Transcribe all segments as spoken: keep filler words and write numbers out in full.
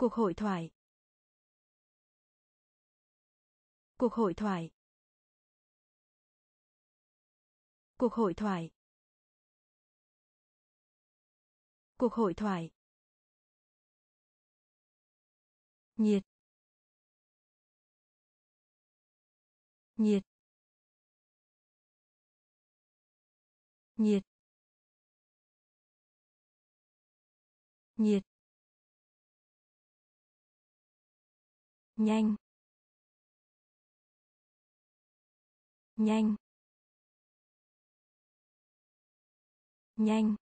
Cuộc hội thoại. Cuộc hội thoại. Cuộc hội thoại. Cuộc hội thoại. Nhiệt. Nhiệt. Nhiệt. Nhiệt. Nhanh. Nhanh. Nhanh.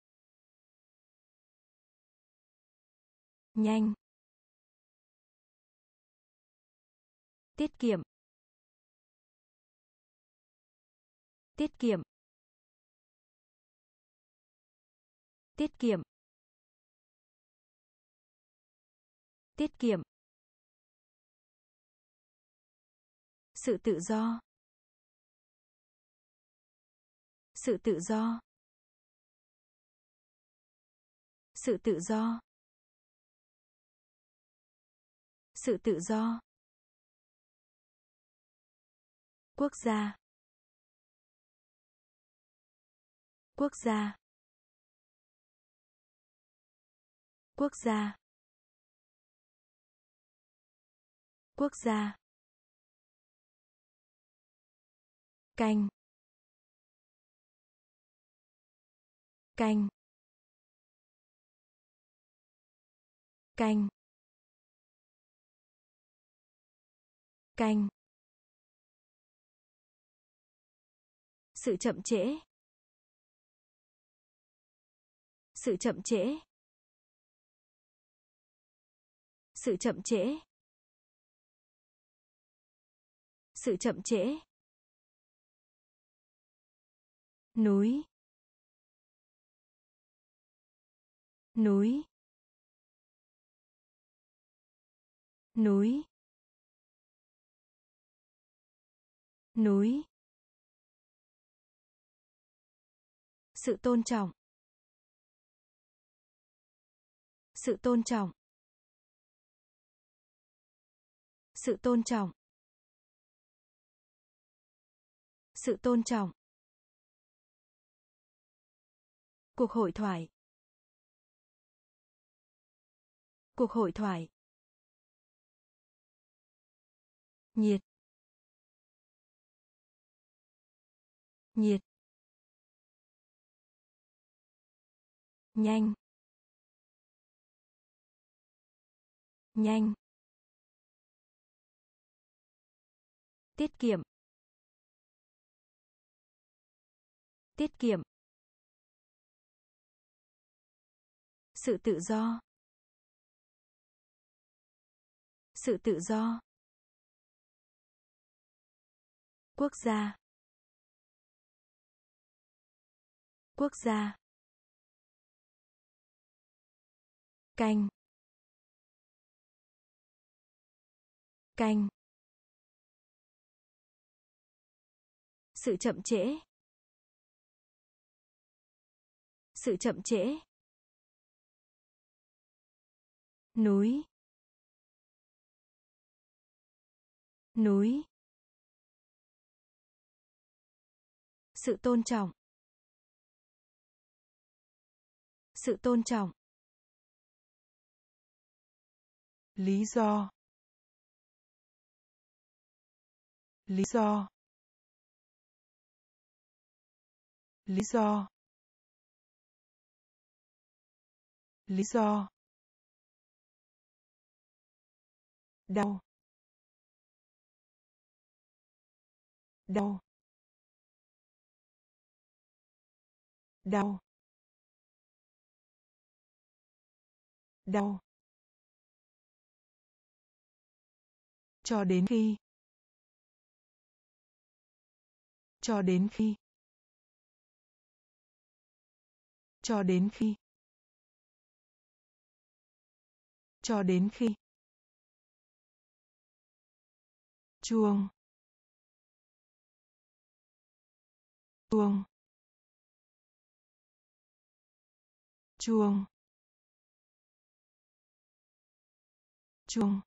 Nhanh. Tiết kiệm. Tiết kiệm. Tiết kiệm. Tiết kiệm. Sự tự do. Sự tự do. Sự tự do. Sự tự do. Quốc gia. Quốc gia. Quốc gia. Quốc gia. Canh. Canh. Canh. Canh. Sự chậm trễ. Sự chậm trễ. Sự chậm trễ. Sự chậm trễ. Núi. Núi. Núi. Núi. Sự tôn trọng. Sự tôn trọng. Sự tôn trọng. Sự tôn trọng. Cuộc hội thoại. Cuộc hội thoại. Nhiệt. Nhiệt. Nhanh. Nhanh. Tiết kiệm. Tiết kiệm. Sự tự do. Sự tự do. Quốc gia. Quốc gia. Canh. Canh. Sự chậm trễ. Sự chậm trễ. Núi. Núi. Sự tôn trọng. Sự tôn trọng. Lý do. Lý do. Lý do. Lý do. Đau. Đau. Đau. Đau. Cho đến khi. Cho đến khi. Cho đến khi. Cho đến khi. Chuông. Chuông. Chuông. chuông,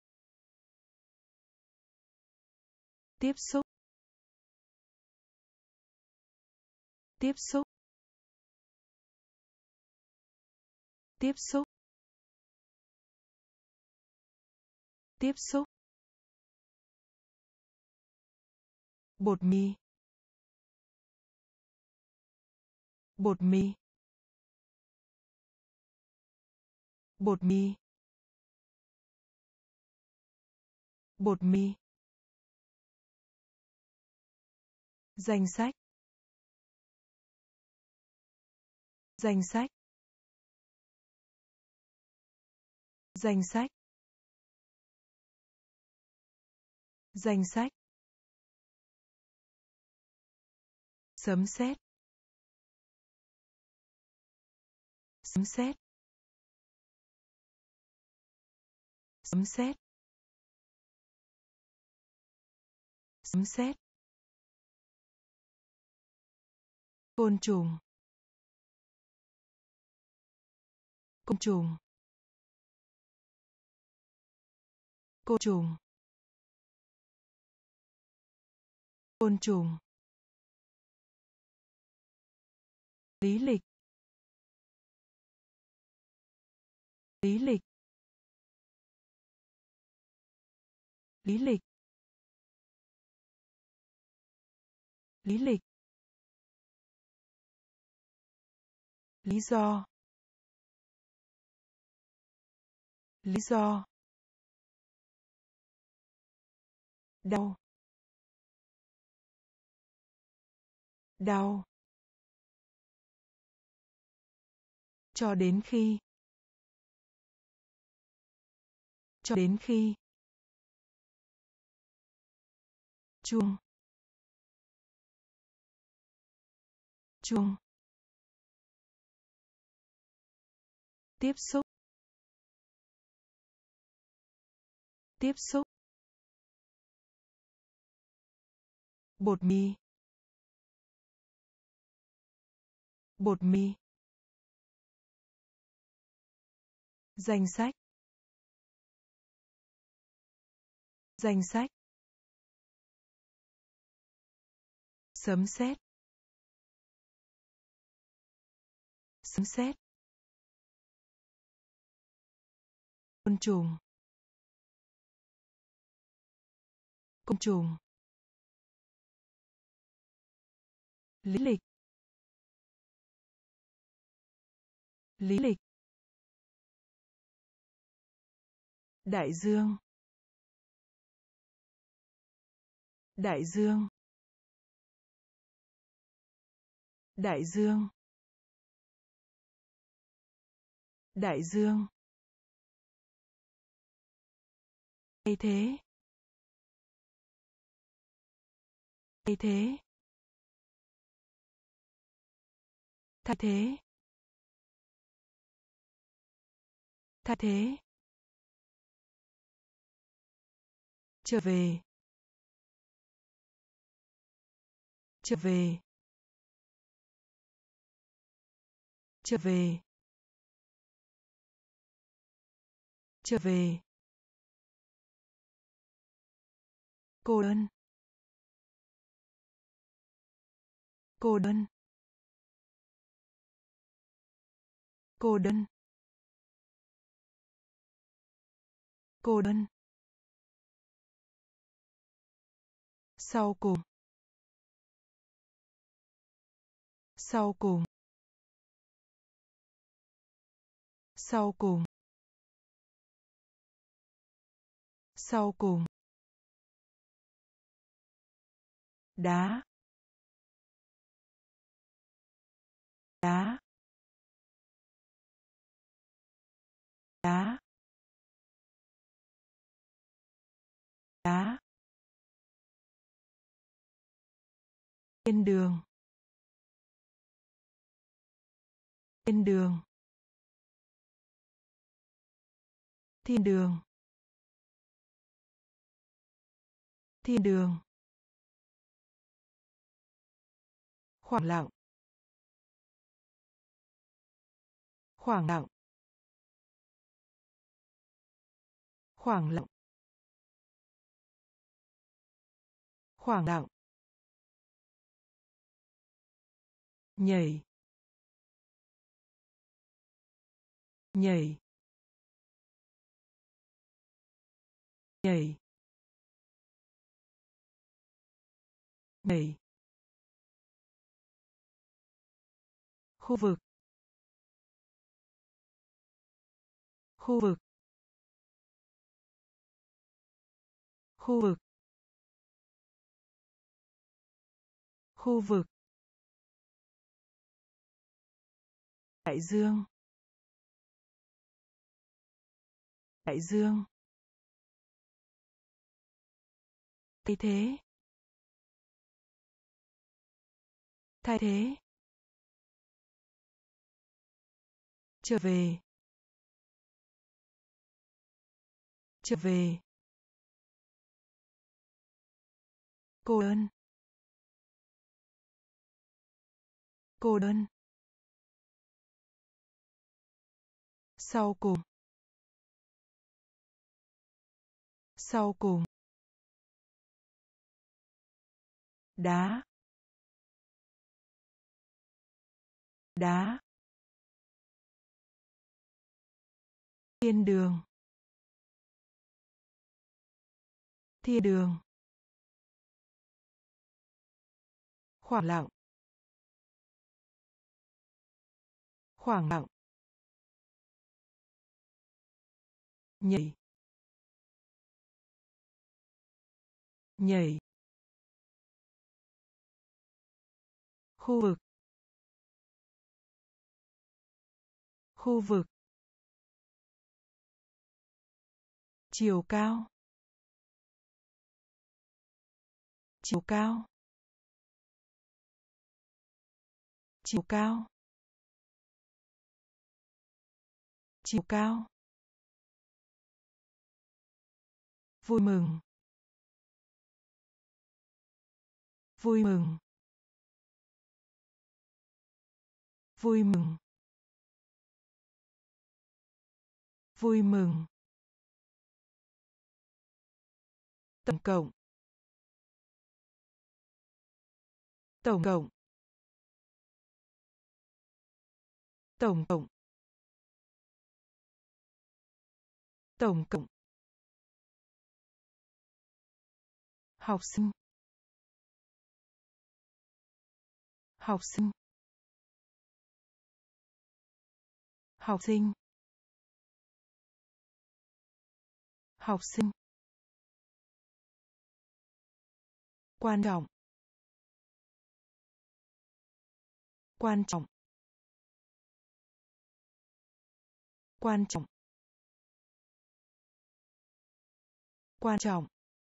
tiếp xúc, tiếp xúc, tiếp xúc, tiếp xúc, bột mì, bột mì, bột mì, bột mì, danh sách, danh sách, danh sách, danh sách, sấm sét, sấm sét, sấm sét, sấm sét, côn trùng, côn trùng, côn trùng, côn trùng, lý lịch, lý lịch, lý lịch, lý lịch, lý do, lý do, đau, đau, cho đến khi, cho đến khi, chuông, chuông, tiếp xúc, tiếp xúc, bột mì, bột mì, danh sách, danh sách, sấm sét, sấm sét, côn trùng, côn trùng, lý lịch, lý lịch, đại dương, đại dương, đại dương, đại dương, thay thế, thay thế, thay thế, thay thế, trở về, trở về, trở về, trở về, cô đơn, cô đơn, cô đơn, cô đơn, sau cùng, sau cùng, sau cùng, sau cùng, đá, đá, đá, đá, trên đường, trên đường, thiên đường, thiên đường, khoảng lặng, khoảng lặng, Khoảng lặng. Khoảng lặng. Nhảy. Nhảy. Nhảy. Nhảy. Khu vực. Khu vực. Khu vực. Khu vực. Đại dương. Đại dương. Thay thế. Thay thế. Trở về. Trở về. Cô đơn. Cô đơn. Sau cùng. Sau cùng. Đá. Đá. Thiên đường. Thiên đường. Khoảng lặng. Khoảng lặng. Nhảy. Nhảy. Khu vực. Khu vực. Chiều cao. Chiều cao. Chiều cao. Chiều cao. Vui mừng. Vui mừng. Vui mừng. Vui mừng. Tổng cộng. Tổng cộng. Tổng cộng. Tổng cộng. Học sinh. Học sinh. Học sinh. Học sinh. Quan trọng. Quan trọng. Quan trọng. Quan trọng.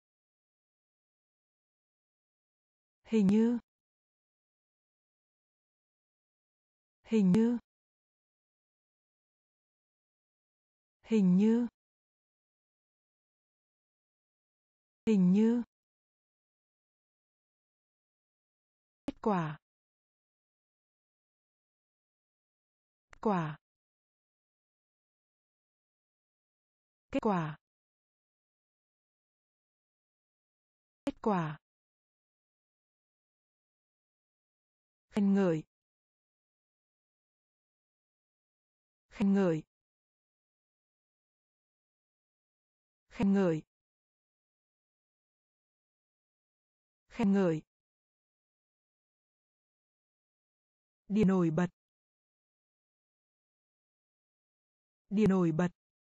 Hình như. Hình như. Hình như. Hình như. Kết quả. Kết quả. Kết quả. Kết quả. Khen ngợi. Khen ngợi. Khen ngợi. Khen ngợi. Điểm nổi bật. Điểm nổi bật.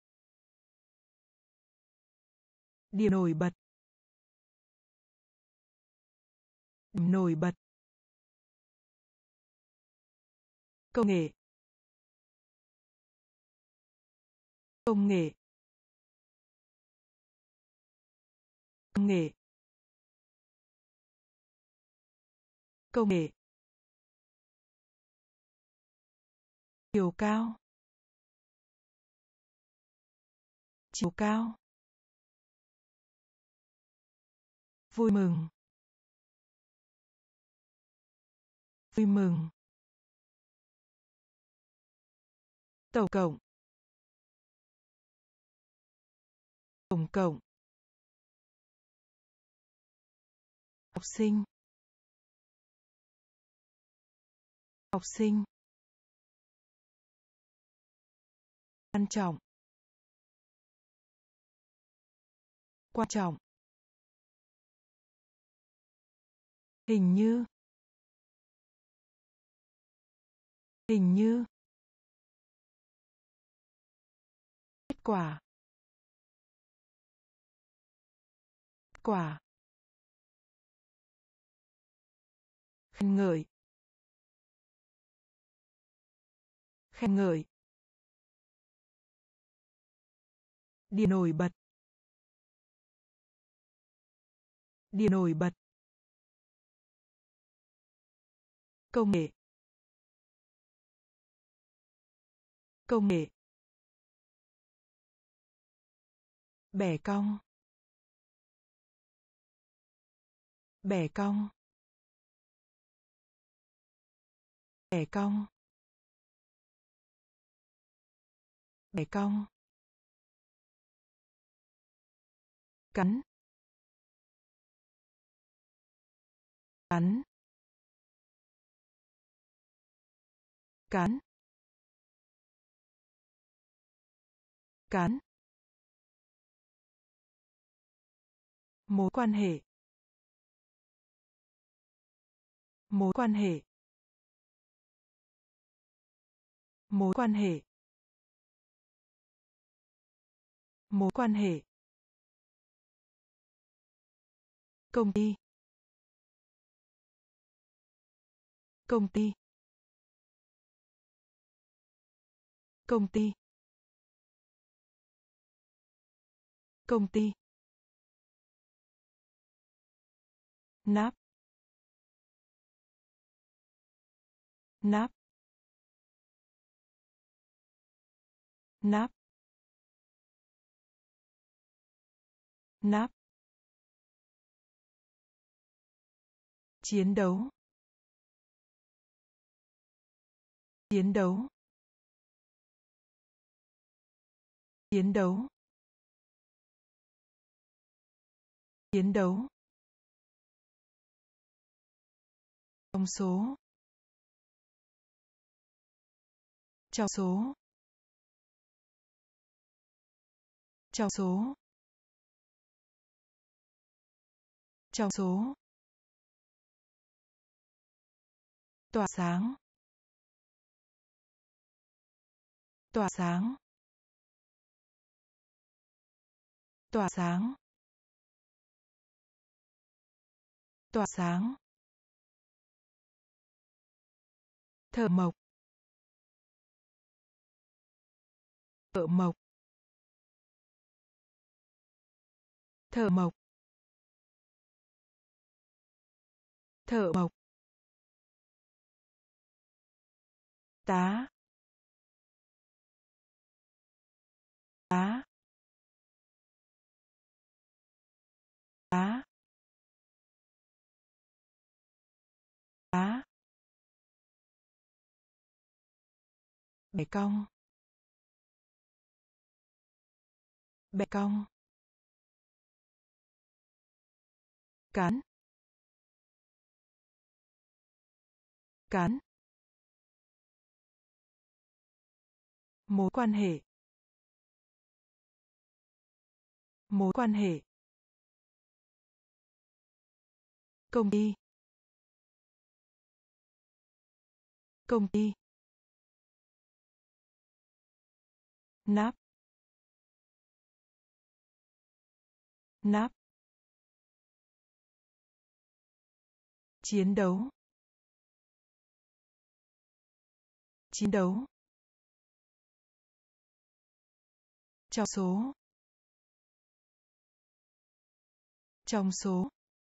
Điểm nổi bật. Điểm nổi bật. Công nghệ. Công nghệ. Công nghệ. Công nghệ. Chiều cao. Chiều cao. Vui mừng. Vui mừng. Tổng cộng. tổng cộng, học sinh, học sinh, quan trọng, quan trọng, hình như, hình như, kết quả, kết quả, khen ngợi, khen ngợi, điểm nổi bật, điểm nổi bật, công nghệ, công nghệ, bẻ cong, bẻ cong, bẻ cong, bẻ cong, cắn, cắn, cắn, cắn, mối quan hệ, mối quan hệ, mối quan hệ, mối quan hệ, công ty, công ty, công ty, công ty, nắp, nắp, nắp, nắp, chiến đấu, chiến đấu, chiến đấu, chiến đấu, trong số, trong số, trong số, trong số, tỏa sáng, tỏa sáng, tỏa sáng, tỏa sáng, thợ mộc, thợ mộc, thợ mộc, thợ mộc, tá, tá, tá, tá, bẻ cong, bẻ cong, cán, cán, mối quan hệ, mối quan hệ, công ty, công ty, nắp, nắp, chiến đấu, chiến đấu, trong số, trong số,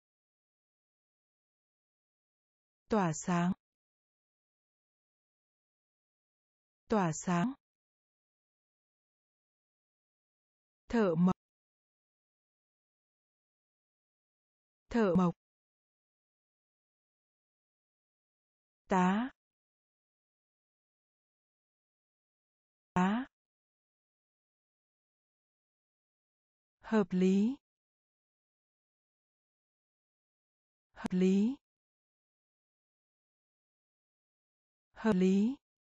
tỏa sáng, tỏa sáng, thợ mộc, thợ mộc, tá, tá, Hợp lý. Hợp lý. Hợp lý.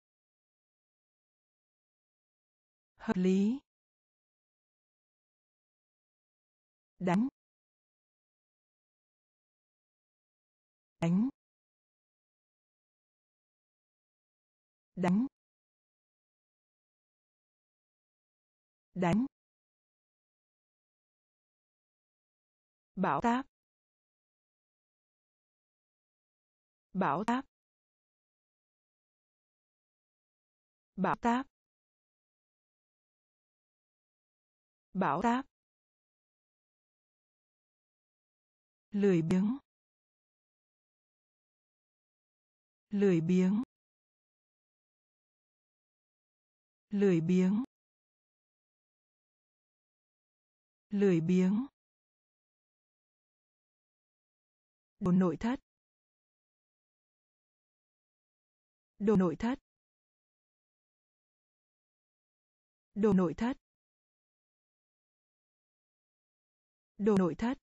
Hợp lý. Đánh. Đánh. Đánh. Đánh. Bão táp. Bão táp. Bão táp. Bão táp. Lười biếng. Lười biếng. Lười biếng. Lười biếng. Đồ nội thất. Đồ nội thất. Đồ nội thất. Đồ nội thất.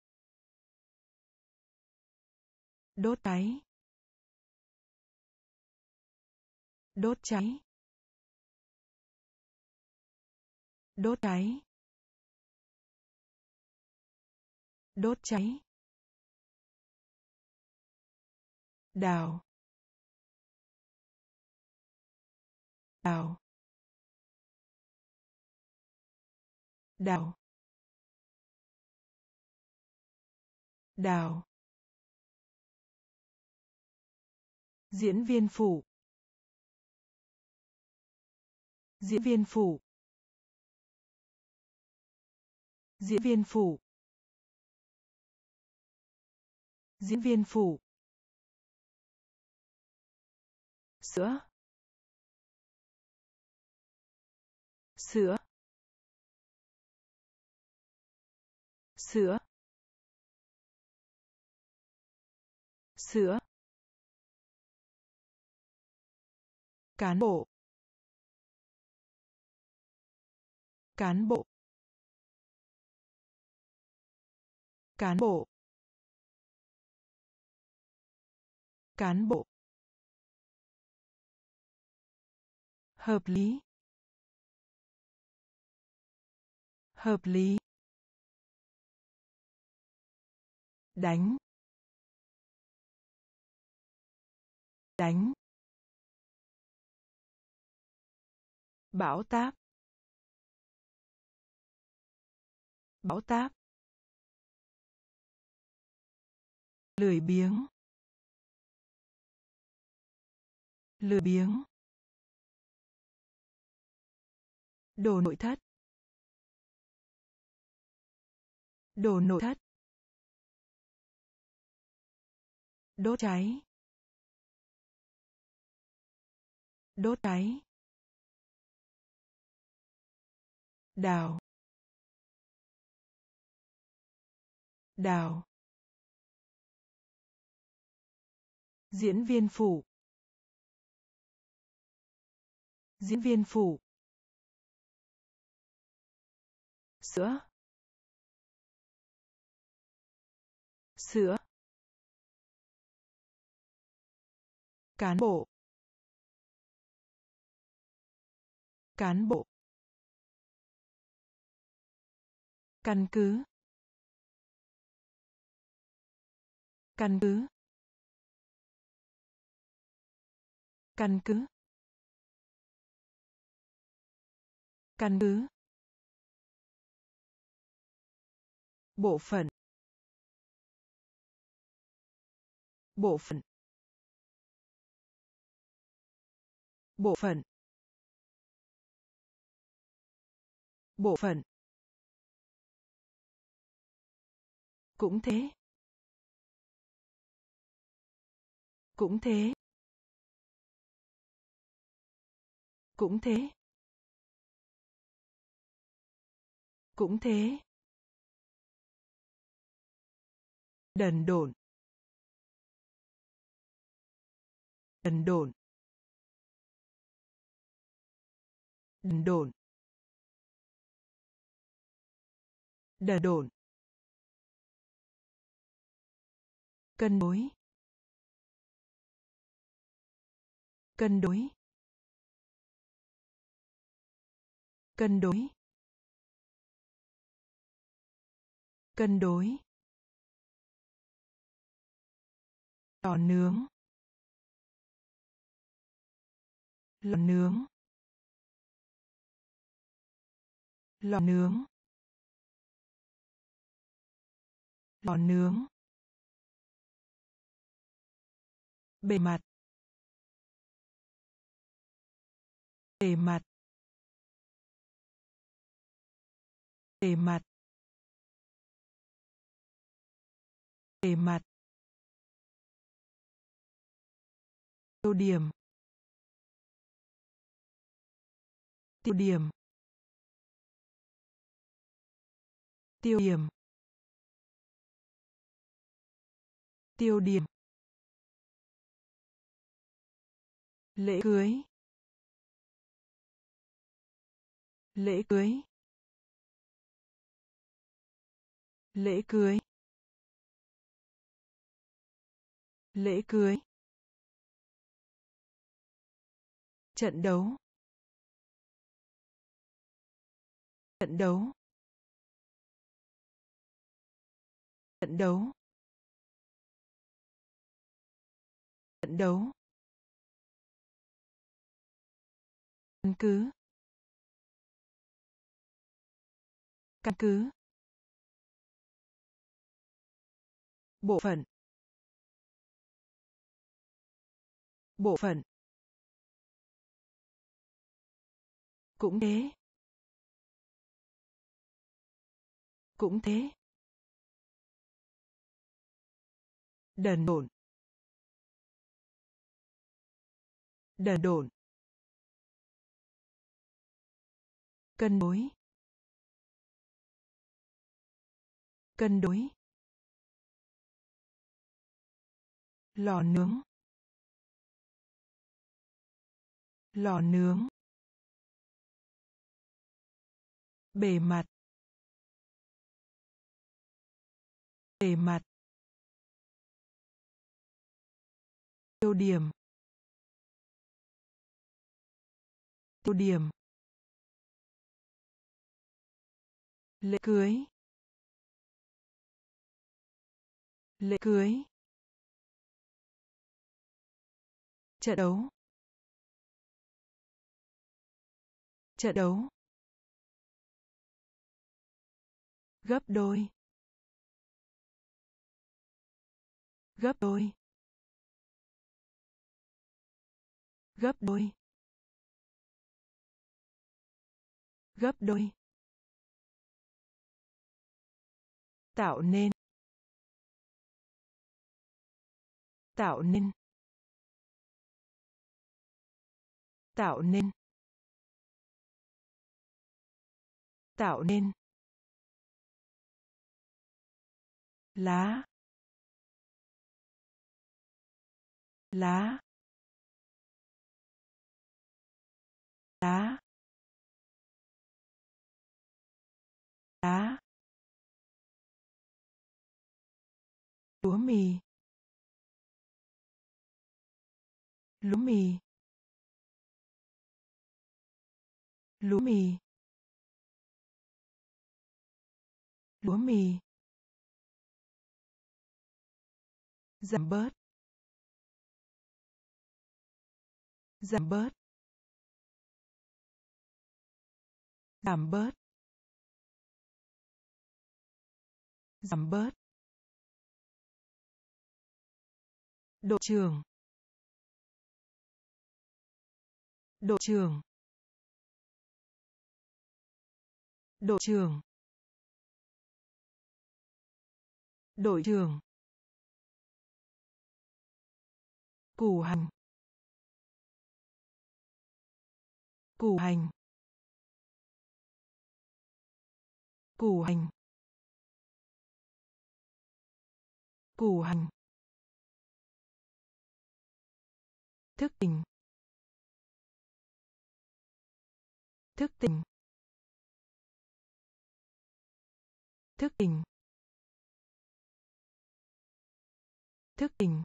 Đốt cháy. Đốt cháy. Đốt cháy. Đốt cháy. Đào. Đào. Đào. Đào. Diễn viên phụ. Diễn viên phụ. Diễn viên phụ. Diễn viên phụ. Sữa. Sữa. Sữa. Sữa. Cán bộ. Cán bộ. Cán bộ. Cán bộ. Hợp lý. Hợp lý. Đánh. Đánh. Bão táp. Bão táp. Lười biếng. Lười biếng. Đồ nội thất. Đồ nội thất. Đốt cháy. Đốt cháy. Đào. Đào. Diễn viên phụ. Diễn viên phụ. Sữa. Sữa. Cán bộ. Cán bộ. Căn cứ. Căn cứ. Căn cứ. Căn cứ. Bộ phận. Bộ phận. Bộ phận. Bộ phận. Cũng thế. Cũng thế. Cũng thế. Cũng thế. Đần độn. Đần độn. Đần độn. đần độn, cân đối, cân đối, cân đối, cân đối, lò nướng, lò nướng, lò nướng, lò nướng, bề mặt, bề mặt, bề mặt, bề mặt, tiêu điểm, tiêu điểm, tiêu điểm, tiêu điểm, lễ cưới, lễ cưới, lễ cưới, lễ cưới, trận đấu, trận đấu, trận đấu, trận đấu, căn cứ, căn cứ, bộ phận, bộ phận, cũng thế, cũng thế, đần độn, đần độn, cân đối, cân đối, lò nướng, lò nướng, bề mặt, bề mặt, tiêu điểm, tiêu điểm, lễ cưới, lễ cưới, trận đấu, trận đấu, gấp đôi, gấp đôi, gấp đôi, gấp đôi, tạo nên, tạo nên, tạo nên, tạo nên, lá, lá, lá, lá, lúa mì, lúa mì, lúa mì, lúa mì, giảm bớt, giảm bớt, giảm bớt, giảm bớt, đội trưởng, đội trưởng, đội trưởng, đội trưởng, củ hành, củ hành, củ hành, củ hành, thức tỉnh, thức tỉnh, Thức tỉnh. Thức tỉnh.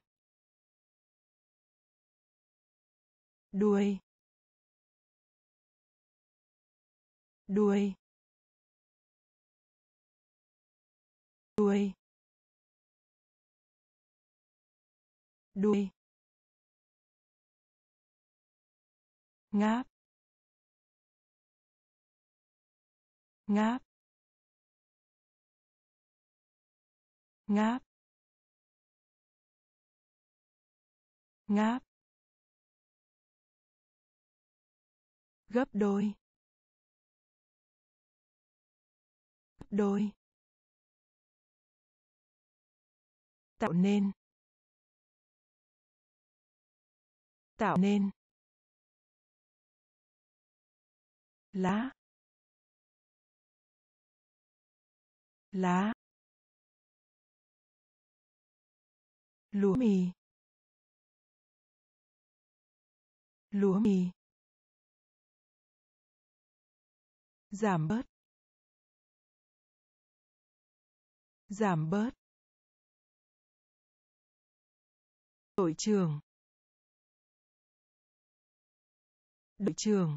Đuôi. Đuôi. Đuôi. Đuôi. Ngáp. Ngáp. Ngáp. Ngáp. Gấp đôi. Gấp đôi. Tạo nên. Tạo nên. Lá. Lá. Lúa mì. Lúa mì. Giảm bớt. Giảm bớt. Đội trưởng. Đội trưởng.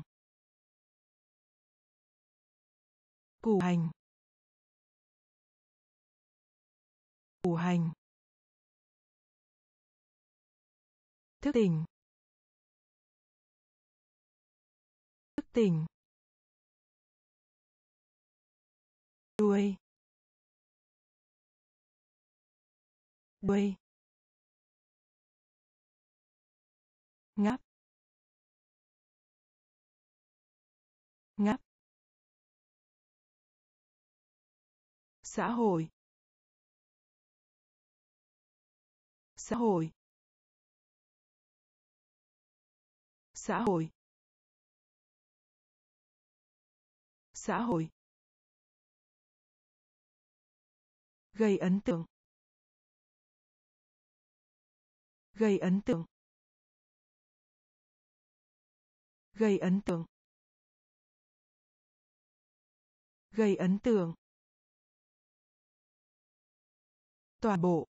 Củ hành. Củ hành. Thức tỉnh. Thức tỉnh. Đuôi. Đuôi. Ngáp. Ngáp. Xã hội. Xã hội. Xã hội. Xã hội. Gây ấn tượng. Gây ấn tượng. Gây ấn tượng. Gây ấn tượng. Toàn bộ.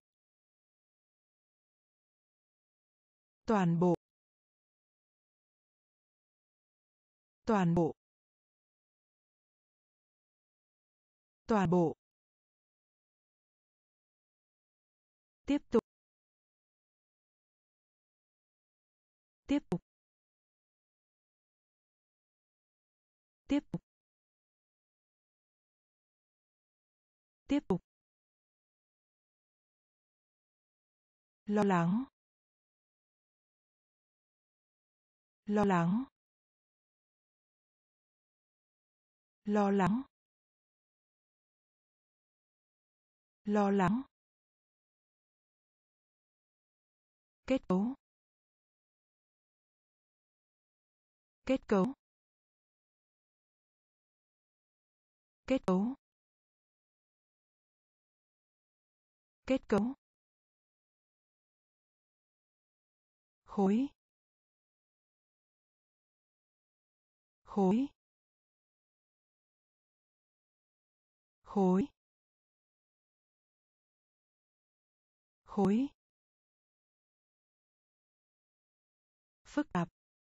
Toàn bộ. Toàn bộ. Toàn bộ. Tiếp tục. Tiếp tục. Tiếp tục. Tiếp tục. Lo lắng. Lo lắng. Lo lắng. Lo lắng. Kết cấu. Kết cấu. Kết cấu. Kết cấu. Khối. Khối. Khối. Khối. Phức tạp.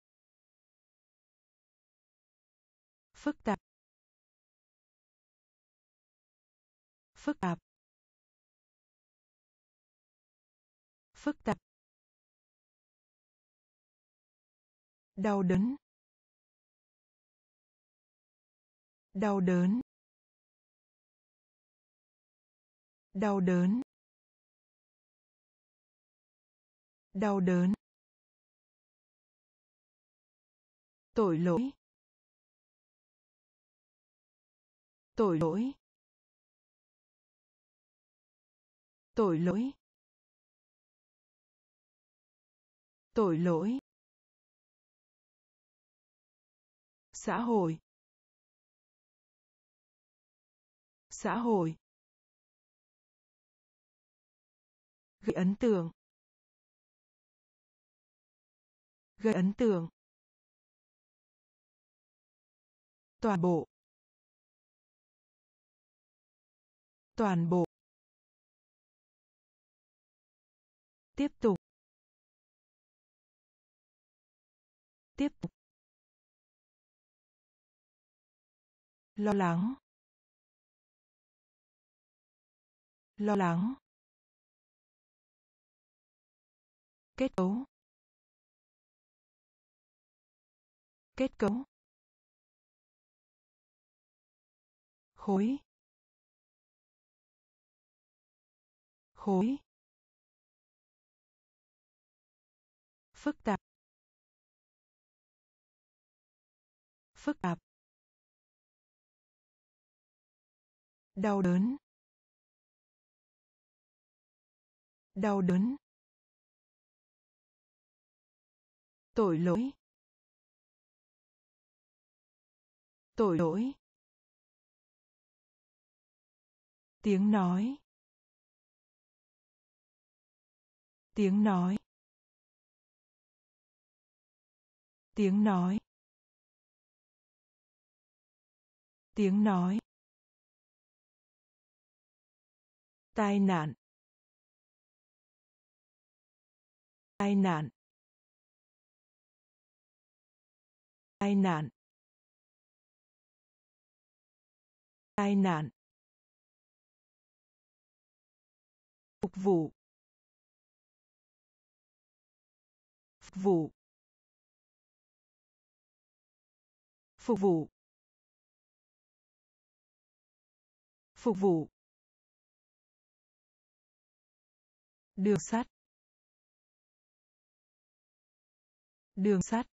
Phức tạp. Phức tạp. Phức tạp. Đau đớn. Đau đớn. Đau đớn. Đau đớn. Tội lỗi. Tội lỗi. Tội lỗi. Tội lỗi. Xã hội. Xã hội. Gây ấn tượng. Gây ấn tượng. Toàn bộ. Toàn bộ. Tiếp tục. Tiếp tục. Lo lắng. Lo lắng. Kết cấu. Kết cấu. Khối. Khối. Phức tạp. Phức tạp. Đau đớn. Đau đớn. Tội lỗi. Tội lỗi. Tiếng nói. Tiếng nói. Tiếng nói. Tiếng nói. Tai nạn. Tai nạn. Tai nạn. Tai nạn. Phục vụ. Phục vụ. Phục vụ. Phục vụ. Đường sắt. Đường sắt.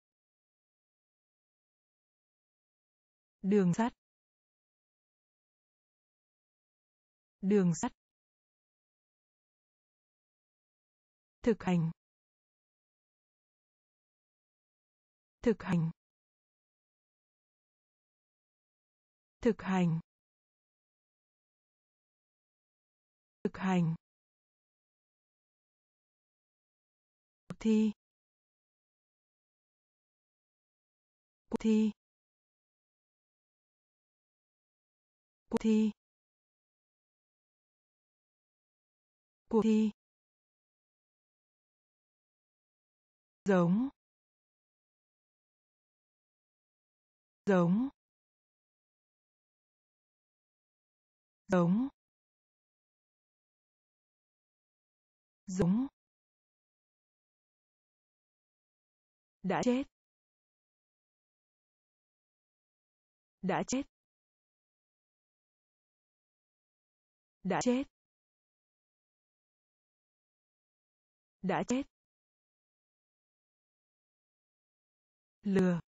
Đường sắt. Đường sắt. Thực hành. Thực hành. Thực hành. Thực hành. Cuộc thi. Cuộc thi. Cuộc thi. Cuộc thi. Giống. Giống. Giống. Giống. Đã chết. Đã chết. Đã chết. Đã chết. Lừa.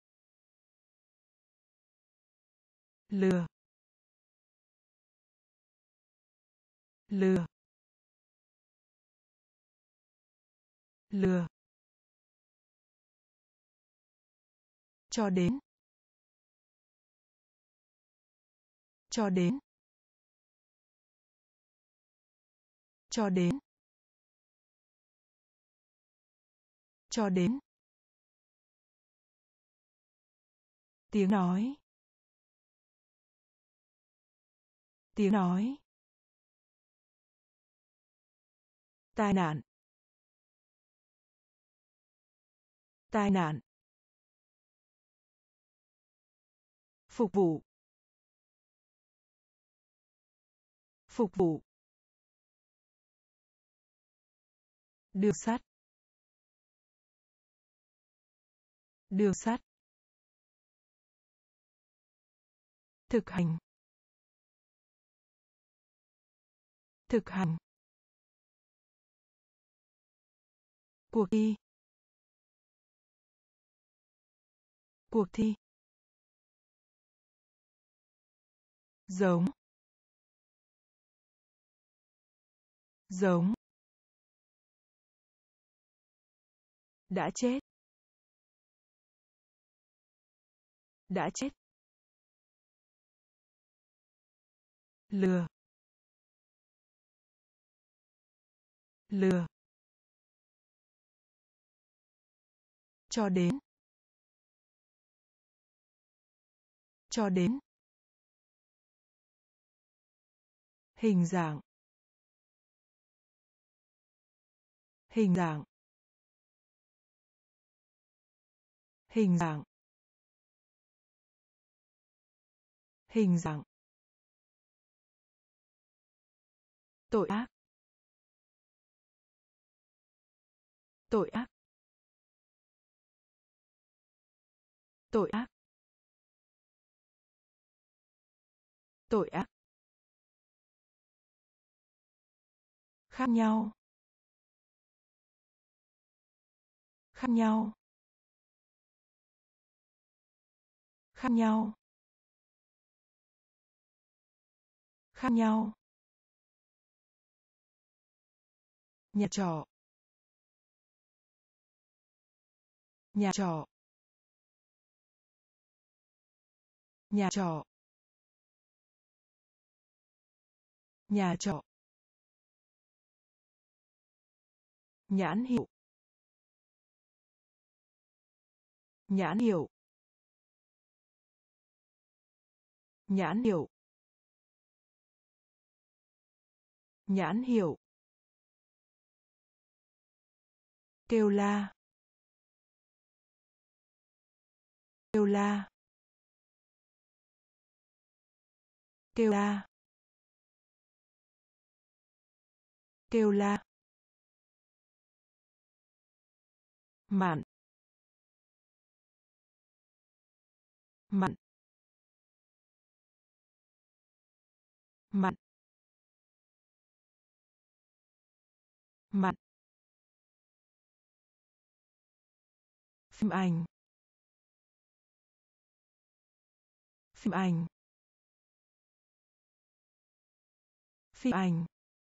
Lừa. Lừa. Lừa. Cho đến. Cho đến. Cho đến. Cho đến. Tiếng nói. Tiếng nói. Tai nạn. Tai nạn. Phục vụ. Phục vụ. Đường sắt. Đường sắt. Thực hành. Thực hành. Cuộc thi. Cuộc thi. Giống. Giống. Đã chết. Đã chết. Lừa. Lừa. Cho đến. Cho đến. Hình dạng. Hình dạng. Hình dạng. Hình dạng. Tội ác. Tội ác. Tội ác. Tội ác. Khác nhau. Khác nhau. Khác nhau. Khác nhau. Nhà trọ. Nhà trọ. Nhà trọ. Nhà trọ. Nhãn hiệu. Nhãn hiệu. Nhãn hiệu. Nhãn hiệu. Kêu la. Kêu la. Kêu la. Kêu la. Mặn. Mặn. Mặn. Mặn. Phim ảnh. Phim ảnh. Phim ảnh.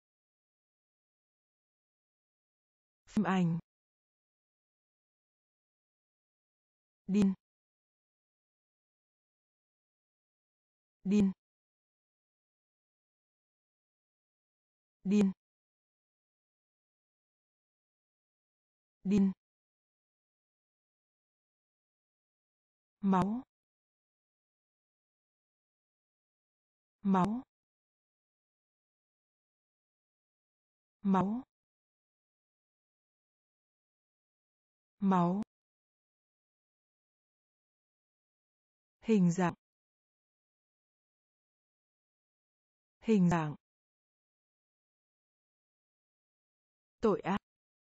Phim ảnh. Điên. Điên. Điên. Điên. Máu. Máu. Máu. Máu. Hình dạng. Hình dạng. Tội ác.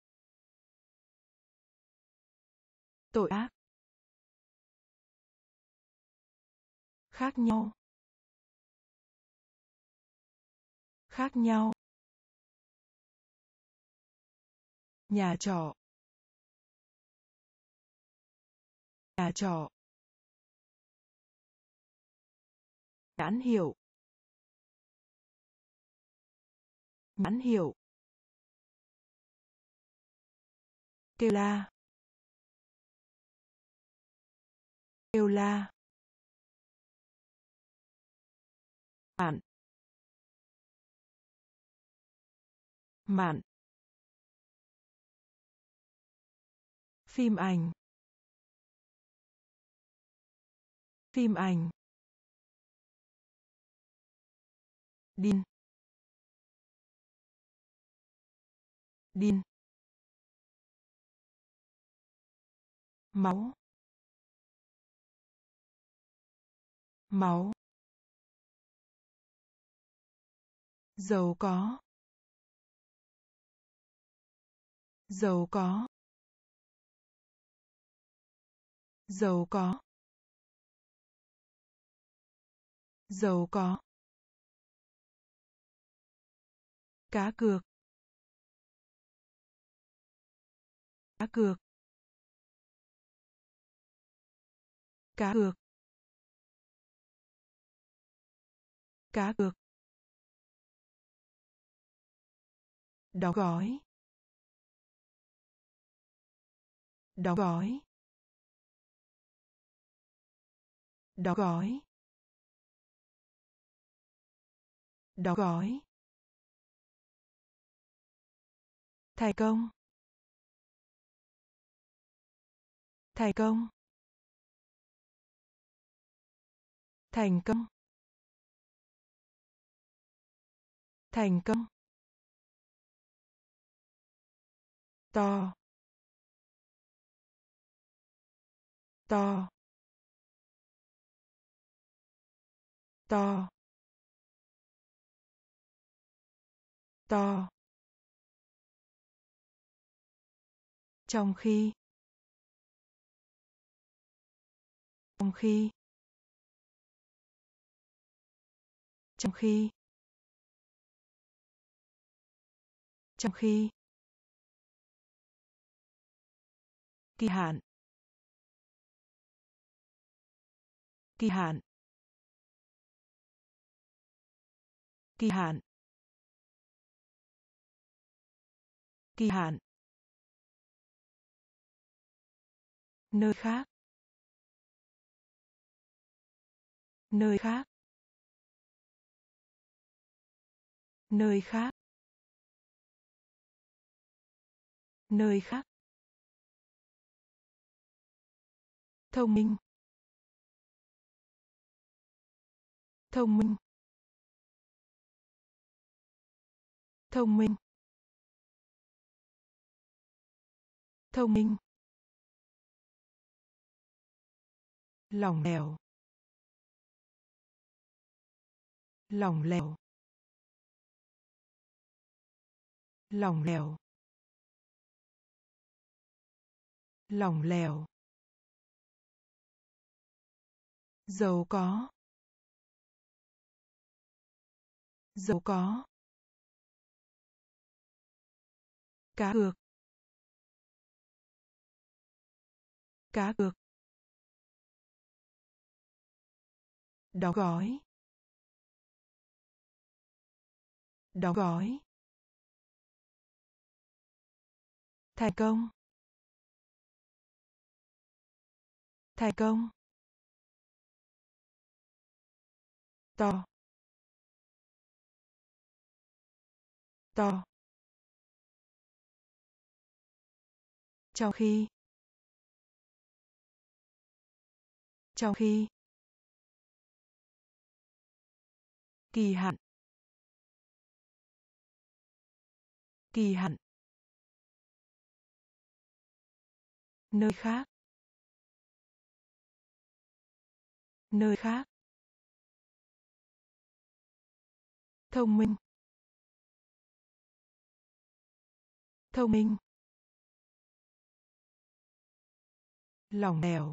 Tội ác. Khác nhau. Khác nhau. Nhà trọ. Nhà trọ. Nhãn hiệu. Nhãn hiệu. Kêu la. Kêu la. Mặn. Mặn. Phim ảnh. Phim ảnh. Điên. Điên. Máu. Máu. Giàu có. Giàu có. Giàu có. Giàu có. Cá cược. Cá cược. Cá cược. Cá cược. Đóng gói. Đóng gói. Đóng gói. Đóng gói. Thành công. Thành công. Thành công. Thành công. To. To. To. To. Trong khi. Trong khi. Trong khi. Trong khi. Kỳ hạn. Kỳ hạn. Kỳ hạn. Kỳ hạn. Nơi khác. Nơi khác. Nơi khác. Nơi khác. Thông minh. Thông minh. Thông minh. Thông minh. Lỏng lẻo. Lỏng lẻo. Lỏng lẻo. Lỏng lẻo. Giàu có. Giàu có. Cá cược. Cá cược. Đóng gói. Đóng gói. Thành công. Thành công. To. To. Trong khi. Trong khi. Kỳ hạn. Kỳ hạn. Nơi khác. Nơi khác. Thông minh. Thông minh. Lỏng lẻo.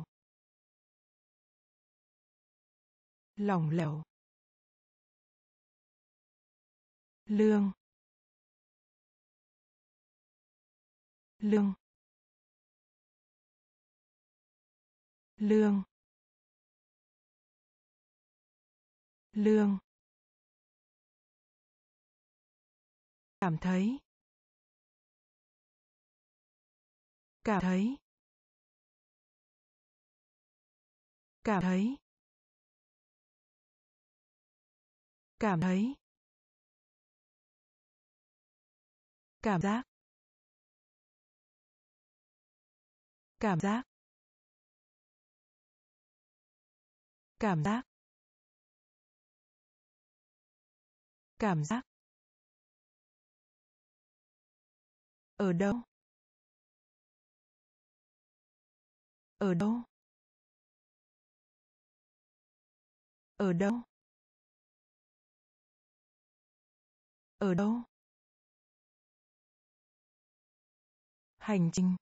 Lỏng lẻo. Lương. Lương. Lương. Lương. Cảm thấy. Cảm thấy. Cảm thấy. Cảm thấy. Cảm giác. Cảm giác. Cảm giác. Cảm giác. Ở đâu? Ở đâu? Ở đâu? Ở đâu? Hành trình.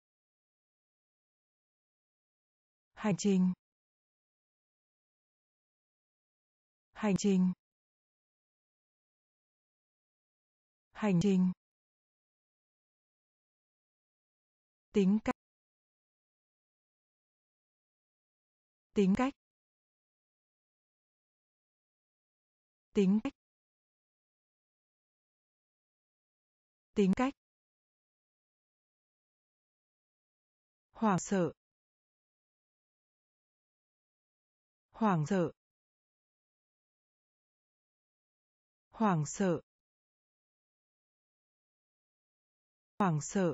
Hành trình. Hành trình. Hành trình. Tính cách. Tính cách. Tính cách. Tính cách. Hoảng sợ. Hoảng sợ. Hoảng sợ. Hoảng sợ.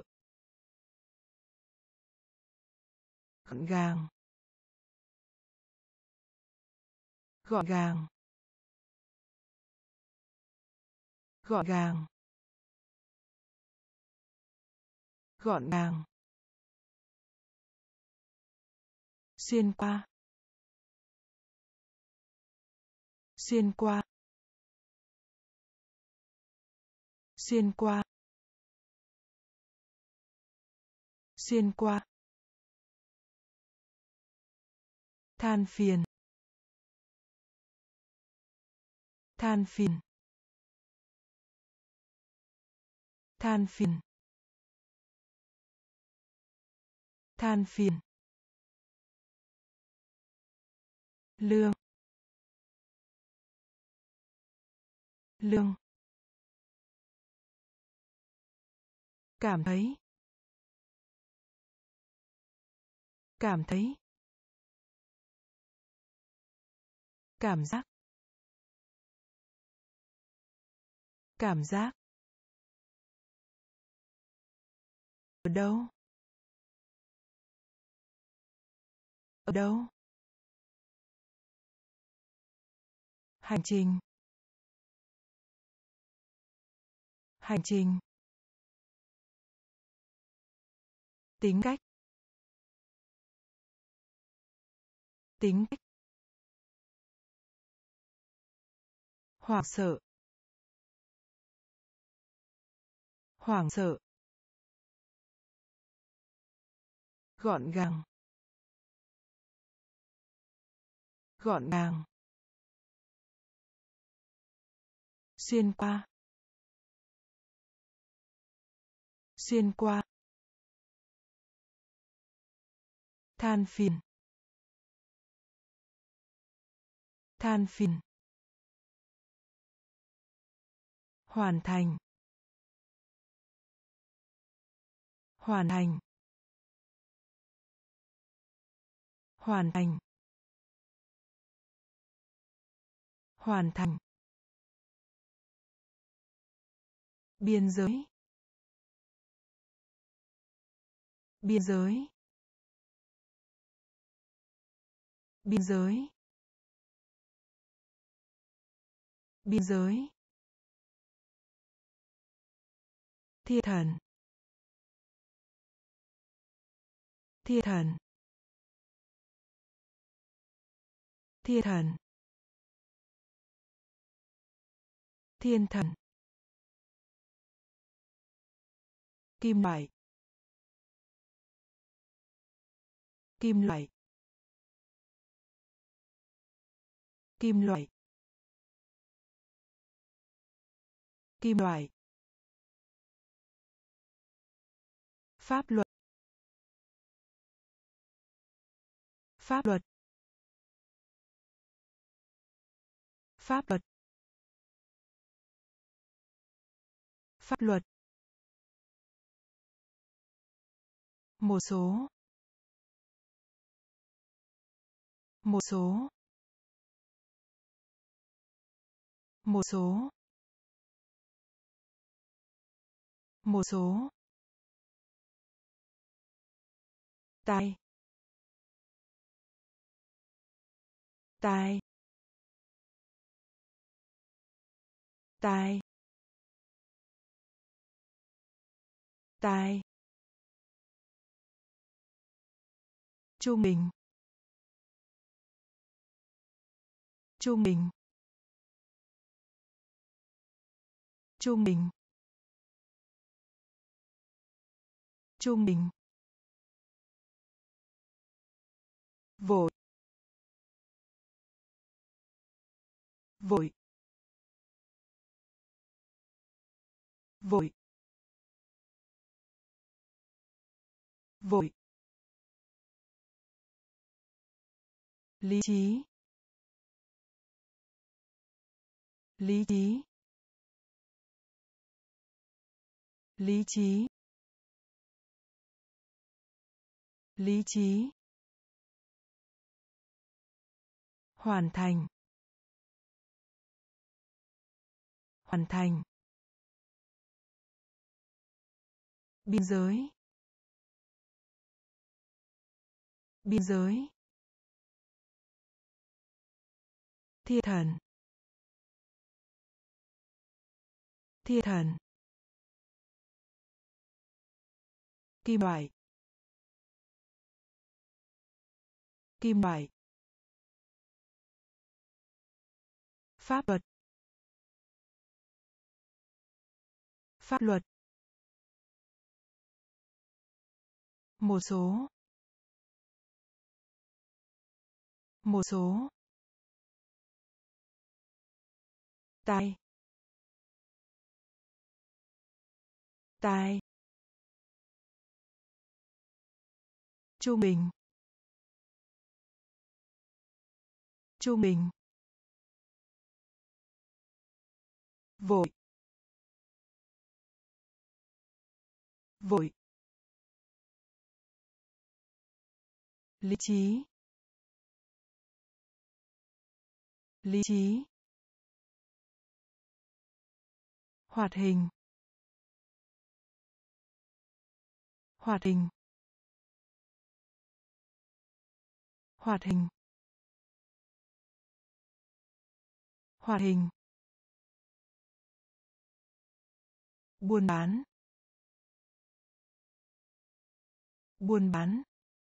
Gọn gàng. Gọn gàng. gọn gàng, gọn gàng, xuyên qua, xuyên qua, xuyên qua, xuyên qua, than phiền, than phiền, than phiền, than phiền, lương, lương, cảm thấy, cảm thấy, cảm giác, cảm giác, ở đâu, ở đâu, hành trình, hành trình, tính cách, tính cách, hoảng sợ, hoảng sợ, gọn gàng, gọn gàng, xuyên qua, xuyên qua, than phiền, than phiền, hoàn thành, hoàn thành, hoàn thành, hoàn thành, biên giới, biên giới, biên giới, biên giới, thiên thần, thiên thần, thiên thần, thiên thần, kim loại, kim loại, kim loại, kim loại, pháp luật, pháp luật, pháp luật, pháp luật, một số, một số, một số, một số, tai, tai, tai, tai, trung bình, trung bình, trung bình, trung bình, vội, vội, vội, vội, lý trí, lý trí, lý trí, lý trí, hoàn thành, hoàn thành, biên giới, biên giới, thiên thần, thiên thần, kim loại, kim loại, pháp luật, pháp luật, một số, một số, tai, tai, trung bình, trung bình, vội, vội, lý trí, lý trí, hoạt hình, hoạt hình, hoạt hình, hoạt hình, buôn bán, buôn bán,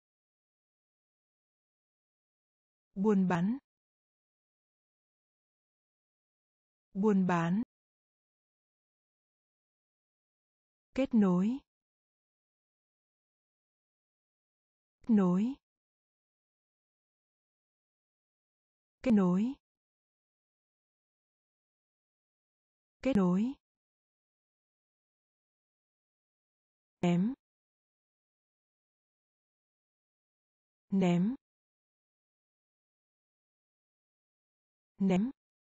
buôn bán, buôn bán, kết nối, kết nối, kết nối, kết nối, ném, ném, ném,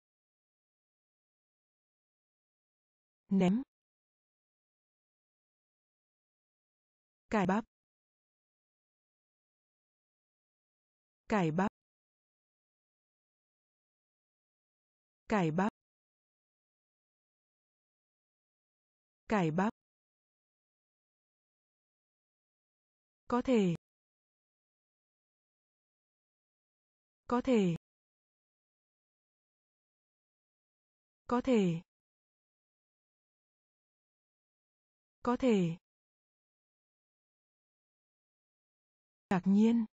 ném, cải bắp, cải bắp, cải bắp, cải bắp, có thể, có thể, có thể, có thể, ngạc nhiên,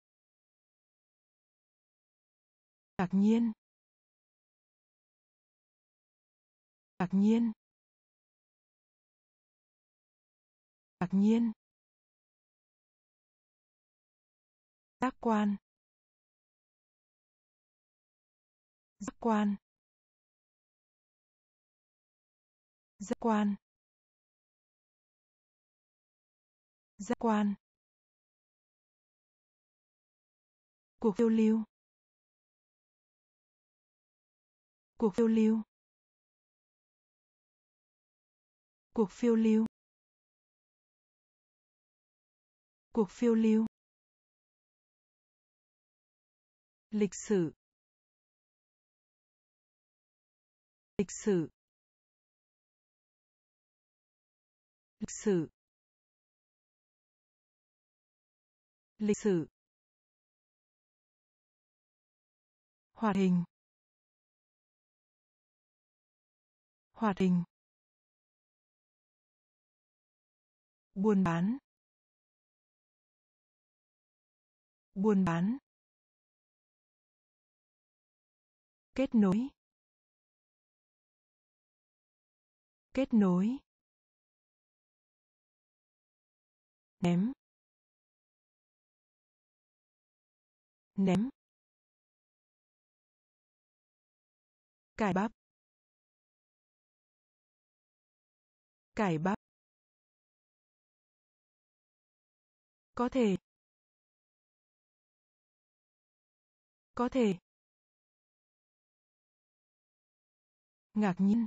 ngạc nhiên, ngạc nhiên, ngạc nhiên, giác quan, giác quan, giác quan, giác quan, cuộc phiêu lưu, cuộc phiêu lưu, cuộc phiêu lưu, cuộc phiêu lưu, lịch sử, lịch sử, lịch sử, lịch sử, hoạt hình, hoạt hình, buôn bán, buôn bán, kết nối, kết nối, ném, ném, cải bắp, cải bắp, có thể, có thể, ngạc nhiên,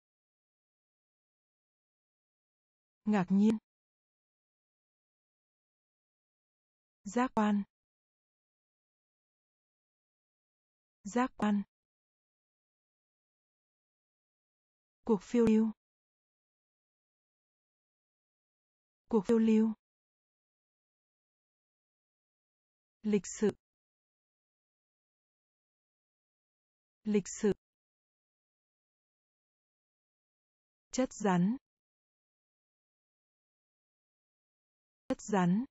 ngạc nhiên, giác quan, giác quan, cuộc phiêu lưu, cuộc phiêu lưu, lịch sử, lịch sử, Chất rắn. Chất rắn.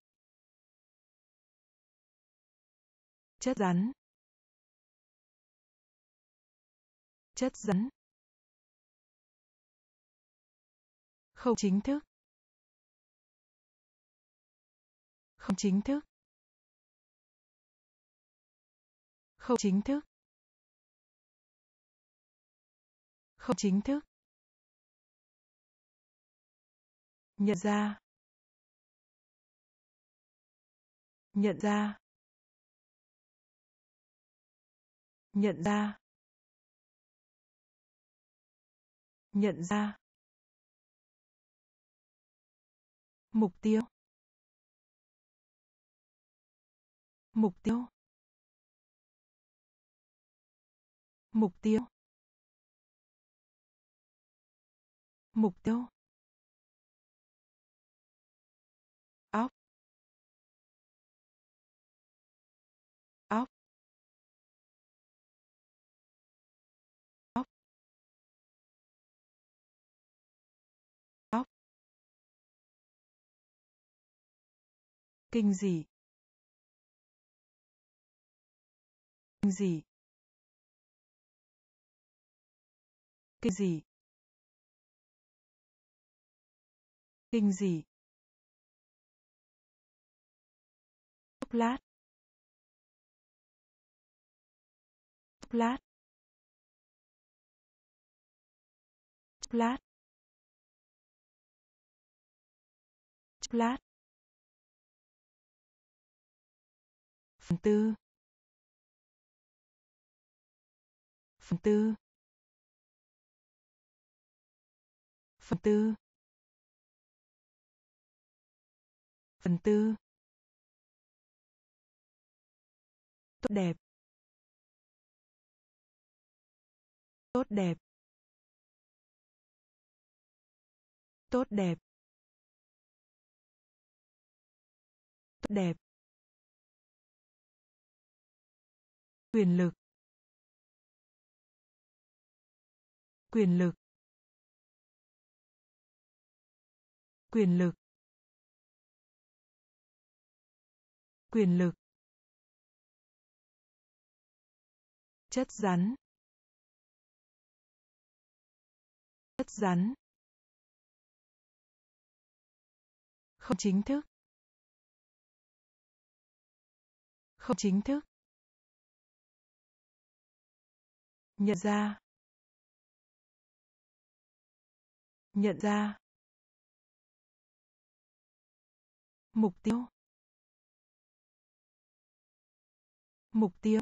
Chất rắn. Chất rắn. Không chính thức. Không chính thức. Không chính thức. Không chính thức. Nhận ra. Nhận ra. Nhận ra. Nhận ra. Mục tiêu. Mục tiêu. Mục tiêu. Mục tiêu. Óc. Óc. Óc. Óc. Kinh dị. Kinh dị. Kinh dị. Kinh dị. Chốc lát. Chốc lát. Chốc lát. Chốc lát. Phần tư. Phần tư. Phần tư. Phần tư. Tốt đẹp. Tốt đẹp. Tốt đẹp. Tốt đẹp. Quyền lực. Quyền lực. Quyền lực. Quyền lực. Chất rắn. Chất rắn. Không chính thức. Không chính thức. Nhận ra. Nhận ra. Mục tiêu. Mục tiêu.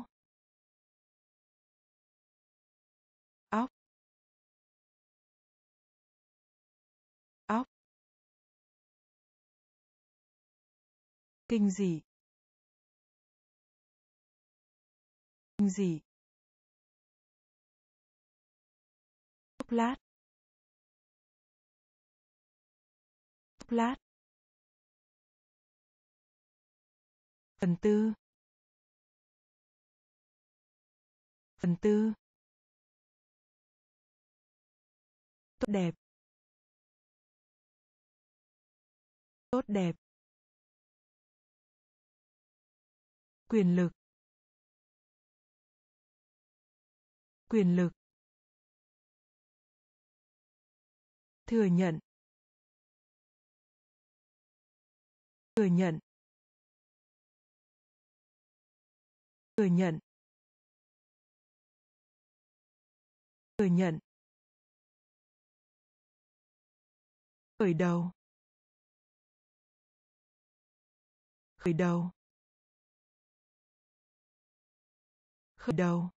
Óc. Óc. Kinh dị. Kinh dị. Chốc lát. Chốc lát. Phần tư. Phần tư. Tốt đẹp. Tốt đẹp. Quyền lực. Quyền lực. Thừa nhận. Thừa nhận. Thừa nhận. Thừa nhận. Khởi đầu. Khởi đầu. Khởi đầu.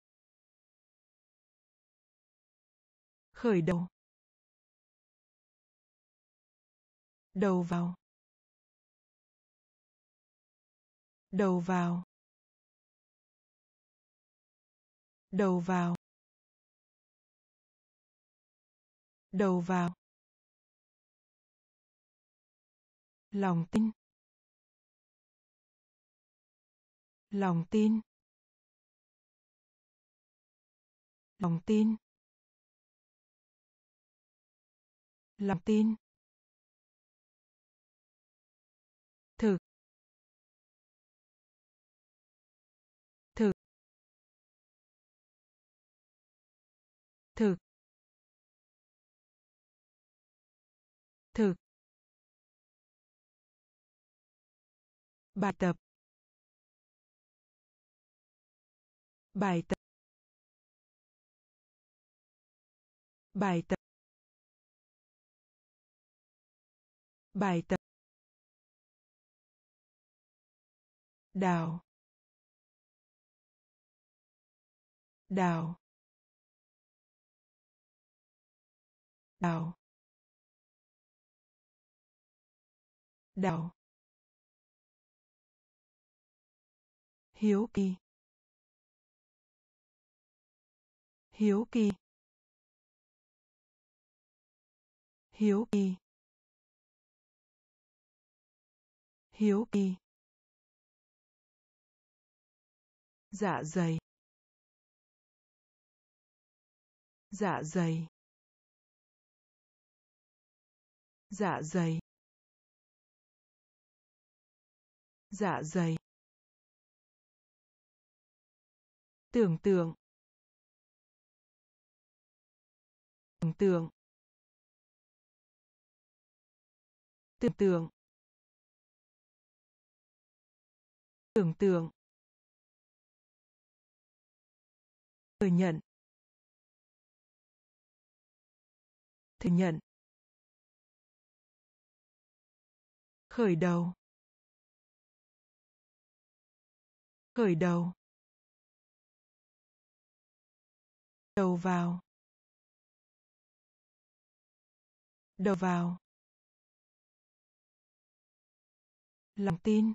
Khởi đầu. Đầu vào. Đầu vào. Đầu vào. Đầu vào. Lòng tin. Lòng tin. Lòng tin. Lòng tin. Thực. Thực. Thực. Thực. Bài tập. Bài tập. Bài tập. Bài tập. Đào. Đào. Đào. Đào. Hiếu kỳ. Hiếu kỳ. Hiếu kỳ. Hiếu kỳ. Dạ dày. Dạ dày. Dạ dày. Dạ dày. Tưởng tượng. Tưởng tượng. Tưởng tượng. Tưởng tượng. Thừa nhận. Thừa nhận. Khởi đầu. Khởi đầu. Đầu vào. Đầu vào. Lòng tin.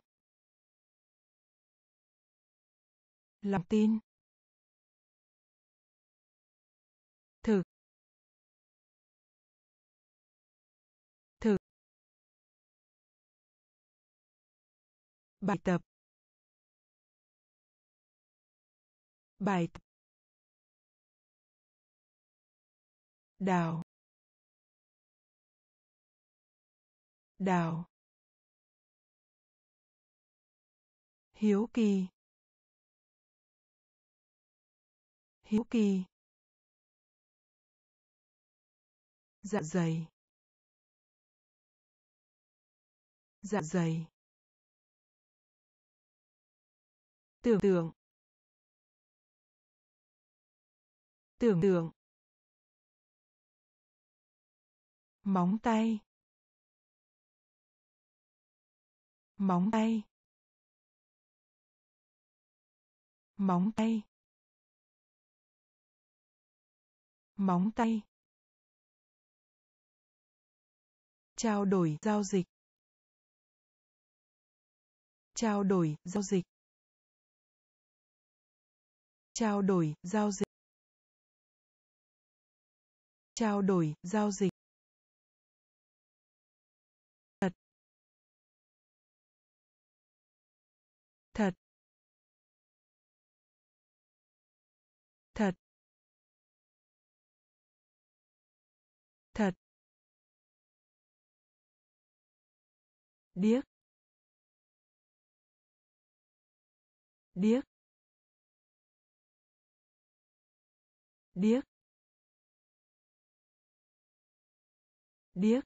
Lòng tin. Thực. Thực. Bài tập. Bài tập. Đào. Đào. Hiếu kỳ. Hiếu kỳ. Dạ dày. Dạ dày. Tưởng tượng. Tưởng tượng. Móng tay. Móng tay. Móng tay. Móng tay. Trao đổi giao dịch. Trao đổi giao dịch. Trao đổi giao dịch. Trao đổi giao dịch. Thật. Thật. Thật. Thật. Điếc. Điếc. Điếc. Điếc.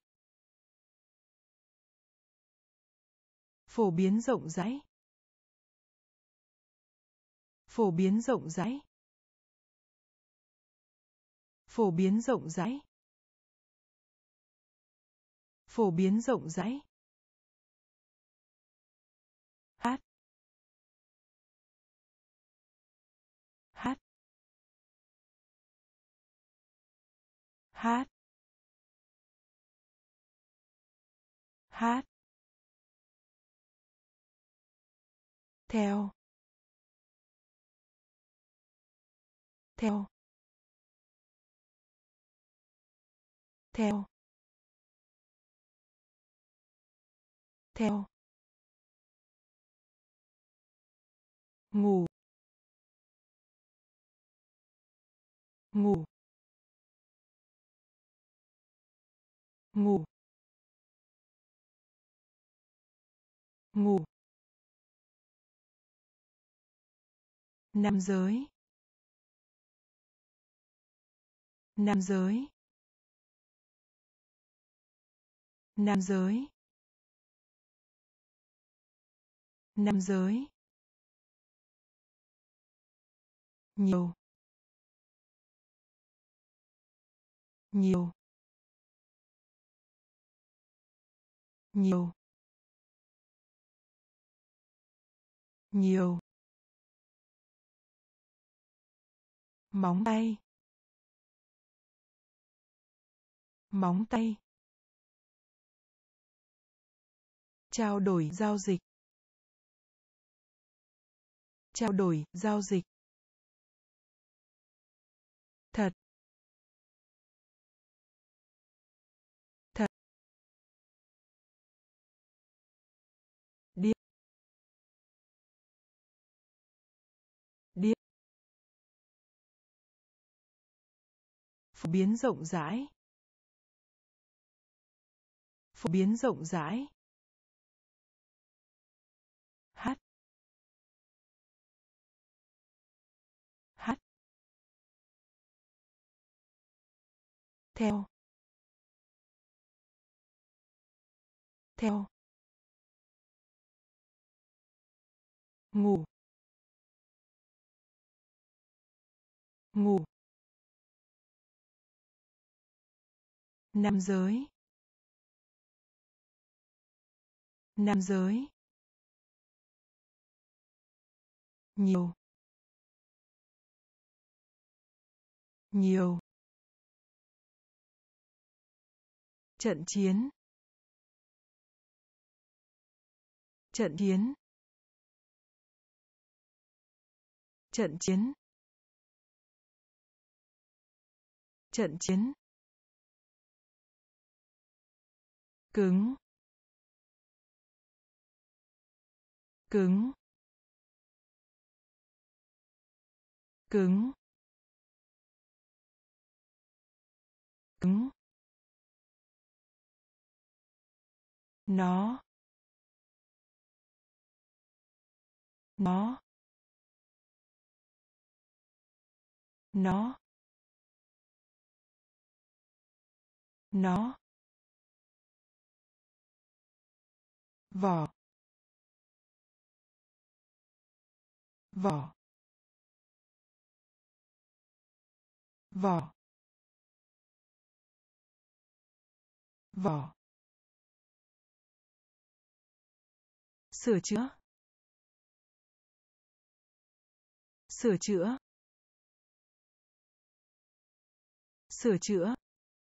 Phổ biến rộng rãi. Phổ biến rộng rãi. Phổ biến rộng rãi. Phổ biến rộng rãi. Hát. Hát. Hát. Hát. Theo. Theo. Theo. Theo. Ngủ. Ngủ. ngủ ngủ nam giới nam giới nam giới nam giới nhiều nhiều nhiều nhiều móng tay móng tay trao đổi giao dịch trao đổi giao dịch thật thật điếc điếc phổ biến rộng rãi phổ biến rộng rãi hát hát theo theo ngủ ngủ nam giới nam giới nhiều nhiều trận chiến trận chiến trận chiến trận chiến cứng cứng cứng cứng nó nó nó nó vỏ vỏ vỏ vỏ sửa chữa sửa chữa sửa chữa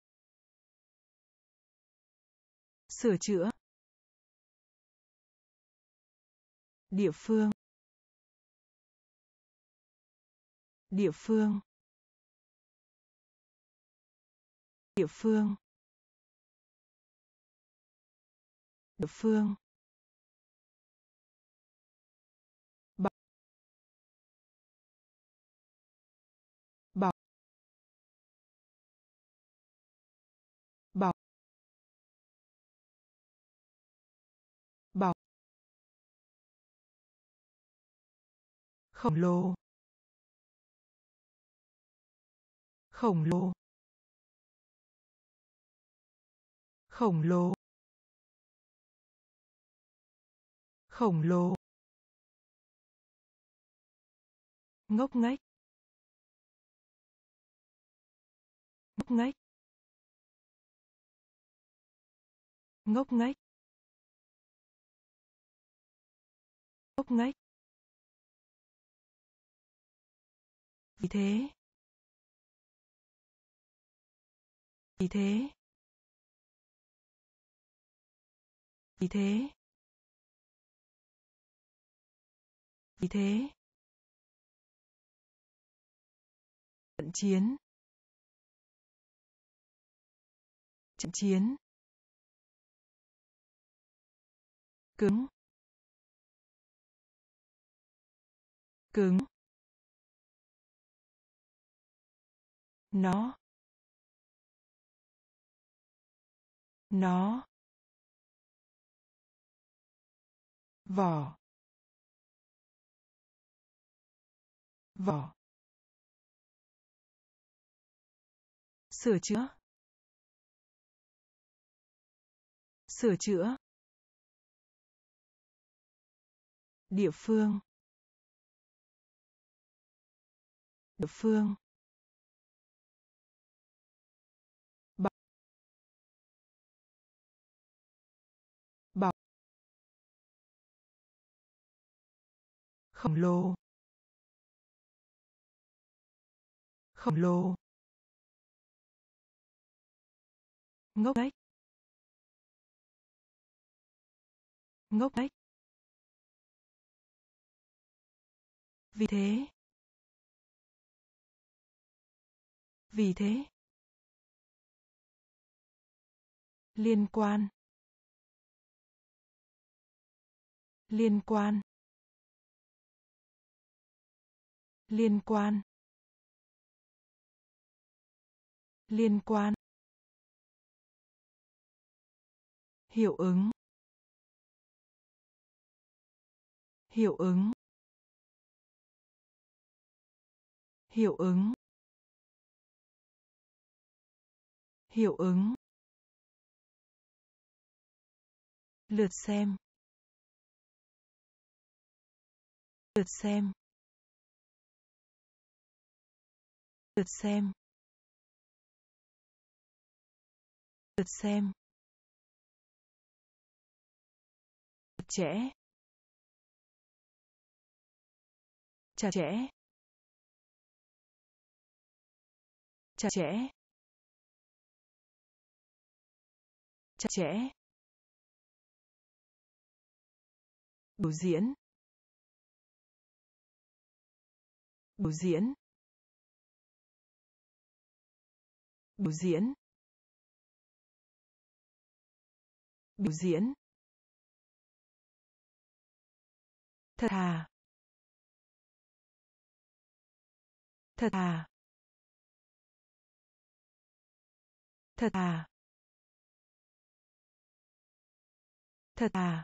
sửa chữa địa phương địa phương địa phương địa phương bọc bọc bọc bọc khổng lồ khổng lồ khổng lồ khổng lồ ngốc nghếch ngốc nghếch ngốc nghếch ngốc nghếch vì thế vì thế vì thế vì thế trận chiến trận chiến cứng cứng nó Nó. Vỏ. Vỏ. Sửa chữa. Sửa chữa. Địa phương. Địa phương. Bọc. Bọc. Khổng lồ. Khổng lồ. Ngốc nghếch. Ngốc nghếch. Vì thế. Vì thế. Liên quan. Liên quan. Liên quan. Liên quan. Hiệu ứng. Hiệu ứng. Hiệu ứng. Hiệu ứng. Lượt xem. Lượt xem. Lượt xem. Lượt xem. Chặt chẽ. Chặt chẽ. Chặt chẽ. Chặt chẽ. Biểu diễn. Biểu diễn. Biểu diễn. Biểu diễn. Thật thà. Thật thà. Thật thà. Thật thà.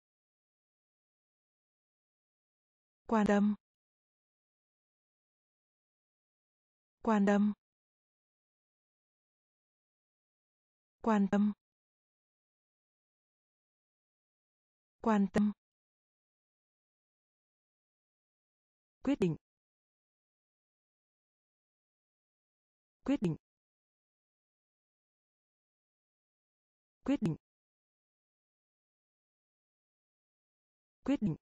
Quan tâm. Quan tâm. Quan tâm. Quan tâm. Quyết định. Quyết định. Quyết định. Quyết định.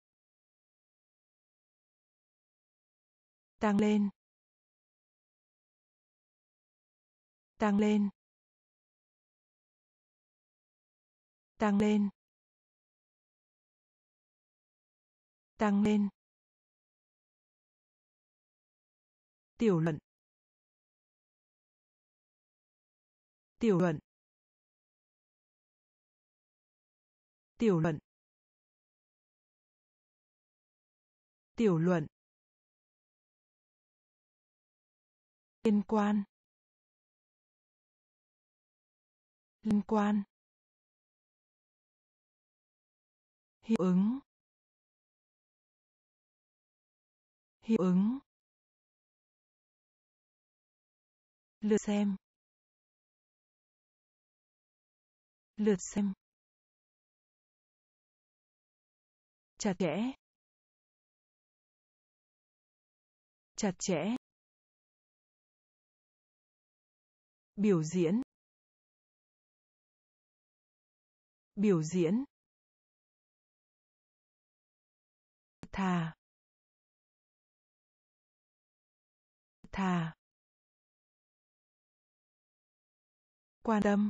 Tăng lên. Tăng lên. Tăng lên. Tăng lên. Tiểu luận. Tiểu luận. Tiểu luận. Tiểu luận. Liên quan. Liên quan. Hiệu ứng. Hiệu ứng. Lượt xem. Lượt xem. Chặt chẽ. Chặt chẽ. Biểu diễn. Biểu diễn. Thà. Thà. Quan tâm.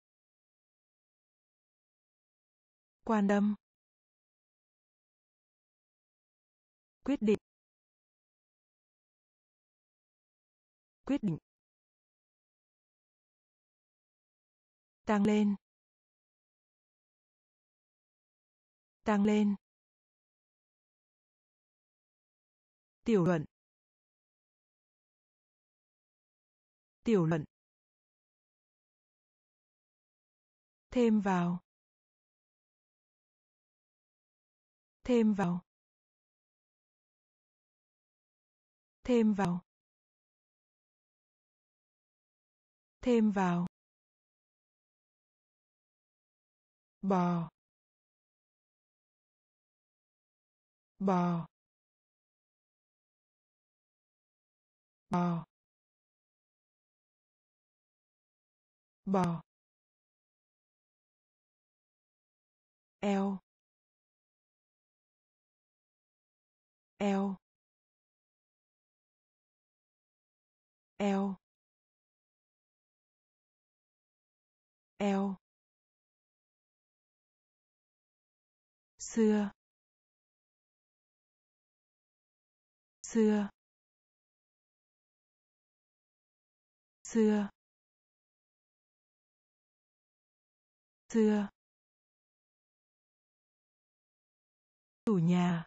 Quan tâm. Quyết định. Quyết định. Tăng lên. Tăng lên. Tiểu luận. Tiểu luận. Thêm vào. Thêm vào. Thêm vào. Thêm vào. Bò. Bò. Bò. Bò. Eo. Eo. Eo. Eo. Xưa. Xưa. Xưa. Xưa. Chủ nhà.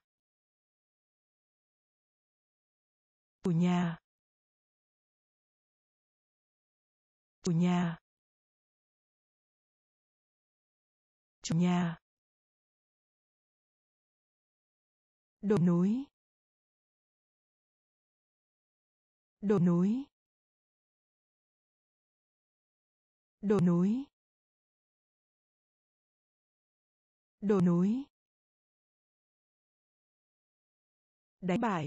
Chủ nhà. Chủ nhà. Chủ nhà. Đồi núi. Đồi núi. Đồi núi. Đồi núi. Đánh bại.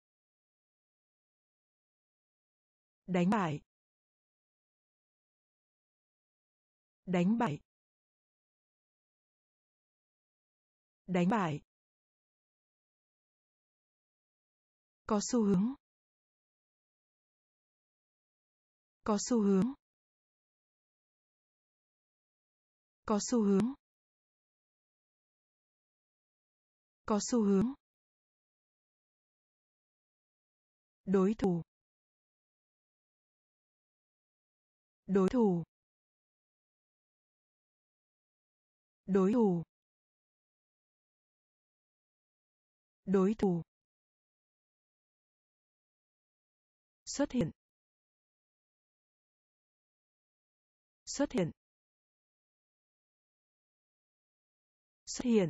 Đánh bại. Đánh bại. Đánh bại. Có xu hướng. Có xu hướng. Có xu hướng. Có xu hướng. Đối thủ. Đối thủ. Đối thủ. Đối thủ. Xuất hiện. Xuất hiện. Xuất hiện.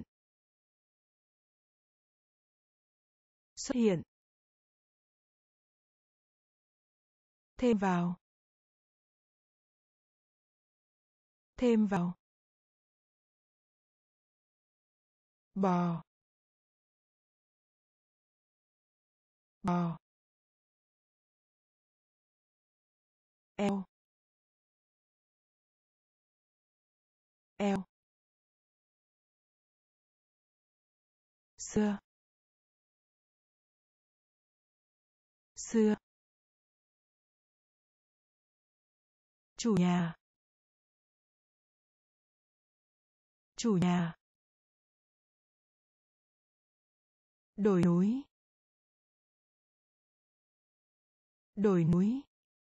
Xuất hiện. Thêm vào. Thêm vào. Bò. Bò. Eo. Eo. Xưa. Xưa. Chủ nhà. Chủ nhà. Đồi núi. Đồi núi.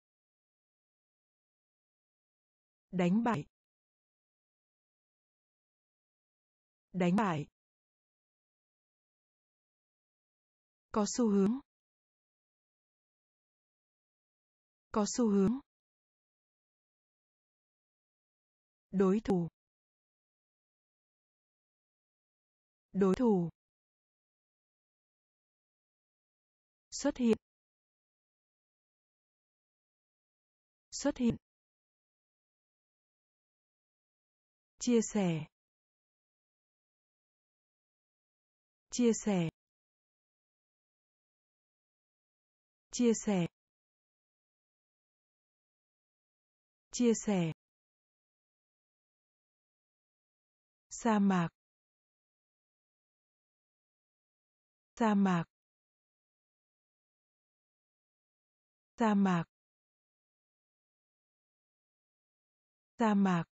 Đánh bại. Đánh bại. Có xu hướng. Có xu hướng. Đối thủ. Đối thủ. Xuất hiện. Xuất hiện. Chia sẻ. Chia sẻ. Chia sẻ. Chia sẻ. Sa mạc. Sa mạc. Sa mạc. Sa mạc.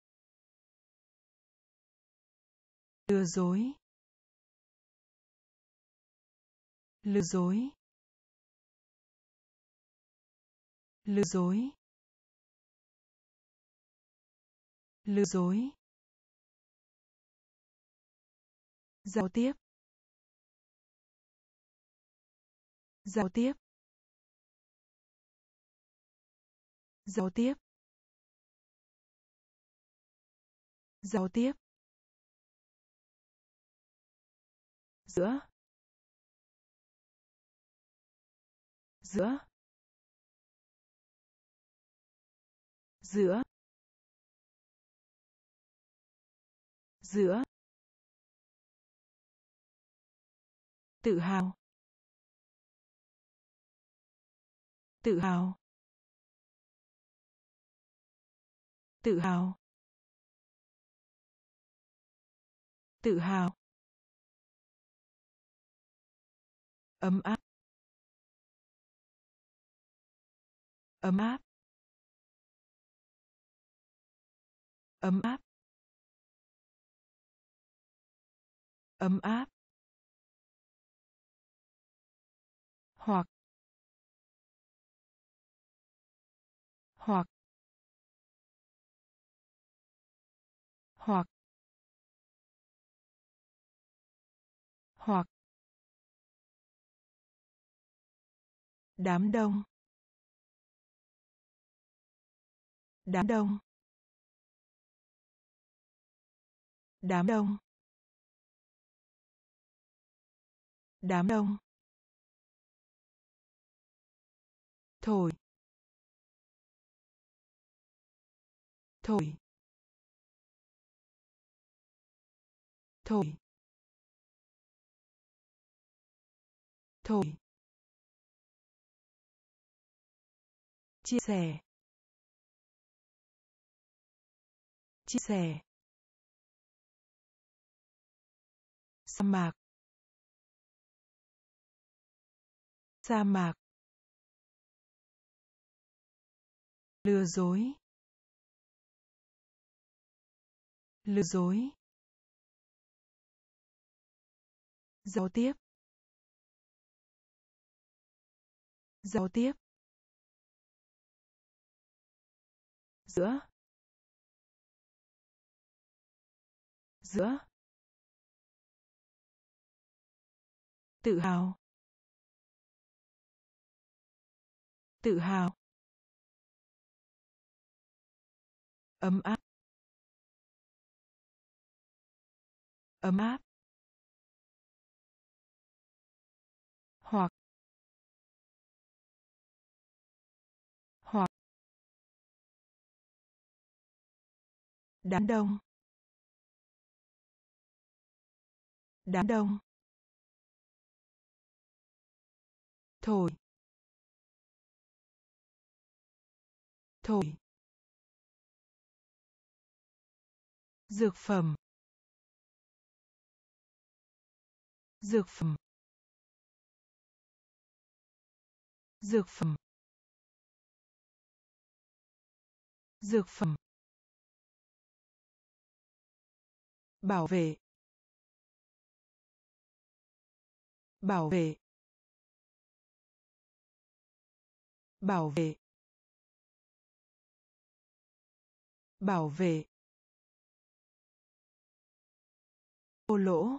Lừa dối. Lừa dối. Lừa dối. Lừa dối. Giao tiếp. Giao tiếp. Giao tiếp. giao tiếp, giữa, giữa, giữa, giữa, tự hào, tự hào, tự hào, tự hào, ấm áp, ấm áp, ấm áp, ấm áp, hoặc, hoặc, hoặc, hoặc, đám đông, đám đông, đám đông, đám đông, thổi, thổi, thổi, thổi, chia sẻ, chia sẻ, sa mạc, sa mạc, lừa dối, lừa dối, giao tiếp, giao tiếp, giữa, giữa, tự hào, tự hào, ấm áp, ấm áp, hoặc, hoặc, đám đông, đám đông, thổi, thổi, dược phẩm, dược phẩm, dược phẩm, dược phẩm, bảo vệ, bảo vệ, bảo vệ, bảo vệ, thô lỗ,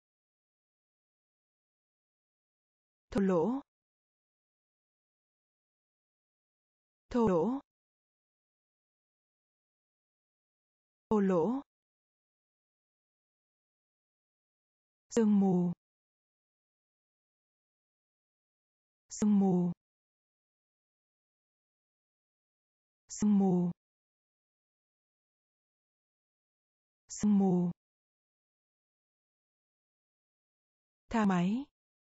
thô lỗ, thô lỗ, thô lỗ, sương mù, sương mù, sương mù, sương mù, thang máy,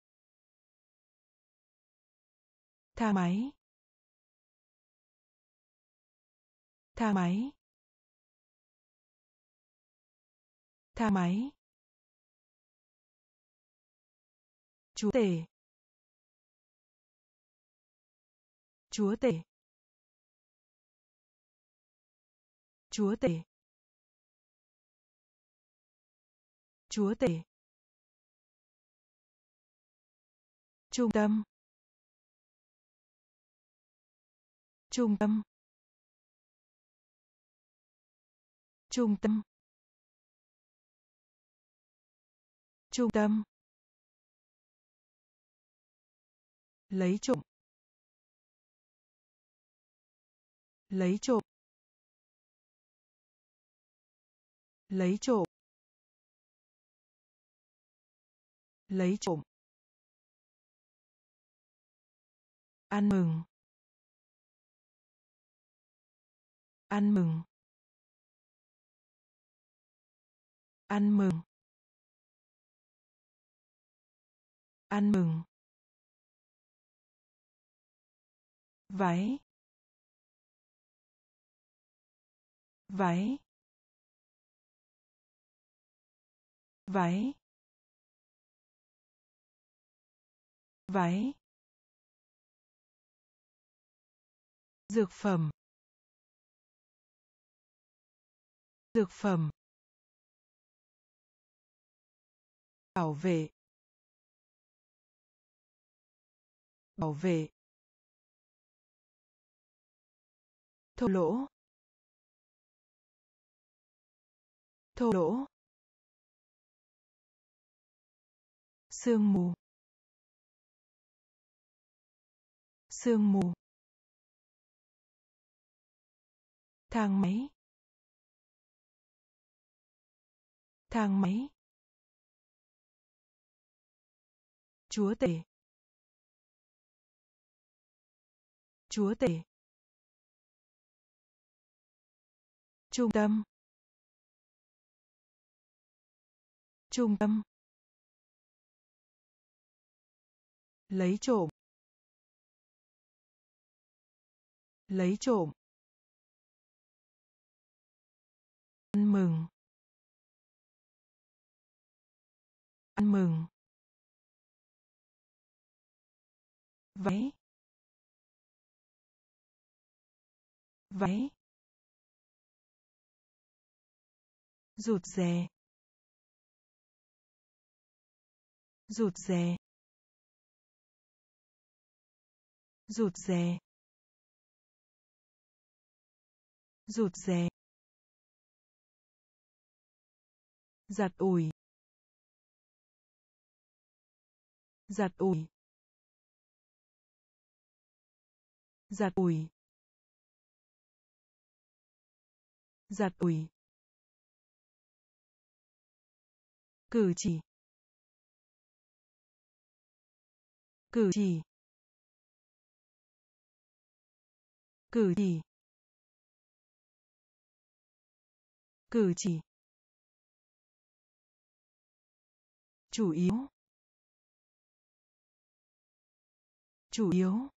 thang máy, thang máy, thang máy, chúa tể, chúa tể, chúa tể, chúa tể, trung tâm, trung tâm, trung tâm, trung tâm, lấy trộm, lấy trộm, lấy trộm, lấy trộm, ăn mừng, ăn mừng, ăn mừng, ăn mừng, váy, váy, váy, váy, dược phẩm, dược phẩm, bảo vệ, bảo vệ, thô lỗ, thô lỗ, sương mù, sương mù, thang máy, thang máy, chúa tể, chúa tể, trung tâm, trung tâm, lấy trộm, lấy trộm, ăn mừng, ăn mừng, váy, váy, rụt rè, rụt rè, rụt rè, rụt rè, giặt ủi, giặt ủi, giặt ủi, giặt ủi, cử chỉ, cử chỉ, cử chỉ, cử chỉ, chủ yếu, chủ yếu,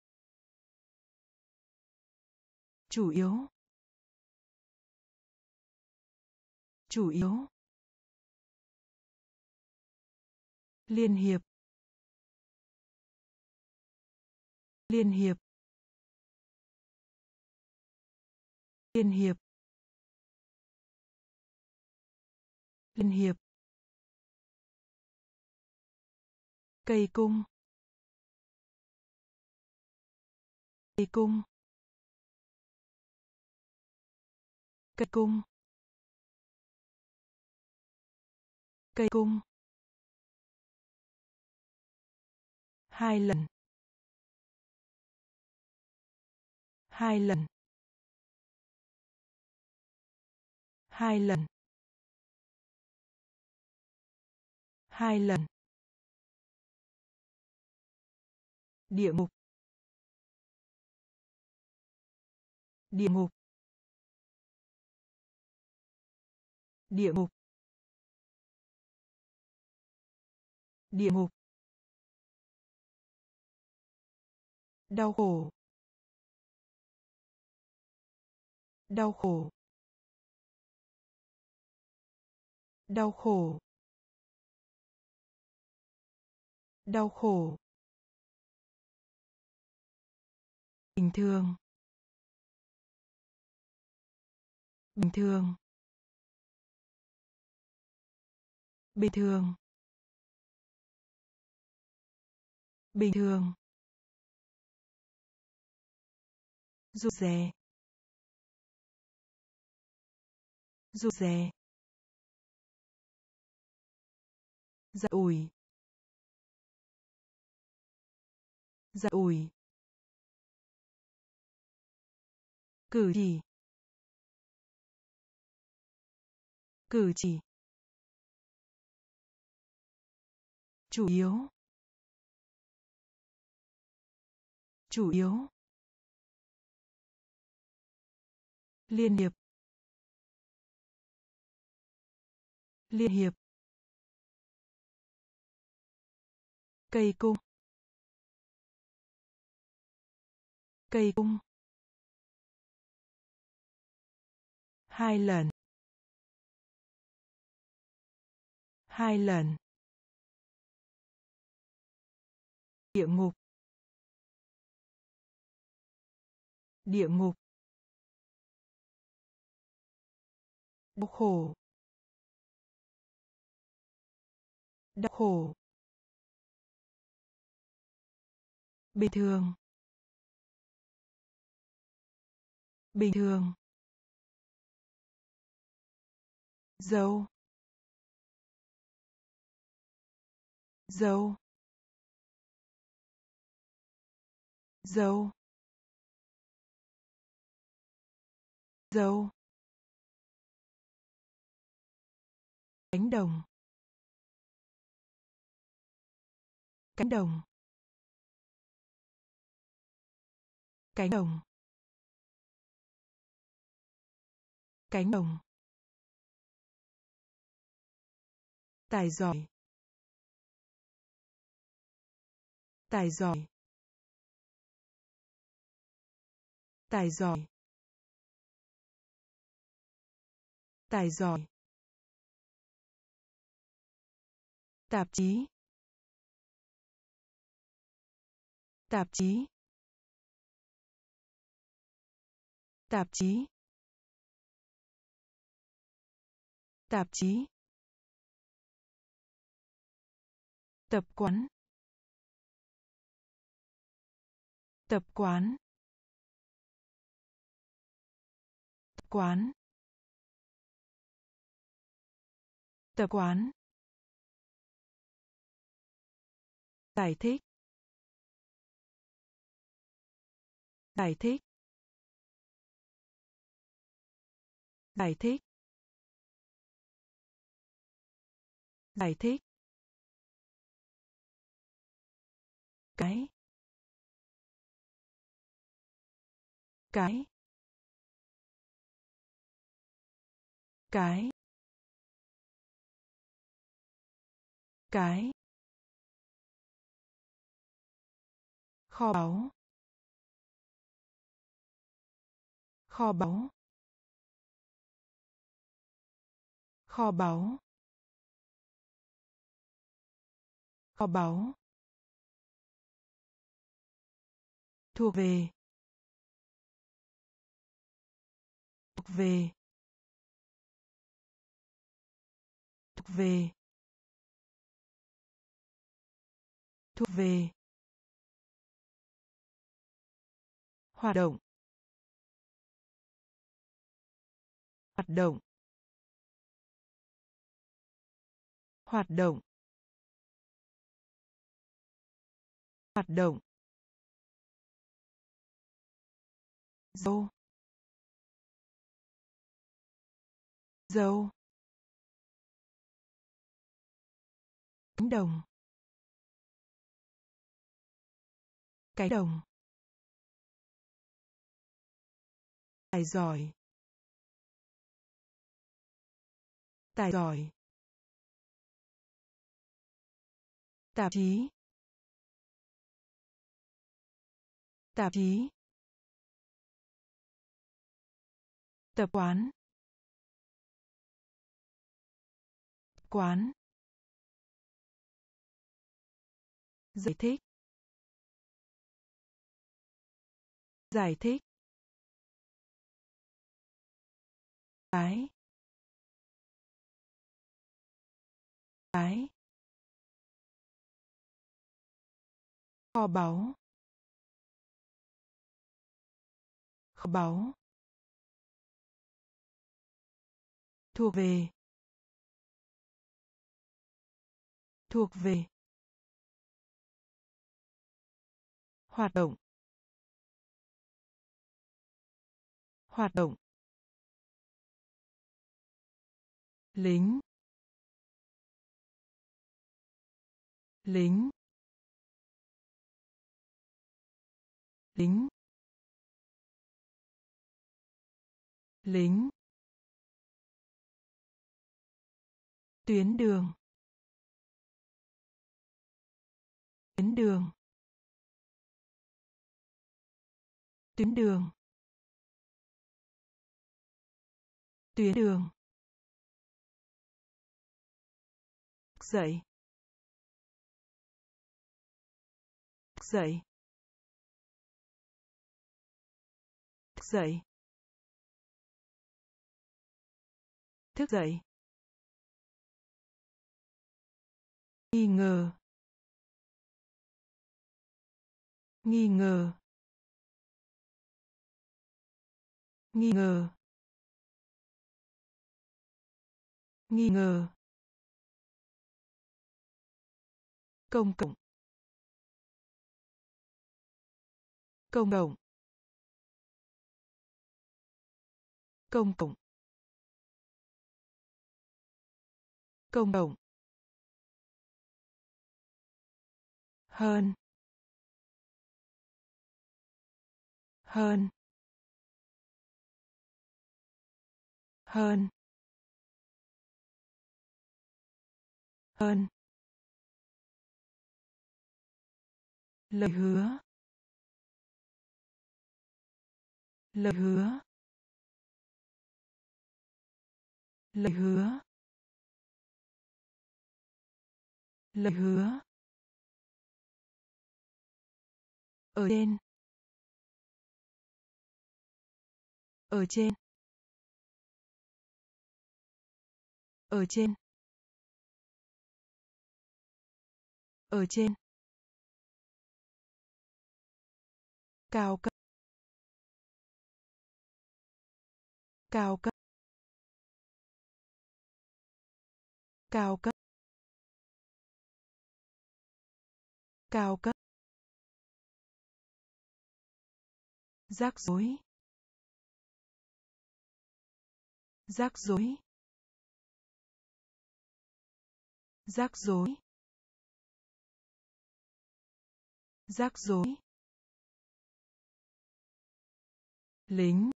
chủ yếu, chủ yếu, liên hiệp, liên hiệp, liên hiệp, liên hiệp, cây cung, cây cung, cây cung, cây cung, hai lần, hai lần, hai lần, hai lần, địa ngục, địa ngục, địa ngục, địa ngục, đau khổ, đau khổ, đau khổ, đau khổ, bình thường, bình thường, bình thường, bình thường, rụt rè, rụt rè, giặt ủi, giặt ủi, cử chỉ, Cử chỉ. Chủ yếu. Chủ yếu. Liên hiệp. Liên hiệp. Cây cung. Cây cung. Hai lần. Hai lần. Địa ngục. Địa ngục. Đau khổ. Đau khổ. Bình thường. Bình thường. Dâu. Dâu. Dâu. Dâu. Cánh đồng. Cánh đồng. Cánh đồng. Cánh đồng. Tài giỏi. Tài giỏi. Tài giỏi. Tài giỏi. Tạp chí. Tạp chí. Tạp chí. Tạp chí. Tập quán. Tập quán. Tập quán. Tập quán. Giải thích. Giải thích. Giải thích. Giải thích. Cái. Cái. Cái. Cái. Kho báu. Kho báu. Kho báu. Kho báu. Thuộc về. Thuộc về. Thuộc về. Thuộc về. Hoạt động. Hoạt động. Hoạt động. Hoạt động. Dâu. Dâu. Cánh đồng. Cánh đồng. Tài giỏi. Tài giỏi. Tạp chí. Tạp chí. Tập quán. Quán. Giải thích. Giải thích. Cái. Cái. Kho báu. Kho báu. Thuộc về. Thuộc về. Hoạt động. Hoạt động. lính, lính, lính, lính, tuyến đường, tuyến đường, tuyến đường, tuyến đường, dậy, dậy, dậy, thức dậy, nghi ngờ, nghi ngờ, nghi ngờ, nghi ngờ, công cộng, công cộng, công cộng, công cộng, hơn, hơn, hơn, hơn, lời hứa, lời hứa, lời hứa, lời hứa, ở trên, ở trên, ở trên, ở trên, cao cấp, cao cấp, cao cấp, cao cấp, rắc rối, rắc rối, rắc rối, rắc rối, lính,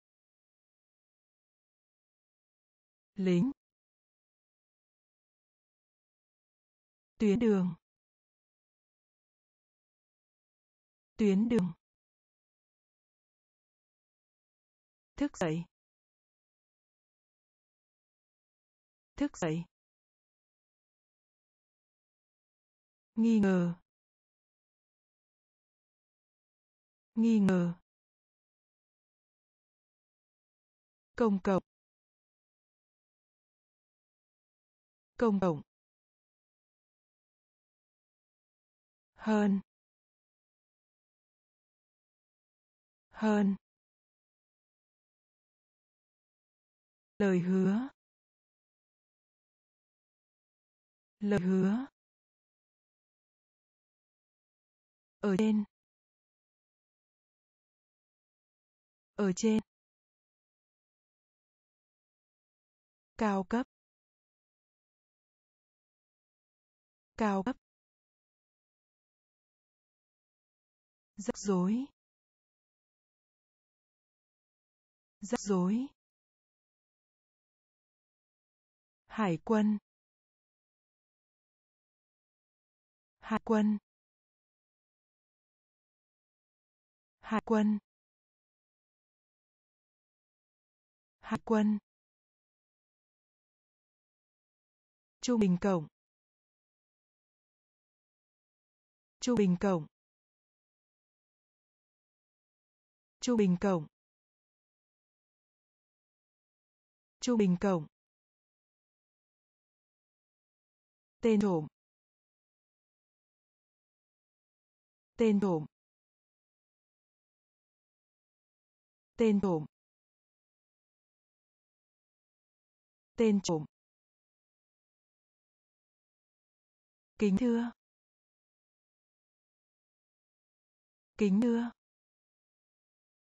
lính, tuyến đường, tuyến đường, thức dậy, thức dậy, nghi ngờ, nghi ngờ, công cộng, công cộng, hơn, hơn, lời hứa, lời hứa, ở trên, ở trên, cao cấp, cao cấp, rắc rối, rắc rối, hải quân, hải quân, hải quân, hải quân, trung bình cộng, trung bình cộng, trung bình cộng, trung bình cộng, tên trộm, tên trộm, tên trộm, tên trộm, kính thưa, kính thưa,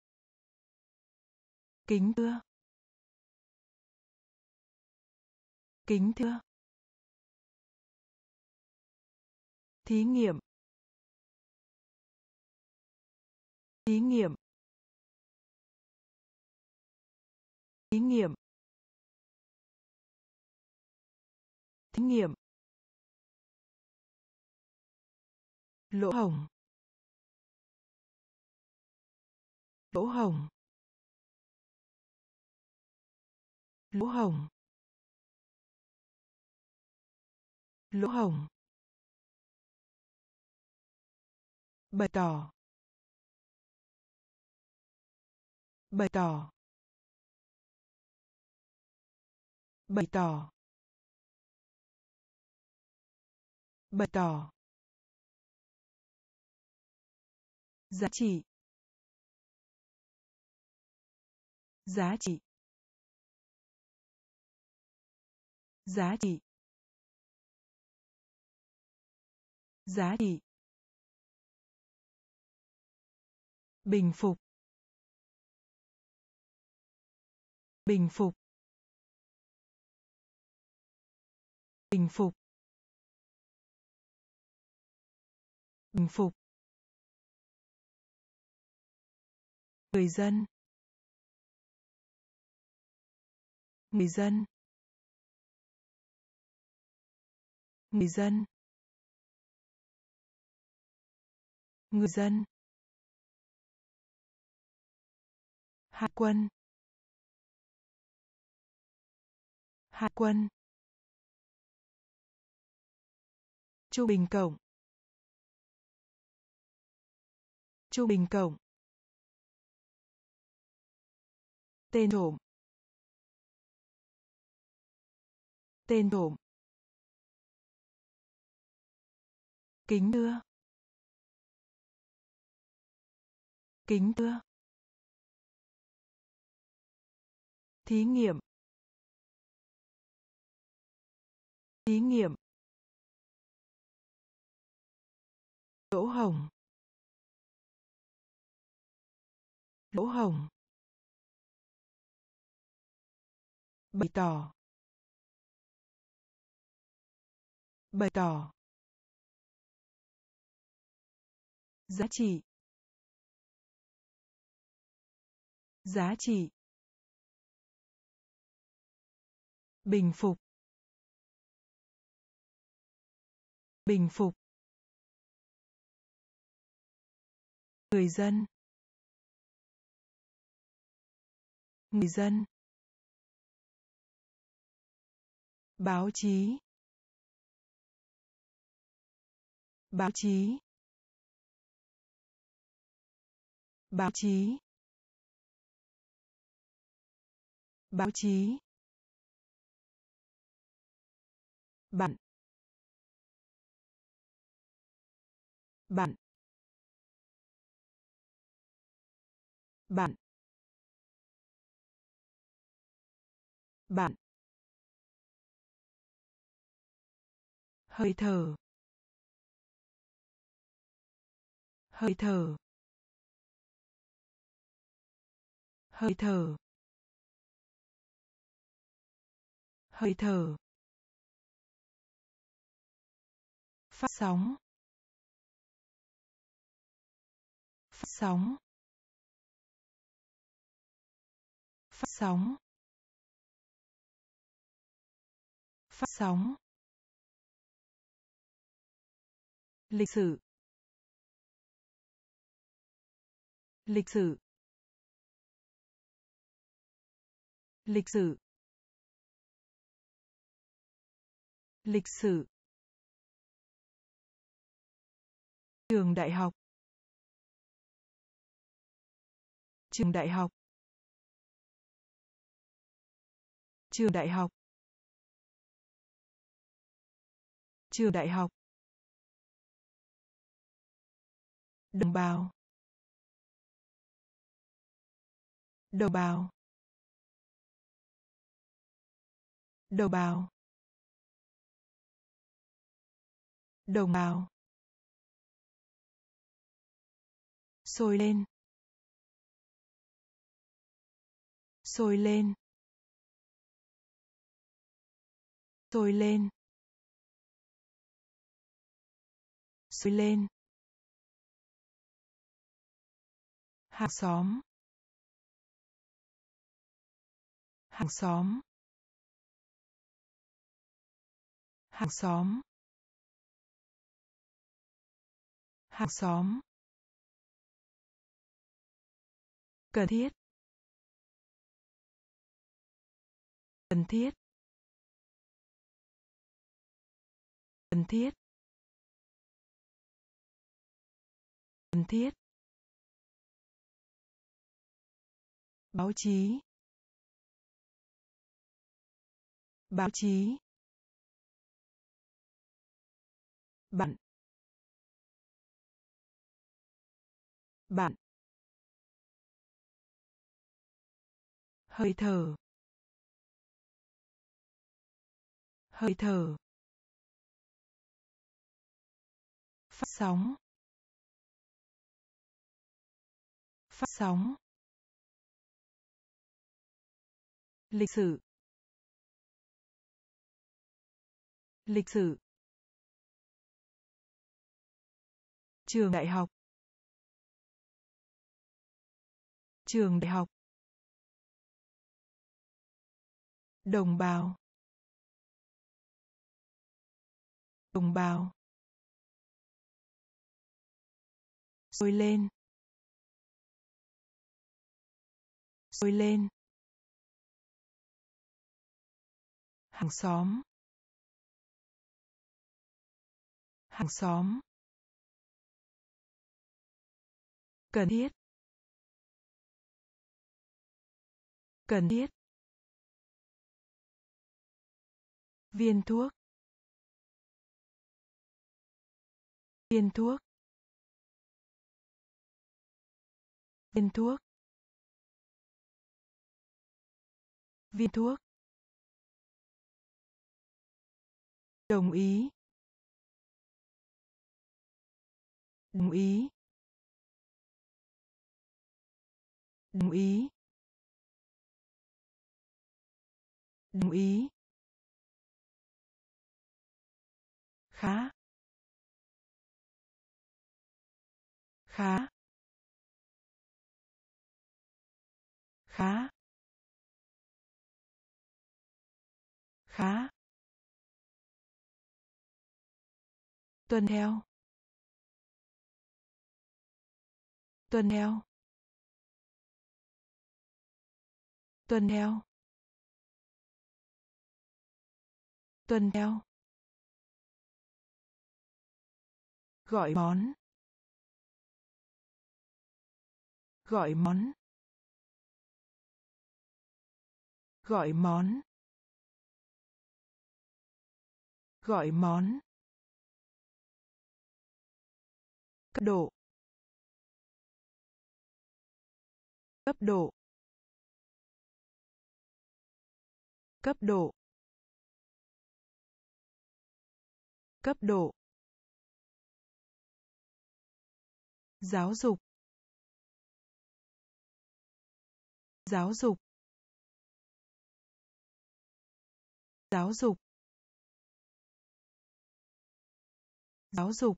kính thưa, Kính thưa. Thí nghiệm. Thí nghiệm. Thí nghiệm. Thí nghiệm. Lỗ hổng. Lỗ hổng. Lỗ hổng. Lỗ hổng. Bày tỏ. Bày tỏ. Bày tỏ. Bày tỏ. Giá trị. Giá trị. Giá trị. Giá trị. Bình phục. Bình phục. Bình phục. Bình phục. Người dân. Người dân. Người dân. Người dân. Hải quân. Hải quân. Trung bình cộng. Trung bình cộng. Tên trộm. Tên trộm. Kính thưa. Kính thưa. Thí nghiệm. Thí nghiệm. Lỗ hổng. Lỗ hổng. Bày tỏ. Bày tỏ. Giá trị. Giá trị. Bình phục. Bình phục. Người dân. Người dân. Báo chí. Báo chí. Báo chí. Báo chí. Bạn. Bạn. Bạn. Bạn. Hơi thở. Hơi thở. Hơi thở. Hơi thở. Phát sóng. Phát sóng. Phát sóng. Phát sóng. Lịch sử. Lịch sử. Lịch sử. Lịch sử. Trường đại học. Trường đại học. Trường đại học. Trường đại học. Đồng bào. Đồng bào. Đồng bào. Đồng bào. Sôi lên. Sôi lên. sôi lên, sôi lên, hàng xóm, hàng xóm, hàng xóm, hàng xóm, cần thiết, cần thiết, cần thiết, cần thiết, báo chí, báo chí, bạn, bạn, hơi thở, hơi thở, phát sóng, phát sóng, lịch sử, lịch sử, trường đại học, trường đại học, đồng bào, đồng bào, sôi lên, sôi lên, hàng xóm, hàng xóm, cần thiết, cần thiết, viên thuốc, viên thuốc, viên thuốc, viên thuốc, đồng ý, đồng ý, đồng ý, đồng ý, khá, khá, khá, khá, tuân theo, tuân theo, tuân theo, tuân theo, gọi món, gọi món, gọi món, gọi món, cấp độ, cấp độ, cấp độ, cấp độ, giáo dục, giáo dục, giáo dục, giáo dục,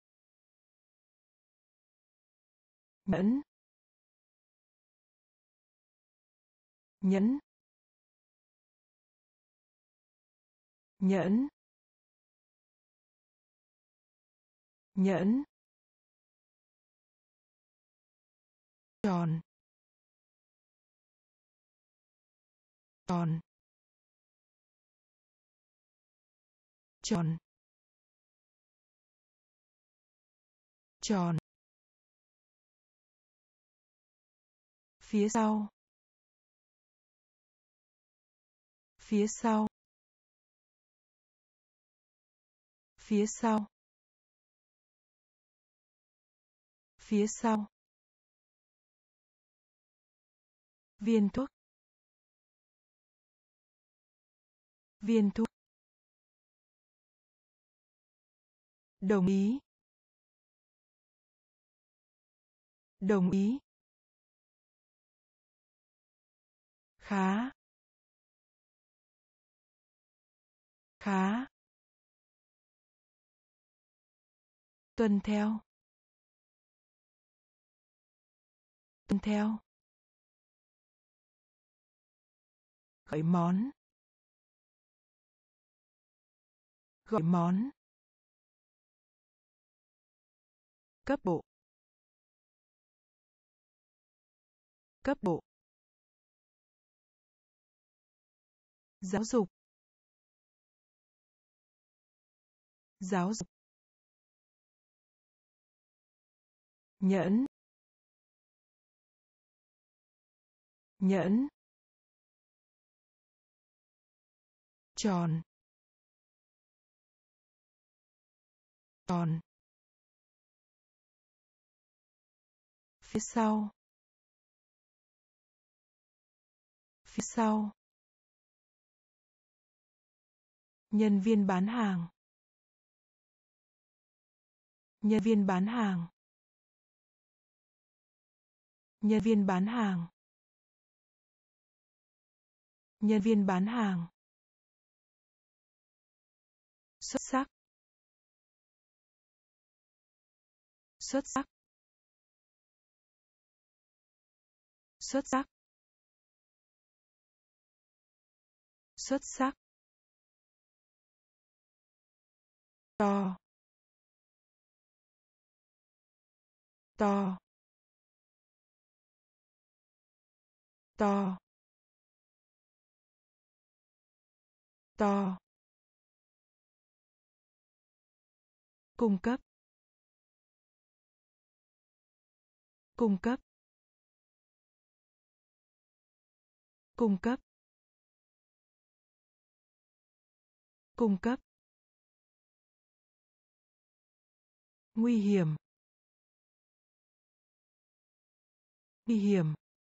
nhẫn, nhẫn, nhẫn, nhẫn, tròn, tròn, tròn, tròn, phía sau, phía sau, phía sau, phía sau, viên thuốc, viên thuốc, đồng ý, đồng ý, khá, khá, tuân theo, tuân theo, gọi món, gọi món, cấp bộ, cấp bộ, giáo dục, giáo dục, nhẫn, nhẫn, tròn, tròn, phía sau, phía sau, nhân viên bán hàng, nhân viên bán hàng, nhân viên bán hàng, nhân viên bán hàng, xuất sắc, xuất sắc, xuất sắc, xuất sắc, to, to, to, to, cung cấp, cung cấp, cung cấp, cung cấp, nguy hiểm, nguy hiểm,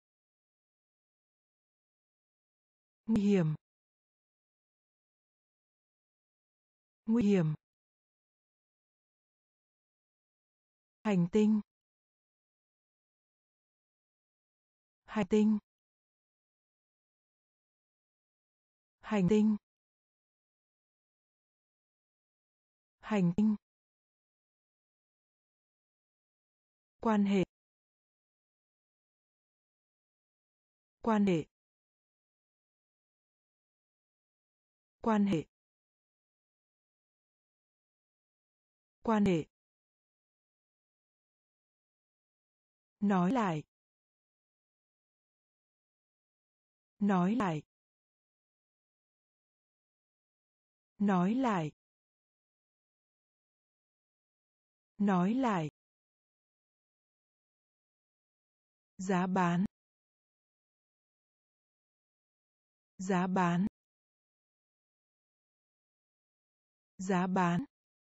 nguy hiểm, nguy hiểm, hành tinh, hành tinh, hành tinh, hành tinh, quan hệ, quan hệ, quan hệ, quan hệ, nói lại, nói lại, nói lại, nói lại, giá bán, giá bán, giá bán,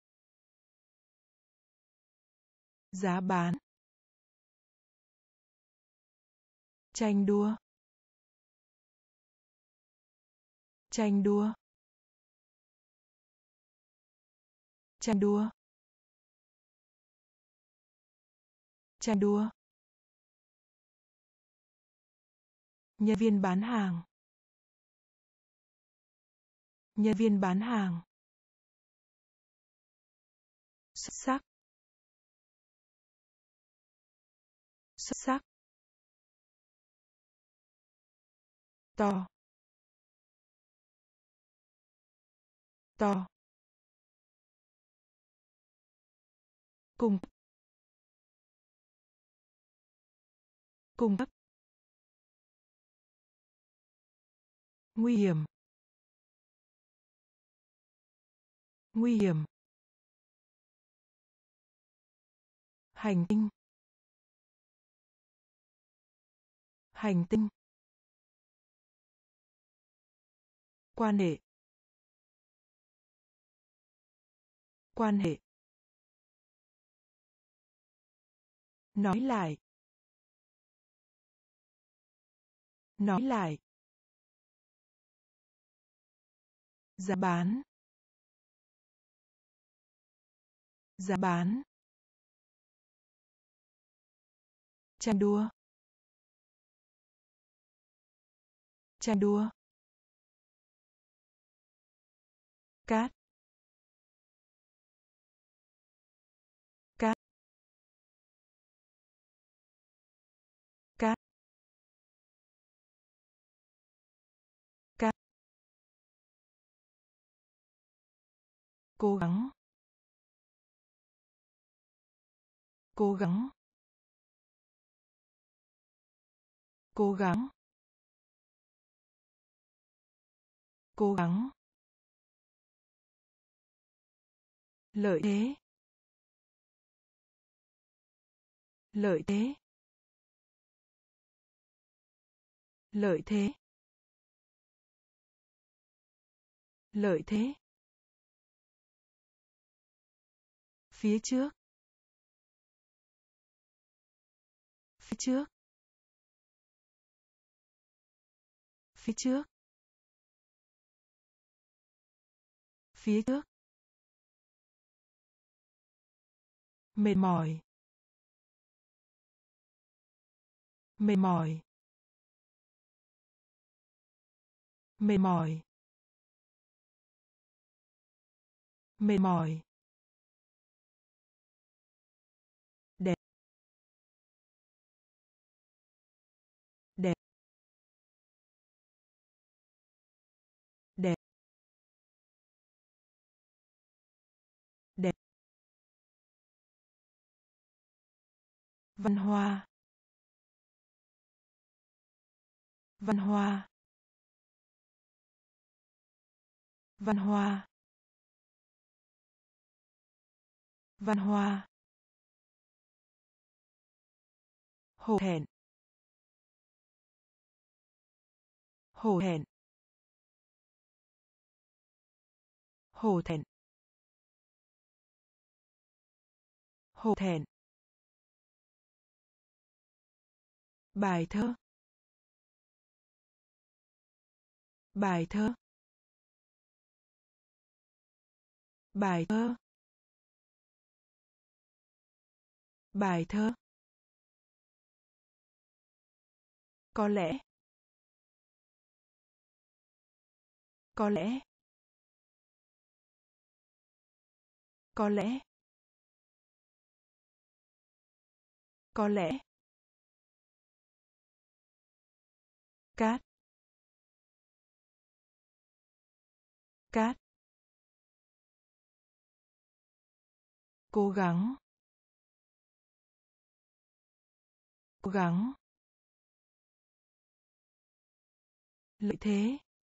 giá bán, tranh đua, tranh đua, tranh đua, tranh đua, nhân viên bán hàng, nhân viên bán hàng, xuất sắc, xuất sắc, to, to, cung, cung cấp, nguy hiểm, nguy hiểm, hành tinh, hành tinh, quan hệ, quan hệ, nói lại, nói lại, giá bán, giá bán, tranh đua, tranh đua, cát, cát, cát, cát, cố gắng, cố gắng, cố gắng, cố gắng, lợi thế, lợi thế, lợi thế, lợi thế, phía trước, phía trước, phía trước, phía trước, mệt mỏi, mệt mỏi, mệt mỏi, mệt mỏi, đẹp, đẹp, đẹp, đẹp, văn hoa, văn hoa, văn hoa, văn hoa, hổ thẹn, hổ thẹn, hổ thẹn, hổ thẹn, bài thơ, bài thơ, bài thơ, bài thơ, có lẽ, có lẽ, có lẽ, có lẽ, cát, cát, cố gắng, cố gắng, lợi thế,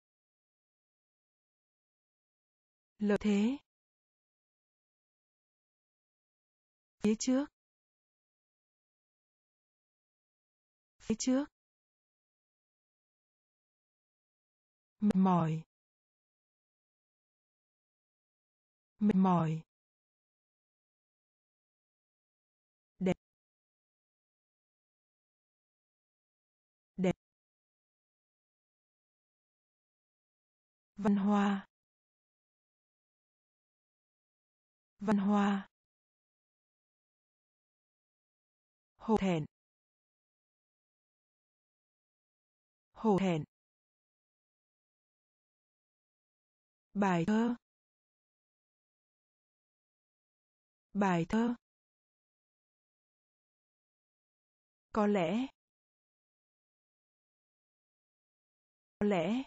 lợi thế, phía trước, phía trước, mệt mỏi, mệt mỏi, đẹp, đẹp, văn hoa, văn hoa, hổ thẹn, hổ thẹn, bài thơ, bài thơ, có lẽ, có lẽ,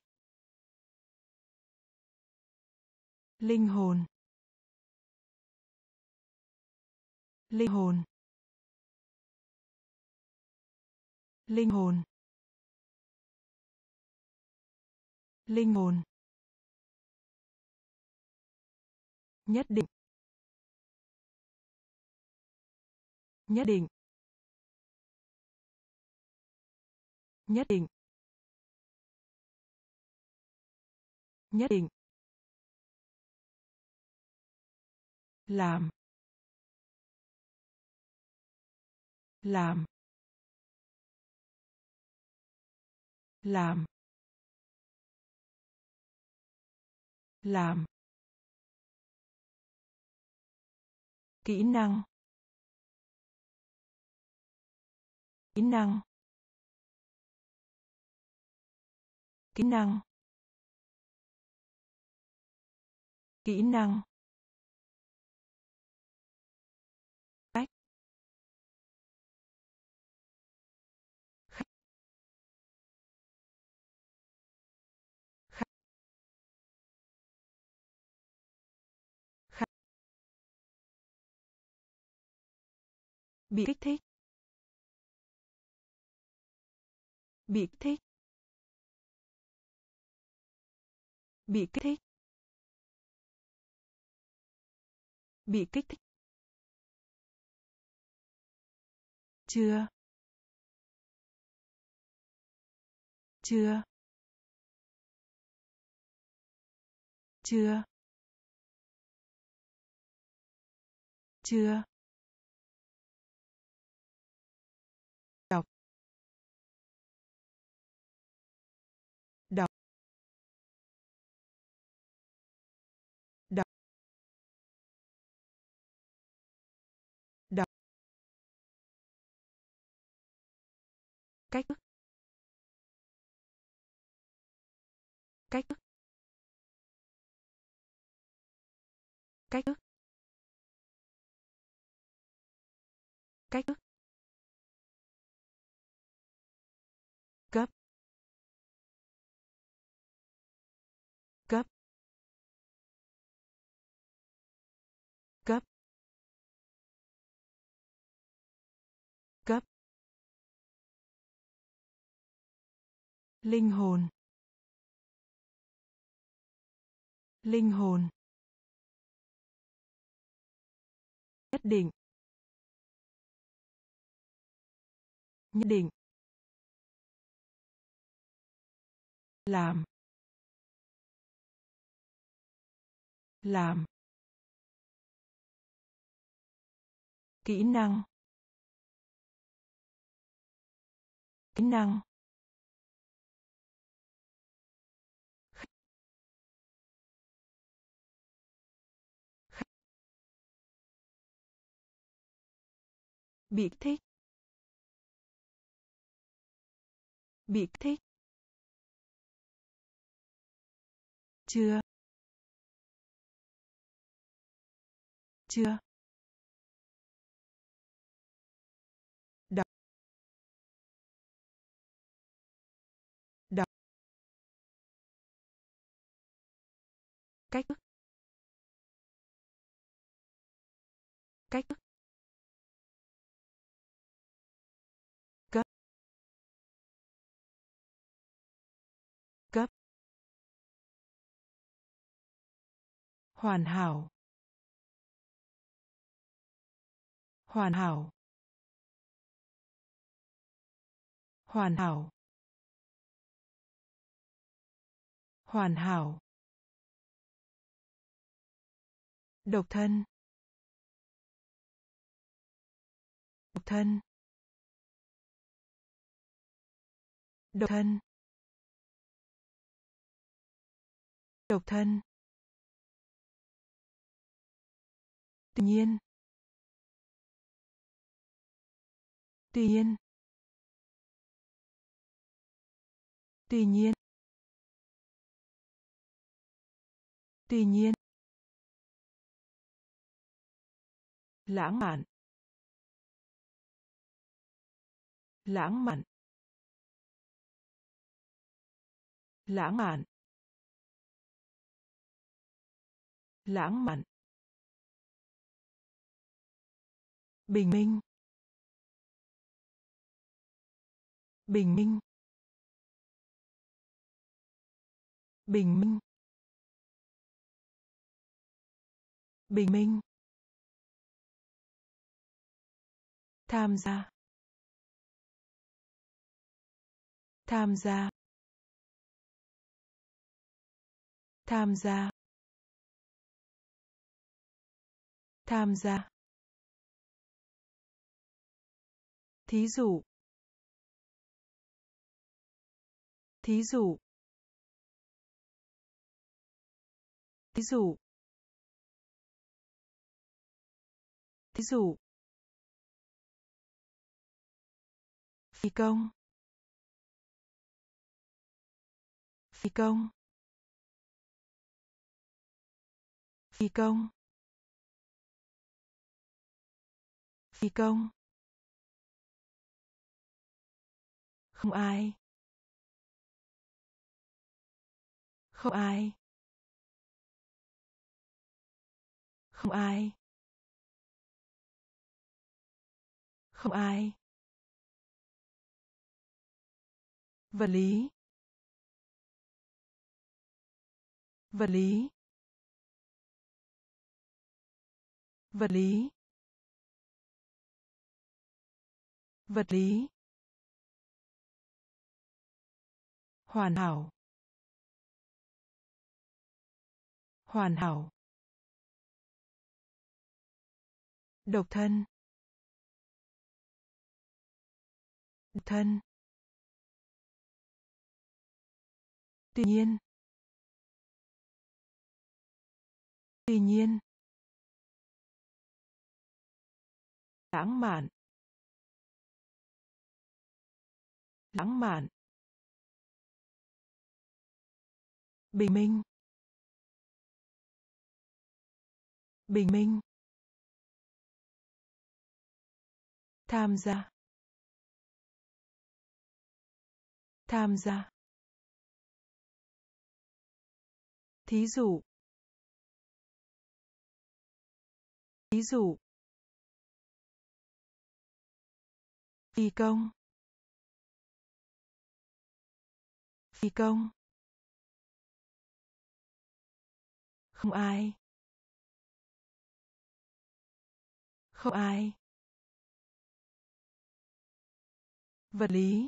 linh hồn, linh hồn, linh hồn, linh hồn, nhất định, nhất định, nhất định, nhất định, làm, làm, làm, làm, kỹ năng, kỹ năng, kỹ năng, Kỹ năng. Cách. Khách. Khách. Khách. Bị kích thích. Bị kích thích. Bị kích thích. Bị kích thích. Chưa. Chưa. Chưa. Chưa. Đọc. Đọc. Đọc. Đọc. Cách thức. Cách thức. Cách thức. Cách thức. Cấp. Cấp. Cấp. Cấp. Linh hồn. Linh hồn. Nhất định. Nhất định. Làm. Làm. Kỹ năng. Kỹ năng. Khách. Khách. Bị kích thích. Bị kích thích. Chưa. Chưa. Đọc. Đọc. Cách thức. Cách thức. Cấp. Cấp. Hoàn hảo. Hoàn hảo. Hoàn hảo. Hoàn hảo. Độc thân. Độc thân. Độc thân. Độc thân. Tuy nhiên. Tuy nhiên. Tuy nhiên. Tuy nhiên. Lãng mạn. Lãng mạn. Lãng mạn. Lãng mạn. Bình minh. Bình minh. Bình minh. Bình minh. Tham gia. Tham gia. Tham gia. Tham gia. Thí dụ. Thí dụ. Thí dụ. Thí dụ. Phi công. Phi công. Phi công. Phi công. Không ai. Không ai. Không ai. Không ai. Vật lý. Vật lý. Vật lý. Vật lý. Hoàn hảo. Hoàn hảo. Độc thân. Độc thân. Tuy nhiên. Tuy nhiên. Lãng mạn. Lãng mạn. Bình minh. Bình minh. Tham gia. Tham gia. Thí dụ. Thí dụ. Phi công. Phi công. Không ai. Không ai. Vật lý.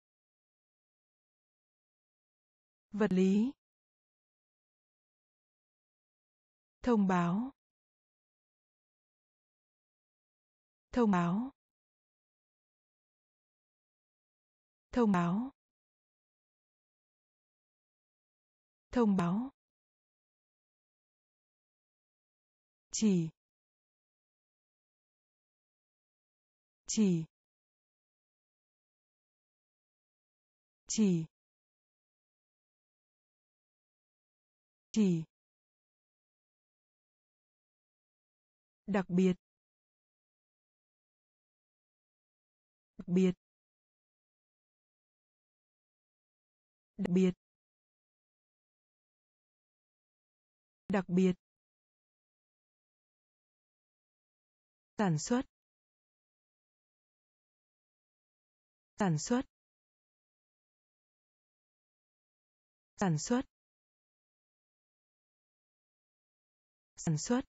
Vật lý. Thông báo. Thông báo. Thông báo. Thông báo. Chỉ. Chỉ. Chỉ. Chỉ. Đặc biệt. Đặc biệt. Đặc biệt. Đặc biệt. Sản xuất. Sản xuất. Sản xuất. Sản xuất.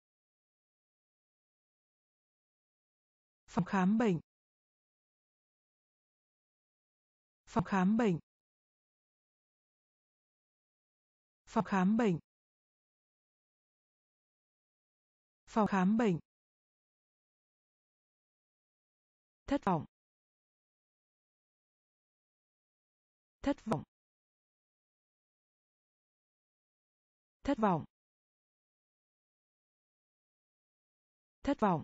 Phòng khám bệnh. Phòng khám bệnh. Phòng khám bệnh. Phòng khám bệnh. Thất vọng. Thất vọng. Thất vọng. Thất vọng.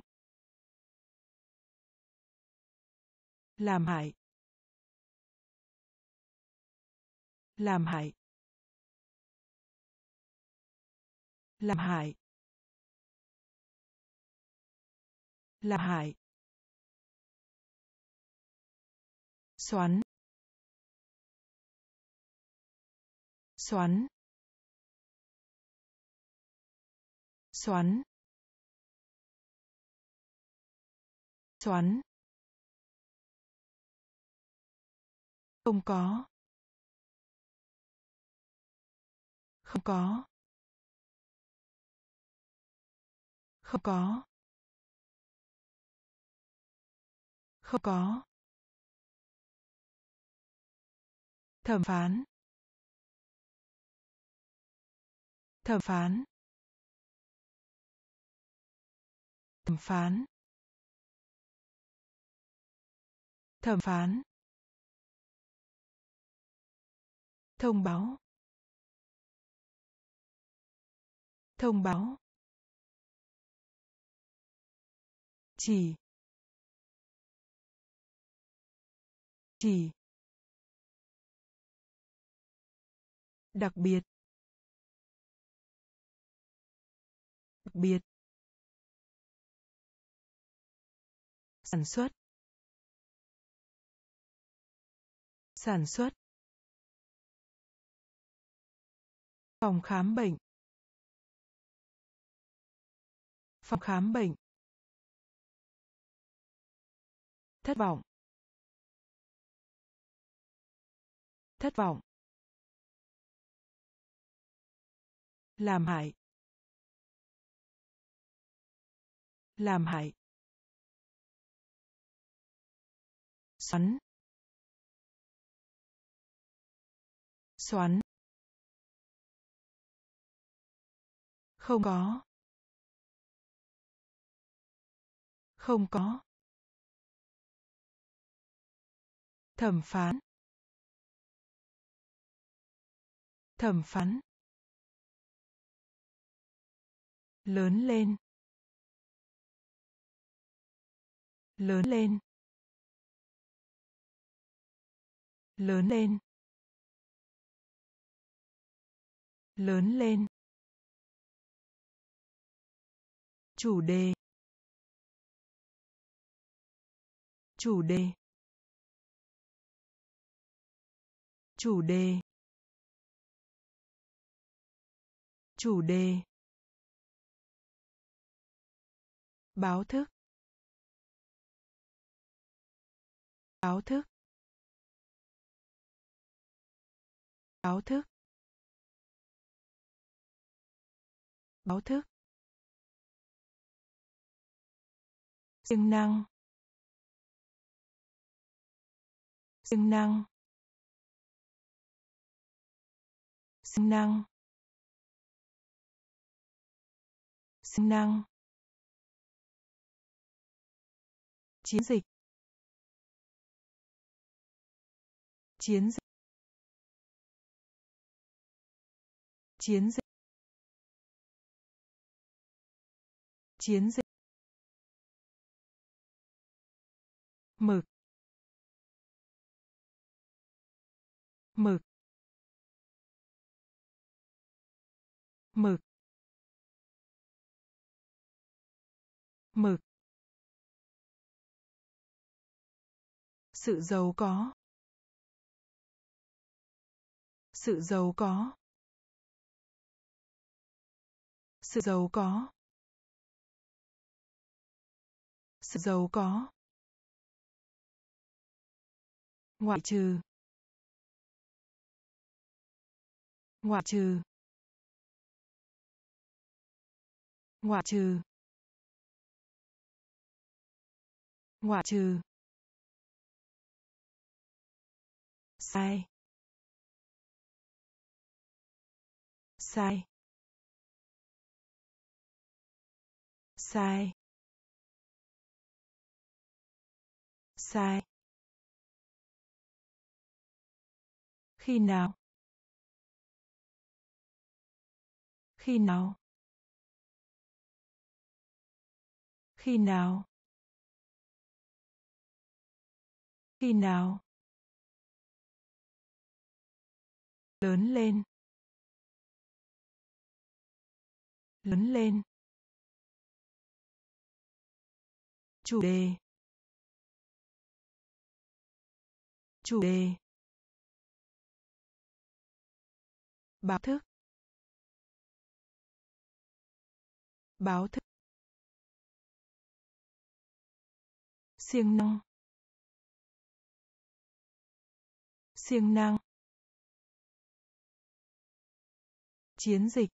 Làm hại. Làm hại. Làm hại. Làm hại. Xoắn. Xoắn. Xoắn. Xoắn. Không có. Không có. Không có. Không có. Thẩm phán. Thẩm phán. Thẩm phán. Thẩm phán. Thông báo. Thông báo. Chỉ. Chỉ. Đặc biệt. biệt. Sản xuất. Sản xuất. Phòng khám bệnh. Phòng khám bệnh. Thất vọng. Thất vọng. Làm hại. Làm hại. Xoắn. Xoắn. Không có. Không có. Thẩm phán. Thẩm phán. Lớn lên. Lớn lên. Lớn lên. Lớn lên. Chủ đề. Chủ đề. Chủ đề. Chủ đề. Báo thức. Báo thức. Báo thức. Báo thức. Siêng năng. Siêng năng. Siêng năng. Siêng năng. Chiến dịch. Chiến dịch. Chiến dịch. Chiến dịch. Mực. Mực. Mực. Mực. Sự giàu có. Sự giàu có. Sự giàu có. Sự giàu có. Ngoại trừ. Ngoại trừ. Ngoại trừ. Ngoại trừ. Sai. Sai. Sai. Sai. Khi nào? Khi nào? Khi nào? Khi nào? Lớn lên. Lớn lên. Chủ đề. Chủ đề. Báo thức. Báo thức. Siêng năng. Siêng năng. Chiến dịch.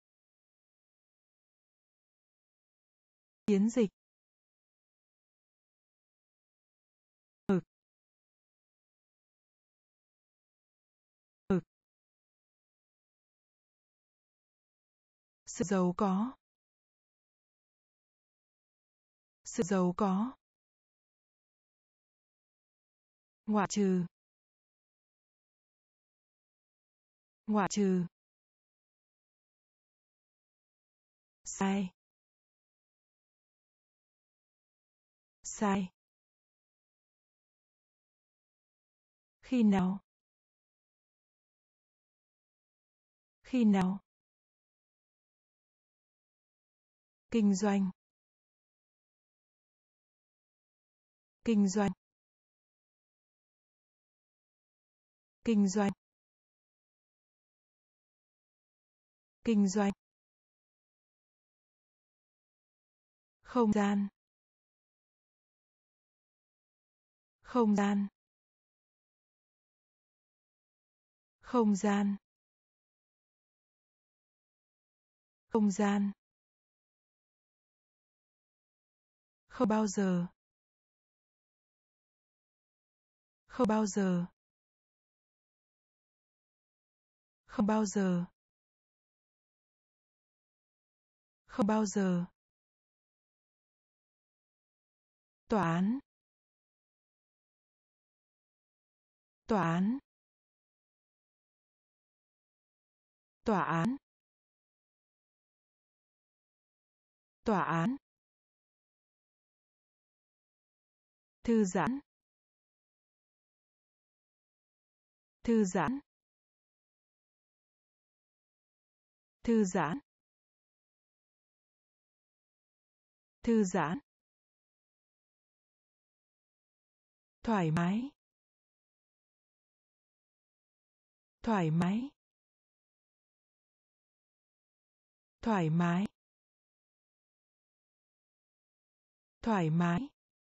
Chiến dịch. Mực. Mực. Sự giàu có. Sự giàu có. Ngoại trừ. Ngoại trừ. Sai. Sai. Khi nào? Khi nào? kinh doanh, kinh doanh, kinh doanh, kinh doanh, không gian, không gian, không gian, không gian, không bao giờ, không bao giờ, không bao giờ, không bao giờ, tòa án, tòa án, tòa án, tòa án, thư giãn, thư giãn, thư giãn, thư giãn, thoải mái, thoải mái, thoải mái, thoải mái,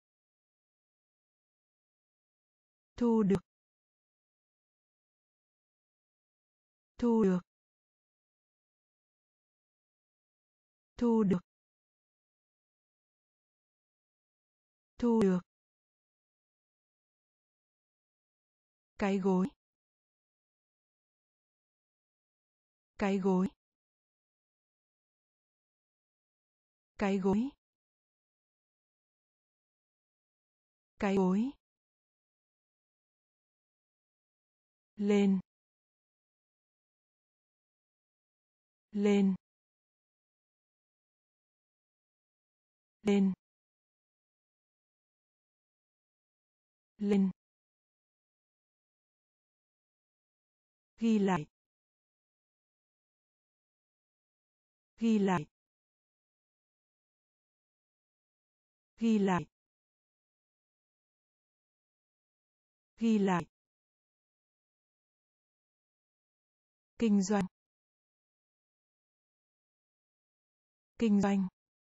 thu được, thu được, thu được, thu được, cái gối, cái gối, cái gối, cái gối, lên, lên, lên, lên, ghi lại, ghi lại, ghi lại, ghi lại, kinh doanh, kinh doanh,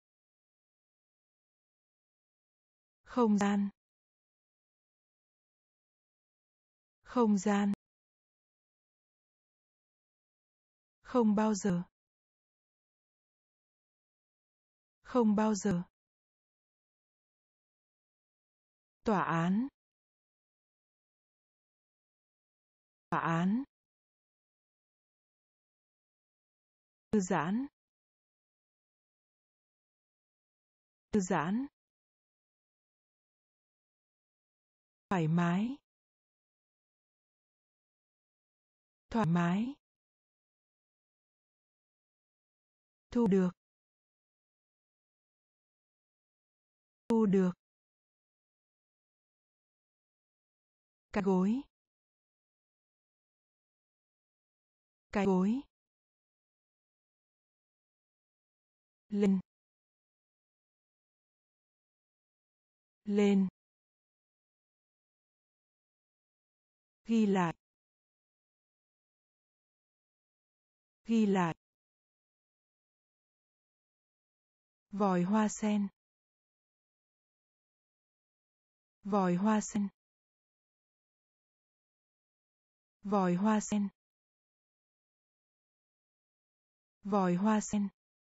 không gian, không gian, không bao giờ, không bao giờ, tòa án, tòa án, thư giãn, thư giãn, thoải mái, thoải mái, thu được, thu được, cái gối, cái gối, lên, lên, ghi lại, ghi lại, vòi hoa sen, vòi hoa sen, vòi hoa sen, vòi hoa sen,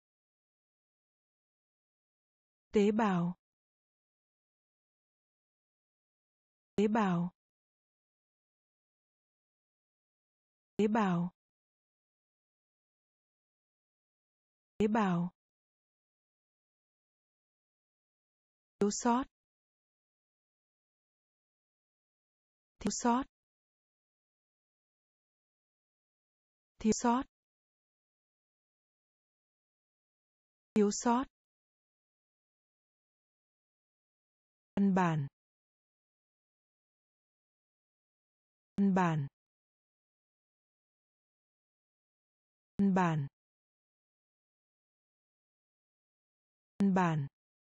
tế bào, tế bào, tế bào, tế bào, thiếu sót, thiếu sót, thiếu sót, thiếu sót, văn bản, văn bản, văn bản, Văn bản.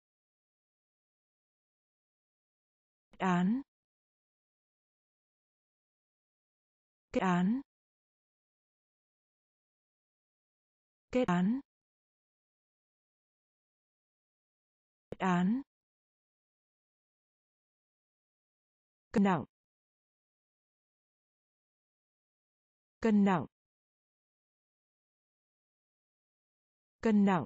Kết án. Kết án. Kết án. Kết án. Cân nặng. Cân nặng. Cân nặng.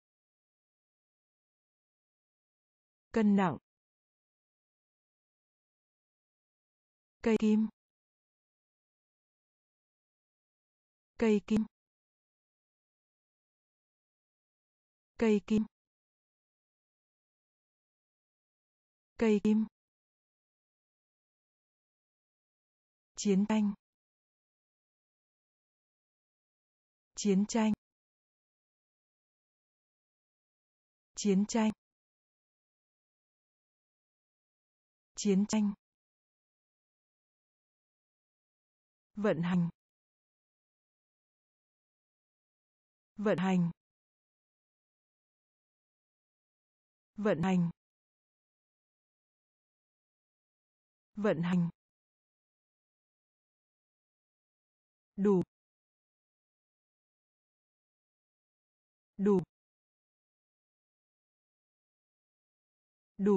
Cân nặng. Cây kim. Cây kim. Cây kim. Cây kim. Chiến tranh. Chiến tranh. Chiến tranh. Chiến tranh. Vận hành. Vận hành. Vận hành. Vận hành. Đủ. Đủ. Đủ.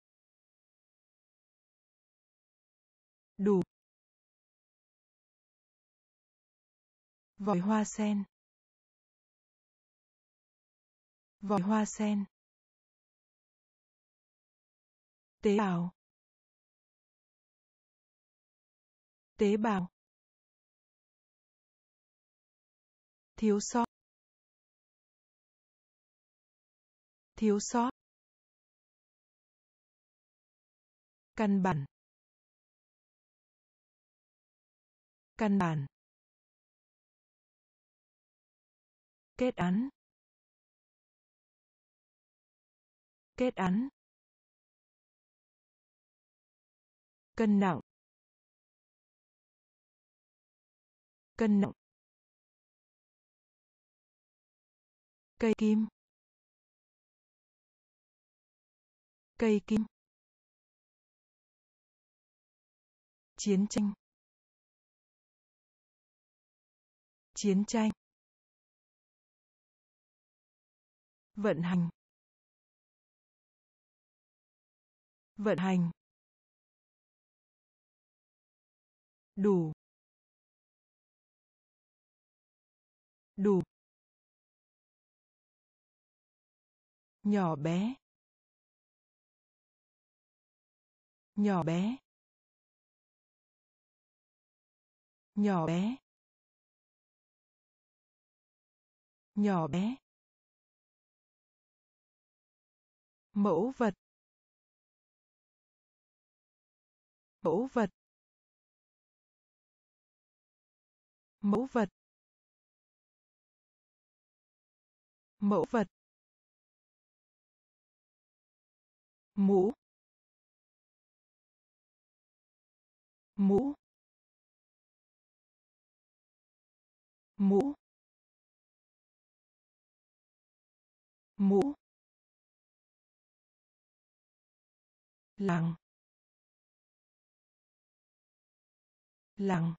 Đủ. Vòi hoa sen. Vòi hoa sen. Tế bào. Tế bào. Thiếu sót. Thiếu sót. Căn bản. Căn bản. Kết án. Kết án. Cân nặng. Cân nặng. Cây kim. Cây kim. Chiến tranh. Chiến tranh. Vận hành. Vận hành. Đủ. Đủ. Nhỏ bé. Nhỏ bé. Nhỏ bé. Nhỏ bé. Mẫu vật. Mẫu vật. Mẫu vật. Mẫu vật. Mũ. Mũ. Mũ. Mũ. Làng. Làng.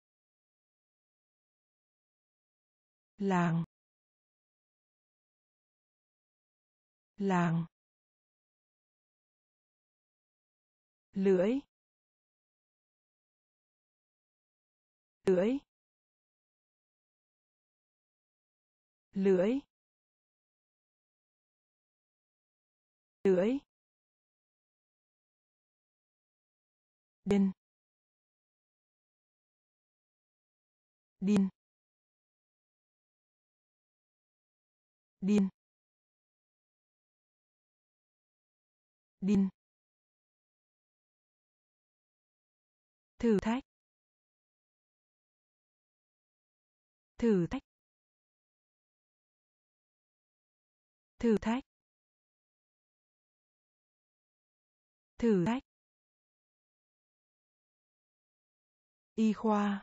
Làng. Làng. Lưỡi. Lưỡi. Lưỡi. Lưỡi. Điên. Điên. Điên. Điên. Thử thách. Thử thách. Thử thách. Thử thách. Y khoa.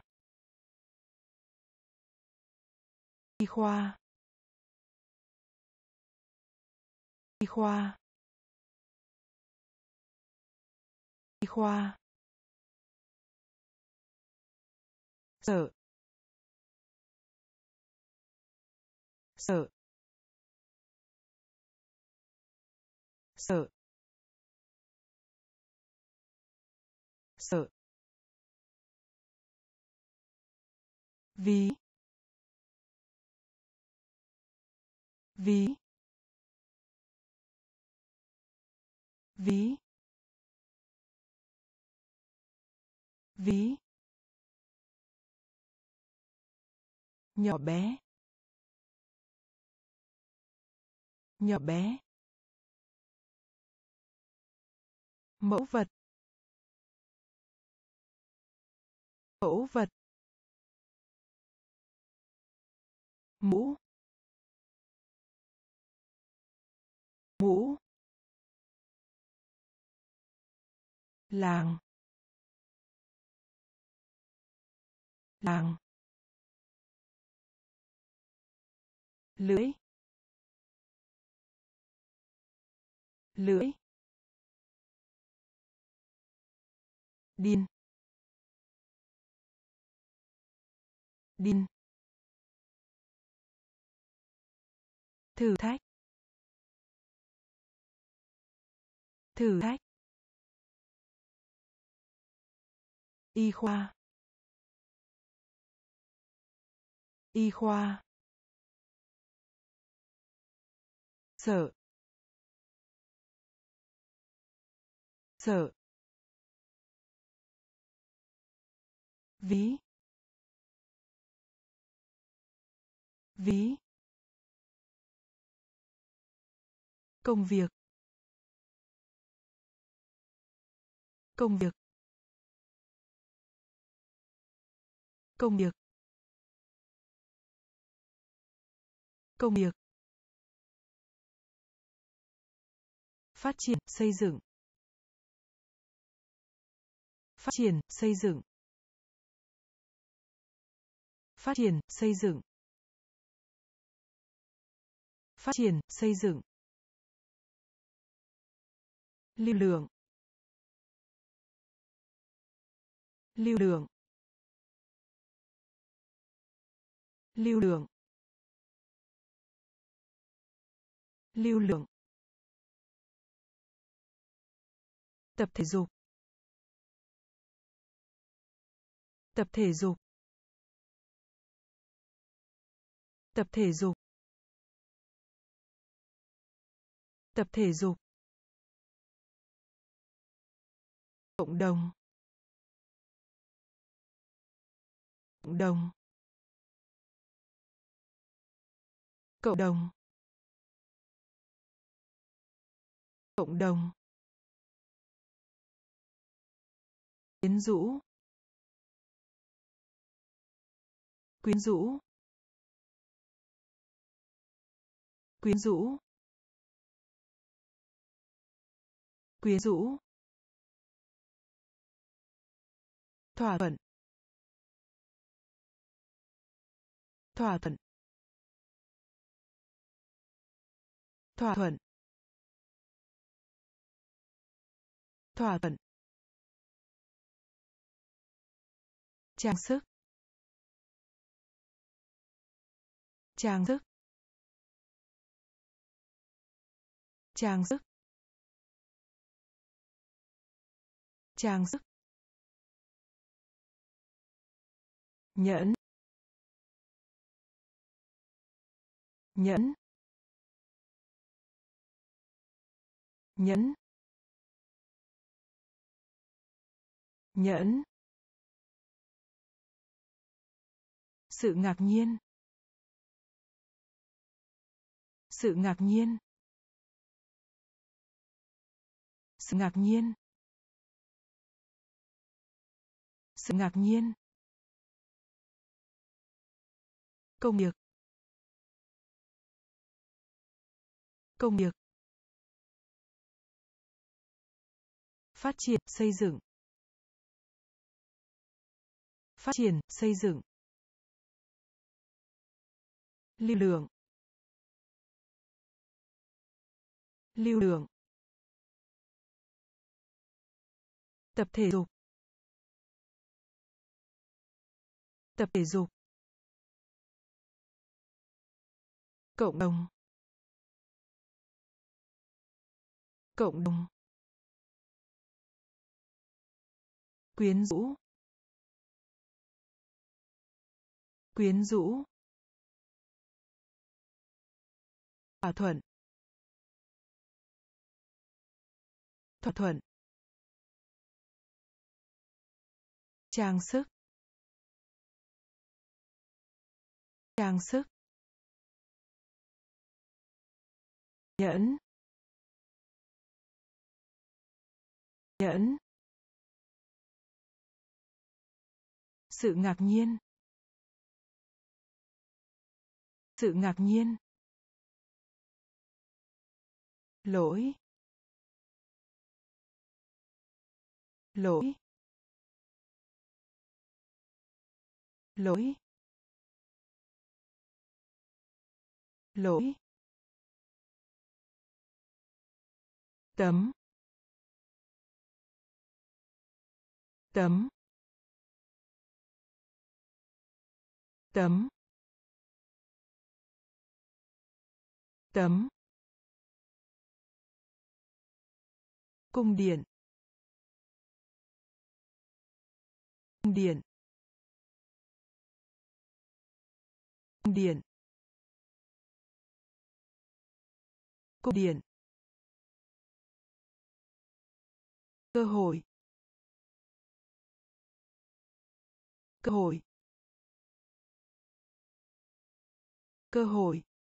Y khoa. Y khoa. Y khoa. Sợ. Sợ. Sợ. Sợ. Ví. Ví. Ví. Ví. Nhỏ bé. Nhỏ bé. Mẫu vật. Mẫu vật. Mũ. Mũ. Làng. Làng. Lưỡi. Lưỡi. Điên. Điên. Thử thách. Thử thách. Y khoa. Y khoa. Sợ. Sợ. Ví. Ví. Công việc. Công việc. Công việc. Công việc. Phát triển, xây dựng. Phát triển, xây dựng. Phát triển, xây dựng. Phát triển, xây dựng. Lưu lượng. Lưu lượng. Lưu lượng. Lưu lượng. Tập thể dục. Tập thể dục. Tập thể dục. Tập thể dục. Cộng đồng. Cộng đồng. Cộng đồng. Cộng đồng. Quyến rũ. Quyến rũ. Quyến rũ. Quyến rũ. Thỏa thuận. Thỏa thuận. Thỏa thuận. Thỏa thuận. Trang sức. Trang sức. Trang sức. Trang sức. Nhẫn. Nhẫn. Nhẫn. Nhẫn. Sự ngạc nhiên. Sự ngạc nhiên. Sự ngạc nhiên. Sự ngạc nhiên. Công việc. Công việc. Phát triển, xây dựng. Phát triển, xây dựng. Lưu lượng. Lưu lượng. Tập thể dục. Tập thể dục. Cộng đồng. Cộng đồng. Quyến rũ. Quyến rũ. Thỏa thuận. Thỏa thuận. Trang sức. Trang sức. Nhẫn. Nhẫn. Sự ngạc nhiên. Sự ngạc nhiên. Lỗi. Lỗi. Lỗi. Lỗi. Tấm. Tấm. Tấm. Tấm. Cung điện. Cung điện. Cung điện. Cung điện. Cơ hội. Cơ hội. Cơ hội.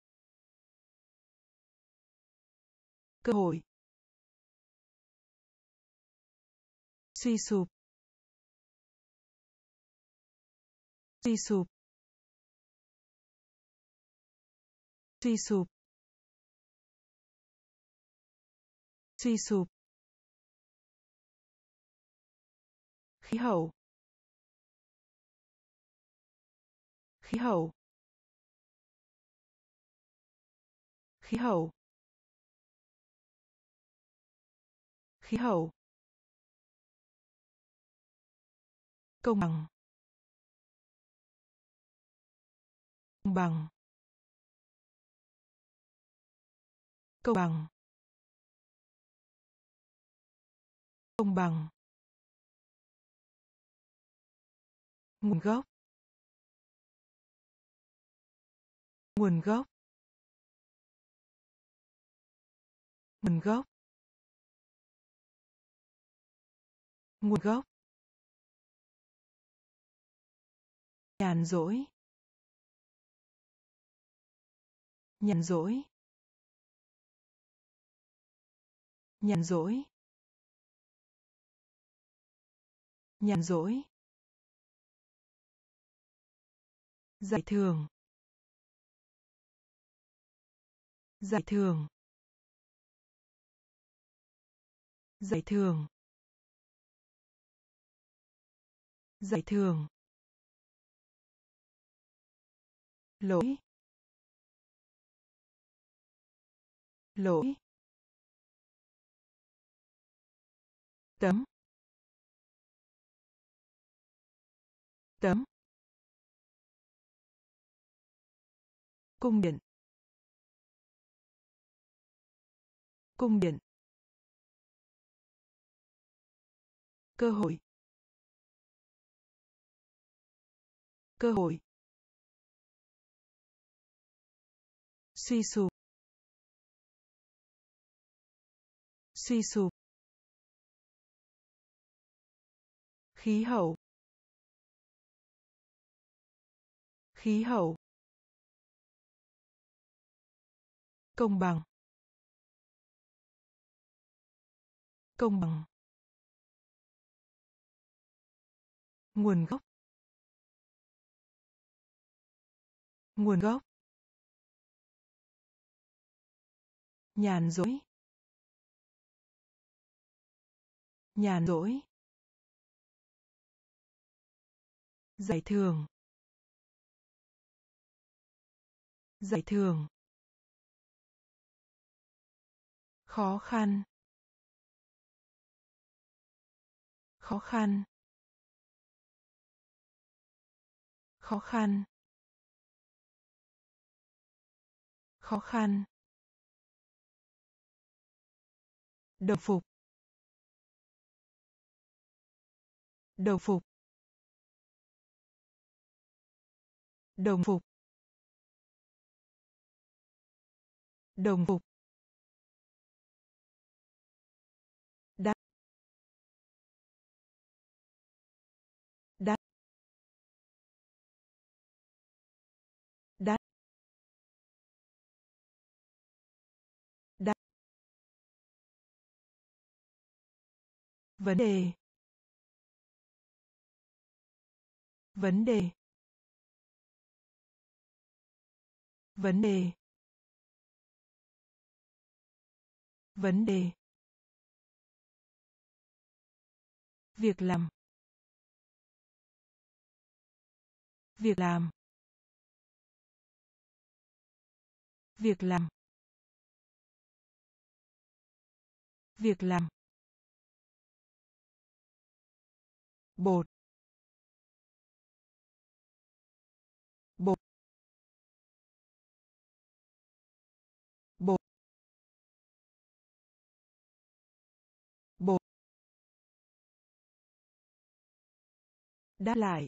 Cơ hội. Suy sụp. Suy sụp. Suy sụp. Suy sụp. Khí hậu. Khí hậu. Khí hậu. Khí hậu. Công bằng. Công bằng. Công bằng. Công bằng. Nguồn gốc. Nguồn gốc. Nguồn gốc. Nguồn gốc. Nhàn rỗi. Nhàn rỗi. Nhàn rỗi. Nhàn rỗi. Giải thưởng. Giải thưởng. Giải thưởng. Giải thưởng. Lỗi. Lỗi. Tấm. Tấm. Cung điện. Cung điện. Cơ hội. Cơ hội. Suy sụp. Suy sụp. Khí hậu. Khí hậu. Công bằng. Công bằng. Nguồn gốc. Nguồn gốc. Nhàn rỗi. Nhàn rỗi. Giải thưởng. Giải thưởng. khó khăn, khó khăn, khó khăn, khó khăn, đồng phục, đồng phục, đồng phục, đồng phục, đắt, đắt, đắt, đắt, vấn đề, vấn đề, vấn đề, vấn đề, việc làm, việc làm, việc làm, việc làm, bột, bột, bột, bột, đáp lại,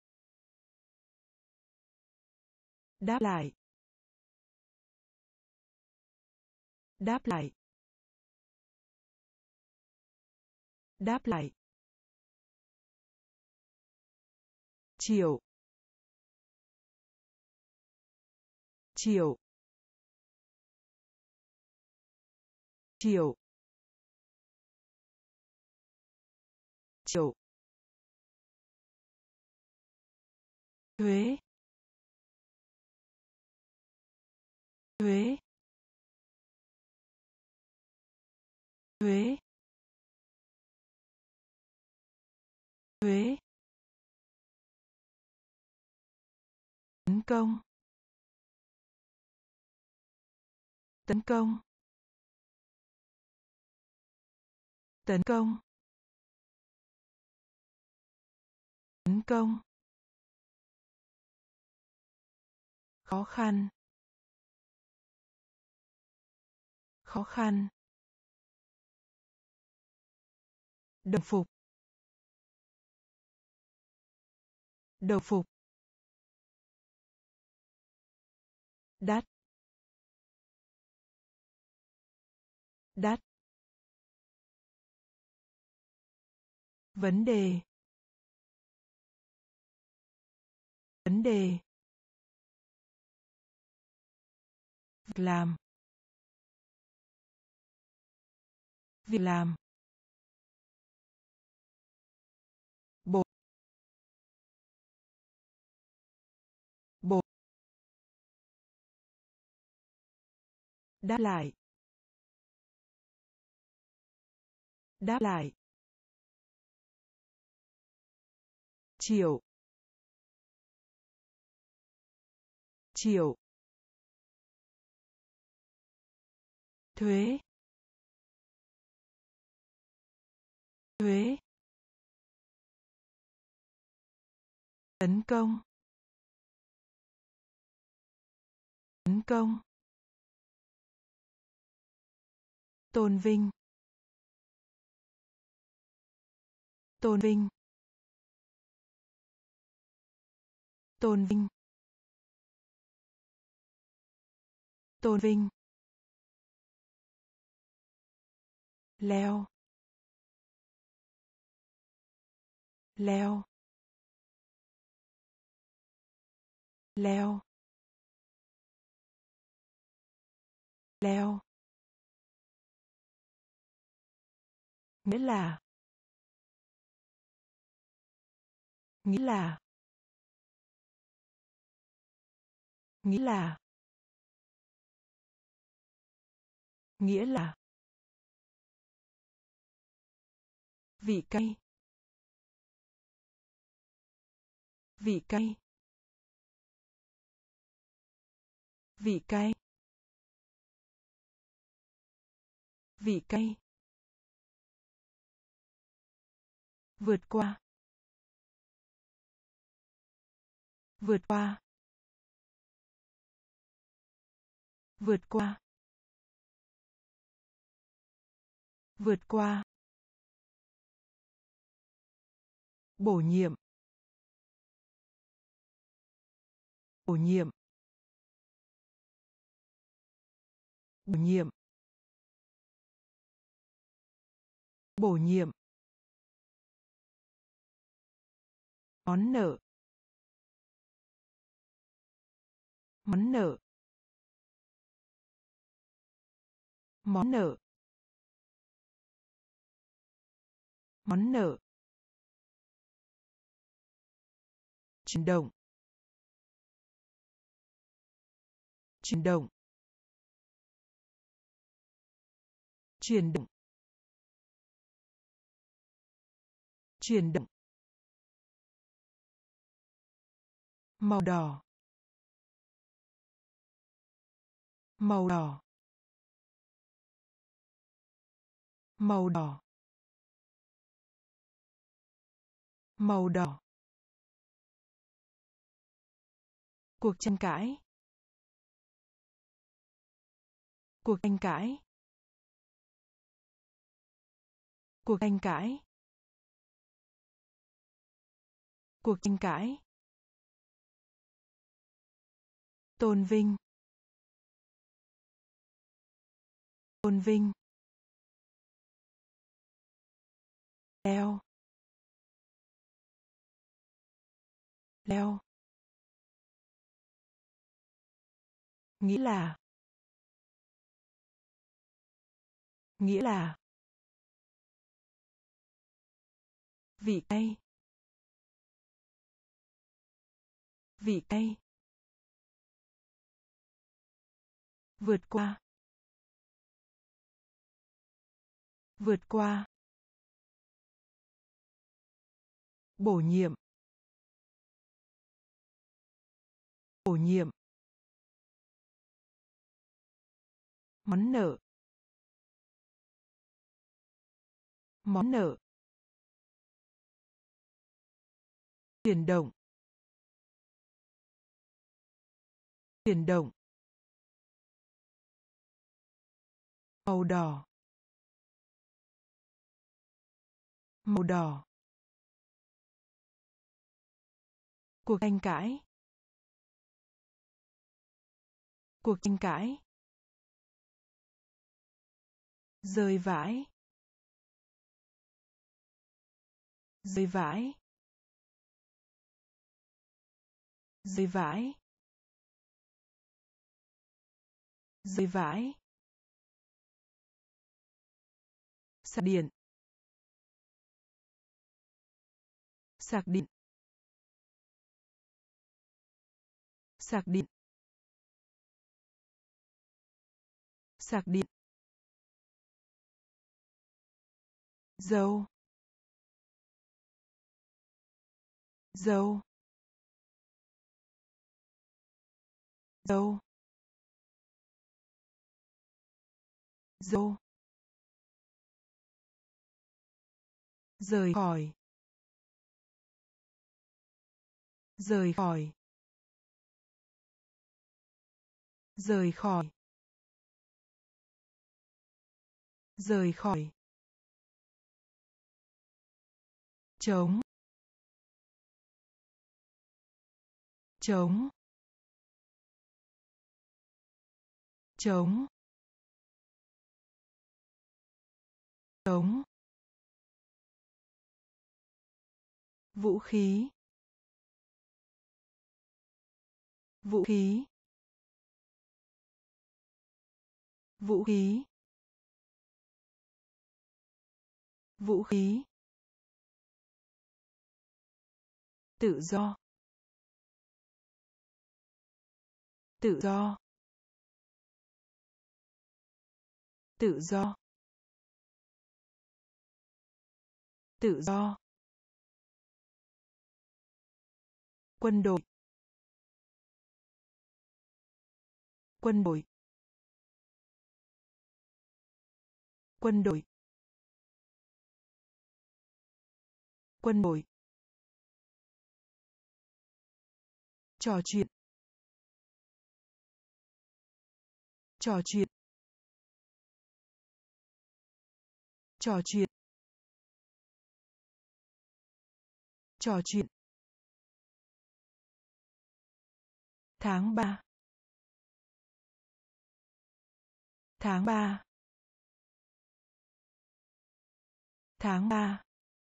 đáp lại, đáp lại, đáp lại, triệu, triệu, triệu, triệu, thuế, thuế, thuế, thuế, tấn công, tấn công, tấn công, tấn công, khó khăn, khó khăn, đồng phục, đồng phục, đắt, đắt, vấn đề, vấn đề, việc làm, việc làm, bột, bột, đáp lại, đáp lại, triệu, triệu, thuế, thuế, tấn công, tấn công, tôn vinh, tôn vinh, tôn vinh, tôn vinh, leo, leo, leo, leo, nghĩa là, nghĩa là, nghĩa là, nghĩa là, vị cay, vị cay, vị cay, vị cay, vượt qua, vượt qua, vượt qua, vượt qua, bổ nhiệm, bổ nhiệm, bổ nhiệm, bổ nhiệm, món nợ, món nợ, món nợ, món nợ, chuyển động, chuyển động, chuyển động, chuyển động, màu đỏ, màu đỏ, màu đỏ, màu đỏ, cuộc tranh cãi, cuộc tranh cãi, cuộc tranh cãi, cuộc tranh cãi, tôn vinh, tôn vinh, leo, leo, nghĩa là, nghĩa là, vị cay, vị cay, vượt qua, vượt qua, bổ nhiệm, bổ nhiệm, món nợ, món nợ, chuyển động, chuyển động, màu đỏ, màu đỏ, cuộc tranh cãi, cuộc tranh cãi, rơi vãi, rơi vãi, rơi vãi, rơi vãi, sạc điện, sạc điện, sạc điện, sạc điện, dâu, dâu, dâu, dâu, rời khỏi, rời khỏi, rời khỏi, rời khỏi, chống, chống, chống, chống, vũ khí, vũ khí, vũ khí, vũ khí, tự do, tự do, tự do, tự do, quân đội, quân đội, Quân đội. Quân đội. Trò chuyện. Trò chuyện. Trò chuyện. Trò chuyện. Tháng ba. Tháng ba. Tháng ba.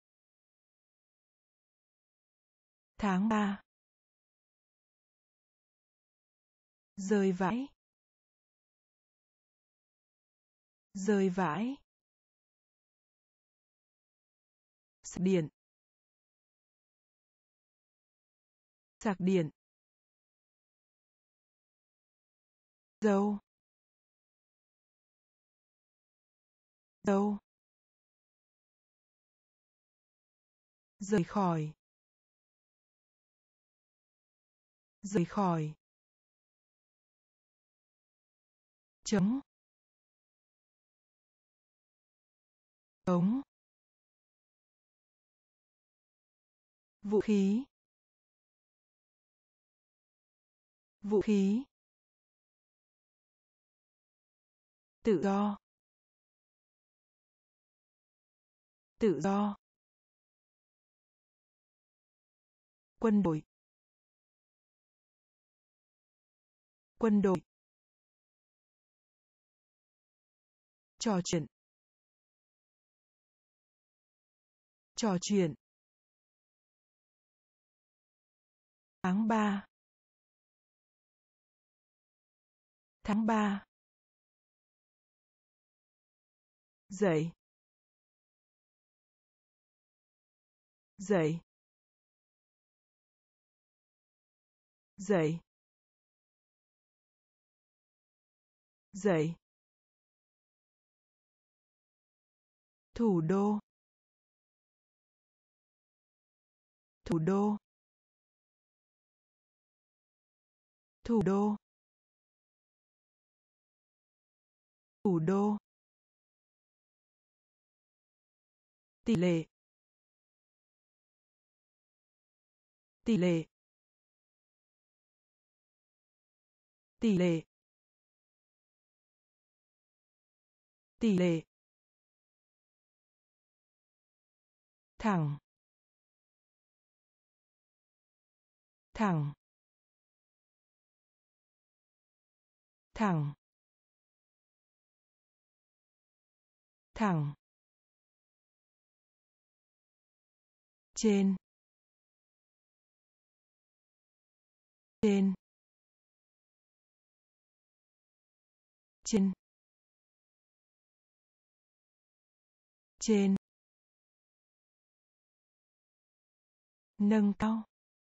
Tháng ba. Rơi vãi. Rơi vãi. Sạc điện. Sạc điện. Dâu. Dâu. Rời khỏi. Rời khỏi. Chống. Chống. Vũ khí. Vũ khí. Tự do. Tự do. Quân đội. Quân đội. Trò chuyện. Trò chuyện. Tháng ba. Tháng ba. Dậy. Dậy. Dậy. Dậy. Thủ đô. Thủ đô. Thủ đô. Thủ đô. Tỷ lệ. Tỷ lệ. Tỷ lệ. Tỷ lệ. Thẳng. Thẳng. Thẳng. Thẳng. Trên. Trên. Trên. Trên. Nâng cao.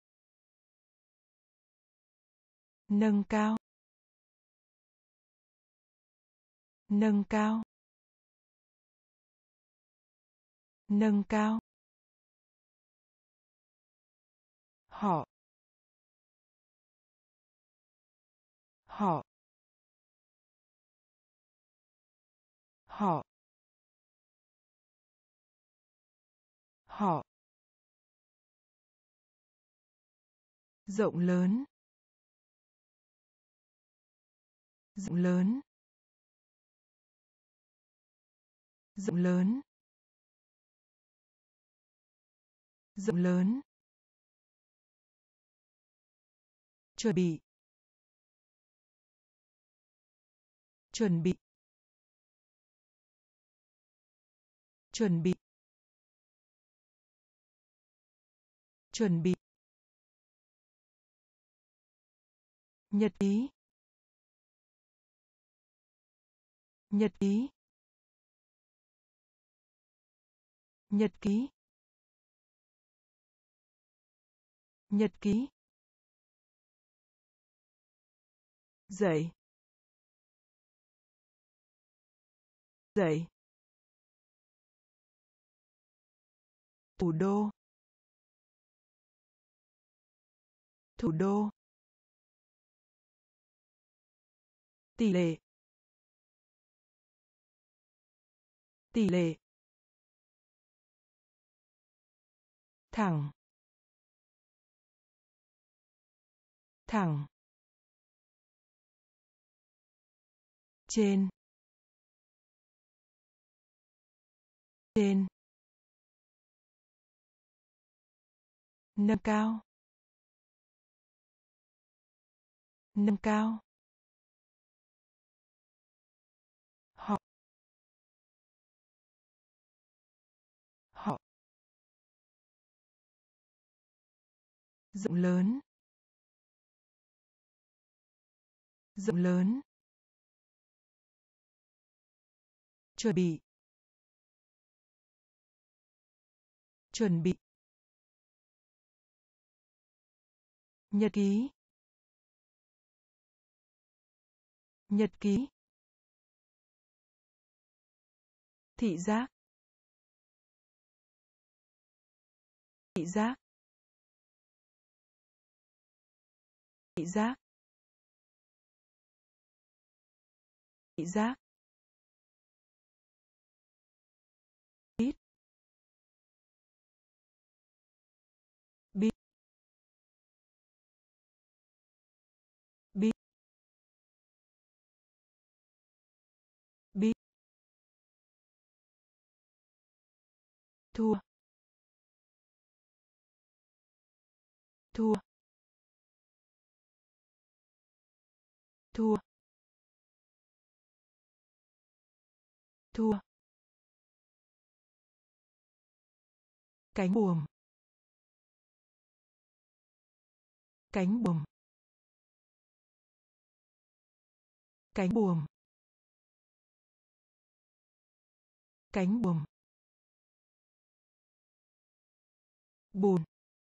Nâng cao. Nâng cao. Nâng cao. Họ. Họ. Họ. Họ. Rộng lớn. Rộng lớn. Rộng lớn. Rộng lớn. Chuẩn bị. Chuẩn bị. Chuẩn bị. Chuẩn bị. Nhật ký. Nhật ký. Nhật ký. Nhật ký. Dậy. Dậy. Thủ đô. Thủ đô. Tỷ lệ. tỷ lệ, thẳng, thẳng, trên, trên, nâng cao, nâng cao, họ, họ, rộng lớn, rộng lớn, chuẩn bị, chuẩn bị, nhật ký, nhật ký, thị giác, thị giác, thị giác, thị giác, biết, biết, biết, biết, thua, thua, thua, thua, cánh buồm, cánh buồm, cánh buồm, cánh buồm, bùn,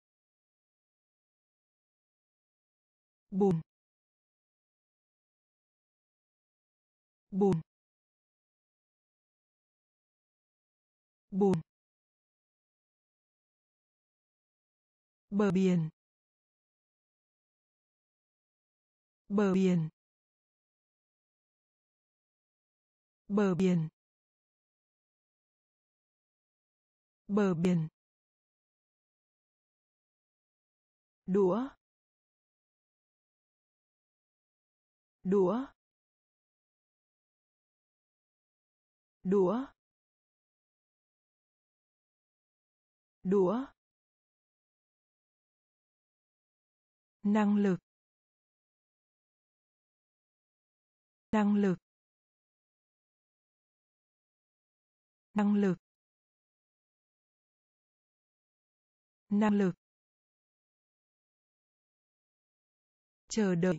bùn, bùn, bùn, bờ biển, bờ biển, bờ biển, bờ biển, đũa, đũa, đũa, đũa, năng lực, năng lực, năng lực, năng lực, chờ đợi,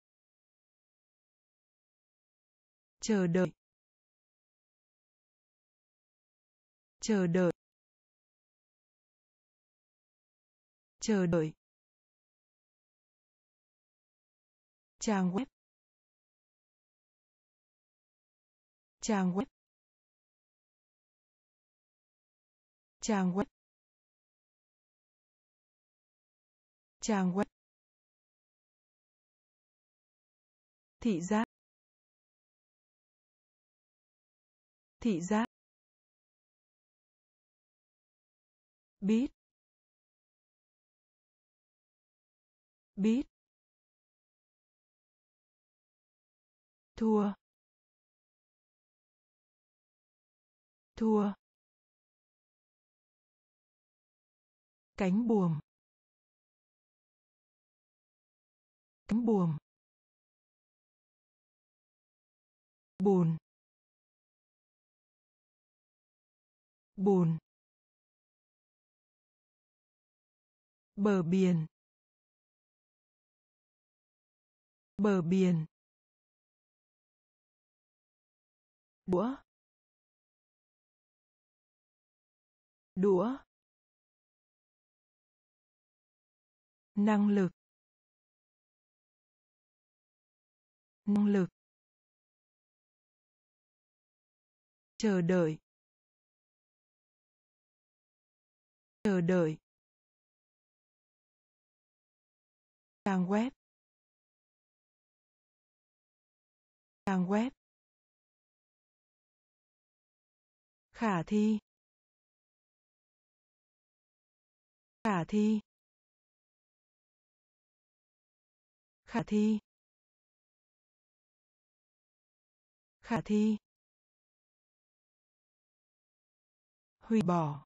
chờ đợi, chờ đợi, chờ đợi, trang web, trang web, trang web, trang web, thị giác, thị giác, biết, biết, thua, thua, cánh buồm, cánh buồm, bùn, bùn, bờ biển, bờ biển, đũa, đũa, năng lực, năng lực, chờ đợi, chờ đợi, trang web, trang web, khả thi, khả thi, khả thi, khả thi, hủy bỏ,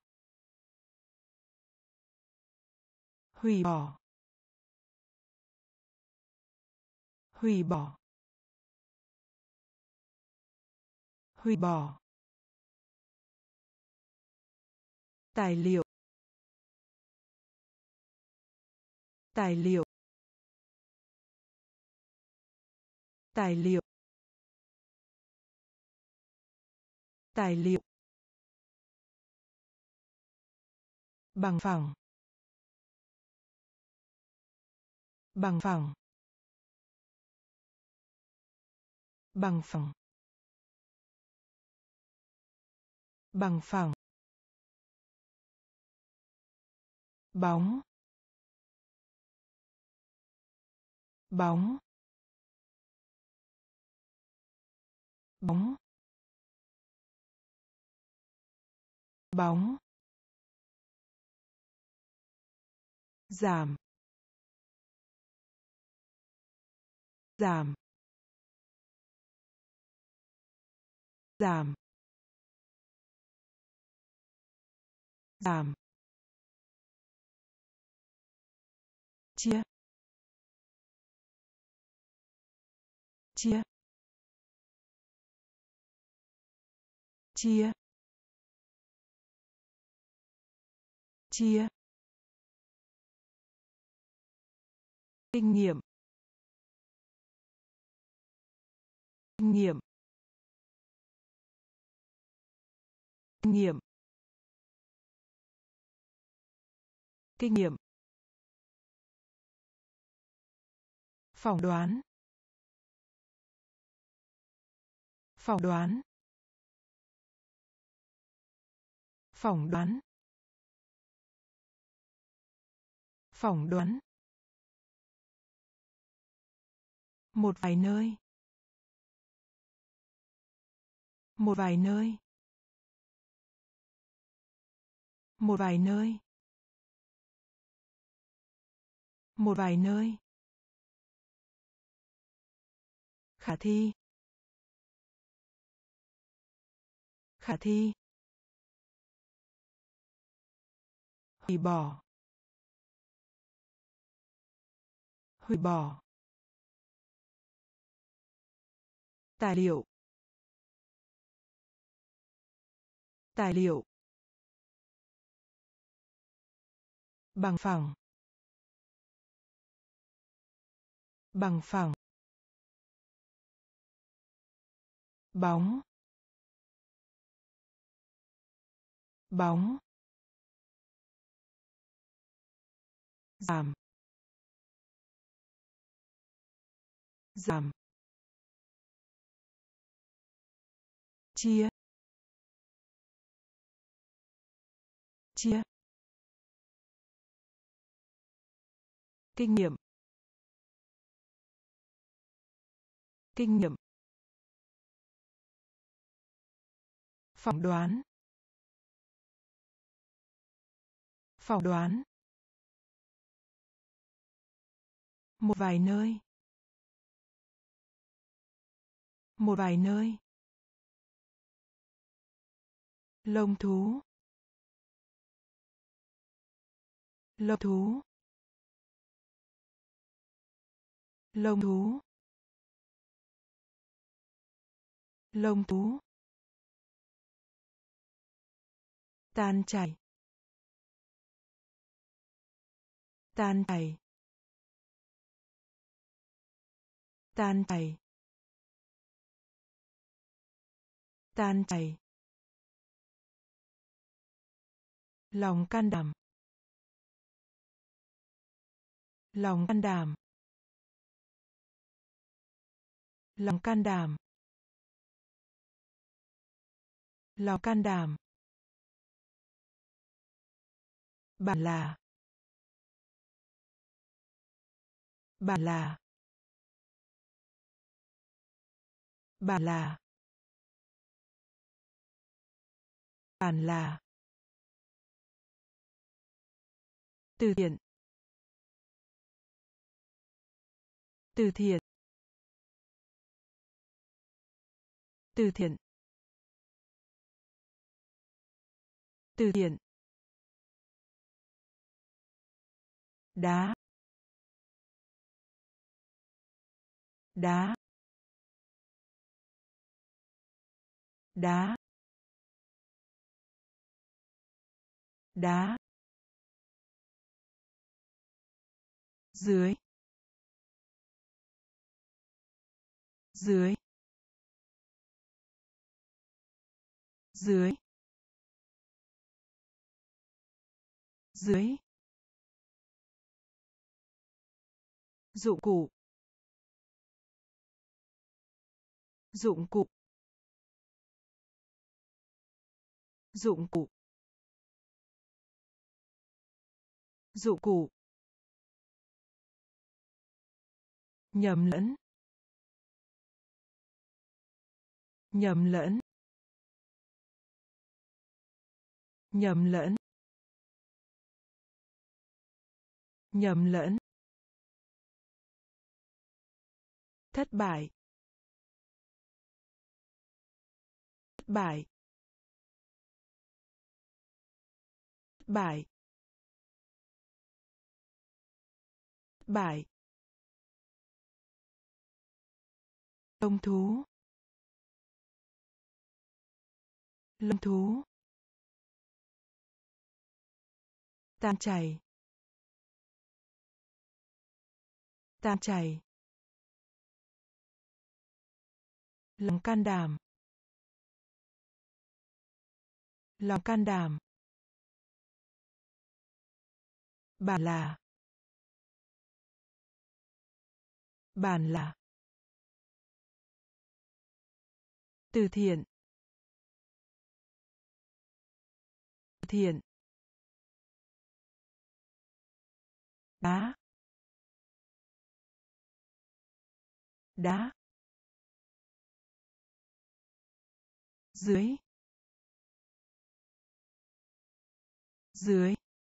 hủy bỏ, hủy bỏ, hủy bỏ, tài liệu, tài liệu, tài liệu, tài liệu, bằng phẳng, bằng phẳng, bằng phẳng, bằng phẳng, bóng, bóng, bóng, bóng, giảm, giảm, giảm, giảm, chia, chia, chia, chia, kinh nghiệm, kinh nghiệm, kinh nghiệm, kinh nghiệm, phỏng đoán, phỏng đoán, phỏng đoán, phỏng đoán, một vài nơi, một vài nơi, một vài nơi, một vài nơi, khả thi, khả thi, hủy bỏ, hủy bỏ, tài liệu, tài liệu, bằng phẳng, bằng phẳng, bóng, bóng, giảm, giảm, chia, chia, kinh nghiệm, kinh nghiệm, phỏng đoán, phỏng đoán, một vài nơi, một vài nơi, lông thú, lông thú, lông thú, lông thú, tan chảy, tan chảy, tan chảy, tan chảy, lòng can đảm, lòng can đảm, lòng can đảm, lòng can đảm, bản là, bản là, bản là, Bản là. Từ thiện. Từ thiện. Từ thiện. Từ thiện. Đá. Đá. Đá. Đá. Dưới. Dưới. Dưới. Dưới. Dụng cụ. Dụng cụ. Dụng cụ. Dụng cụ. Nhầm lẫn. Nhầm lẫn. Nhầm lẫn. Nhầm lẫn. Thất bại. Thất bại. Thất bại. Thất bại. Lông thú. Lông thú. Tan chảy. Tan chảy. Lòng can đảm. Lòng can đảm. Bản là. Bản là. Từ thiện. Từ thiện. Đá. Đá. Dưới. Dưới.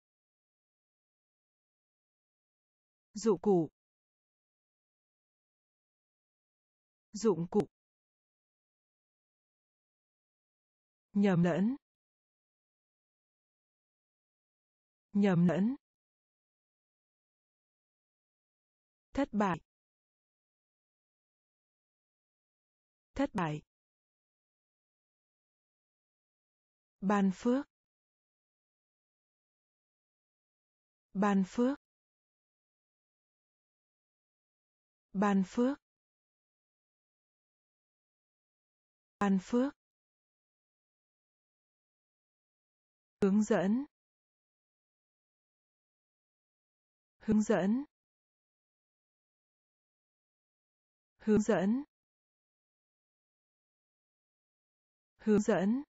Dụng cụ. Dụng cụ. Nhầm lẫn. Nhầm lẫn. Thất bại. Thất bại. Ban phước. Ban phước. Ban phước. Ban phước. Hướng dẫn. Hướng dẫn. Hướng dẫn. Hướng dẫn.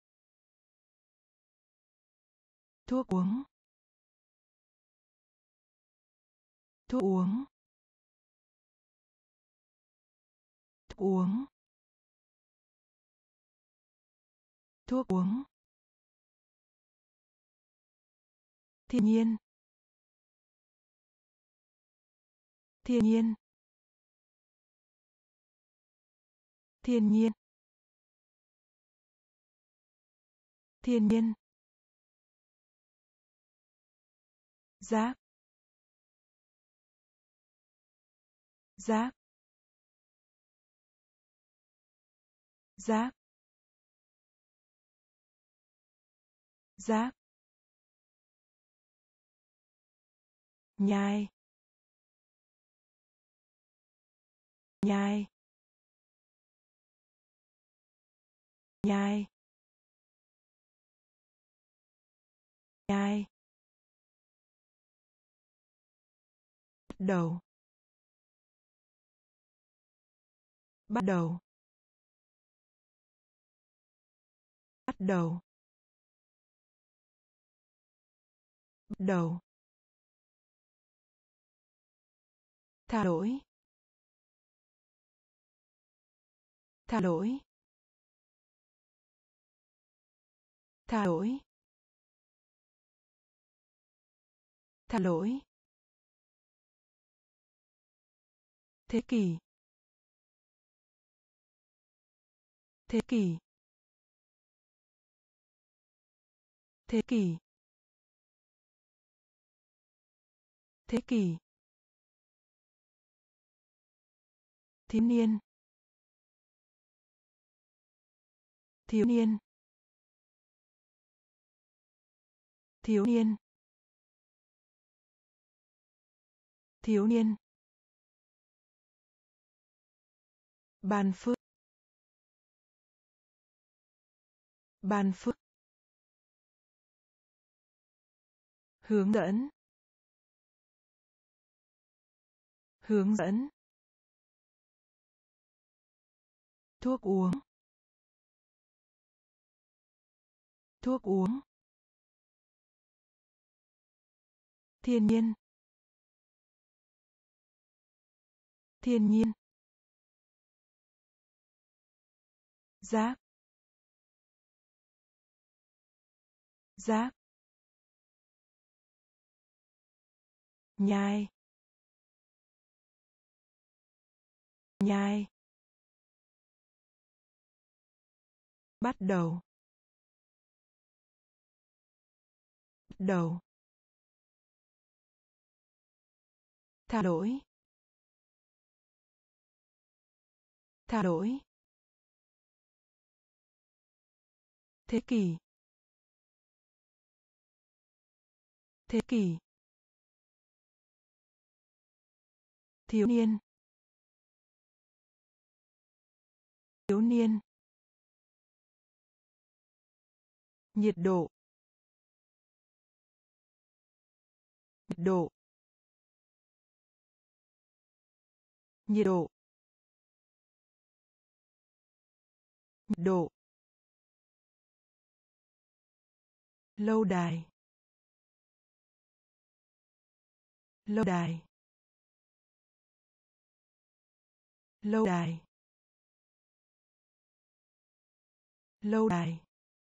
Thuốc uống. Thuốc uống. Thuốc uống. Thuốc uống. Thiên nhiên. Thiên nhiên. Thiên nhiên. Thiên nhiên. Giác. Giác. Giác. Giác. Nhai. Nhai. Nhai. Nhai. Bắt đầu. Bắt đầu. Bắt đầu. Bắt đầu. Tha lỗi. Tha lỗi. Thả lỗi. Thả lỗi. Thế kỷ. Thế kỷ. Thế kỷ. Thế kỷ. Thiếu niên. Thiếu niên. Thiếu niên. Thiếu niên. Ban phước. Ban phước. Hướng dẫn. Hướng dẫn. Thuốc uống. Thuốc uống. Thiên nhiên. Thiên nhiên. Giác. Giác. Nhai. Nhai. Bắt đầu. Bắt đầu. Thả lỗi. Thả lỗi. Thế kỷ. Thế kỷ. Thiếu niên. Thiếu niên. Nhiệt độ. Nhiệt độ. Nhiệt độ. Nhiệt độ. Lâu đài. Lâu đài. Lâu đài. Lâu đài.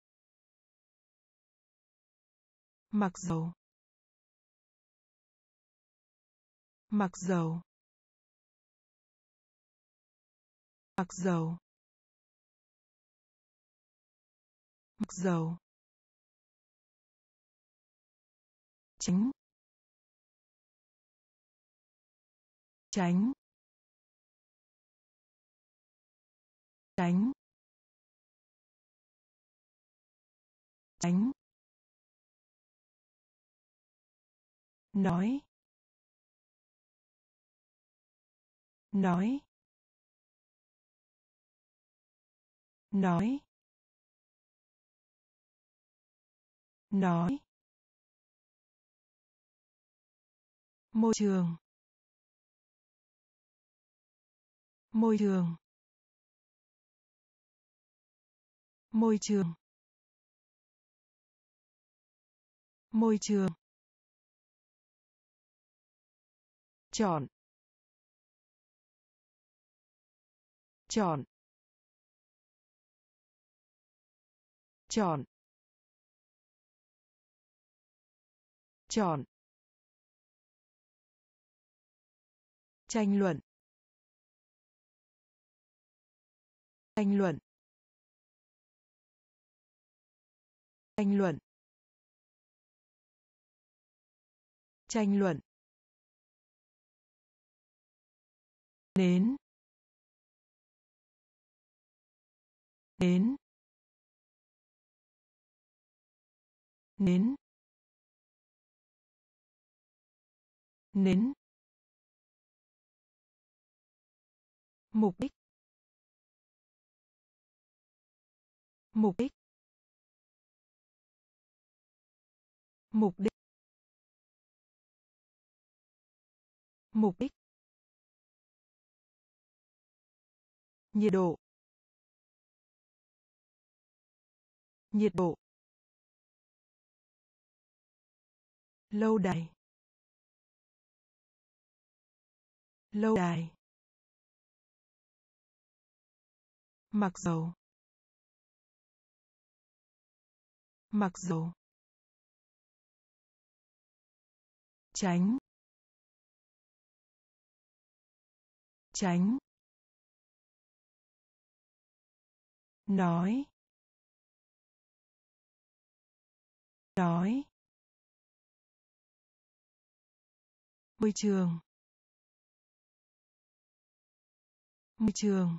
Mặc dầu. Mặc dầu. Mặc dầu. Mặc dầu. Tránh. Tránh. Tránh. Tránh. Nói. Nói. Nói. Nói. Môi trường. Môi trường. Môi trường. Môi trường. Chọn. Chọn. Chọn. Chọn. Tranh luận. Tranh luận. Tranh luận. Tranh luận. Nến. Nến. Nến. Nến. Mục đích. Mục đích. Mục đích. Mục đích. Nhiệt độ. Nhiệt độ. Lâu đài. Lâu đài. Mặc dầu. Mặc dầu. Tránh. Tránh. Nói. Nói. Môi trường. Môi trường.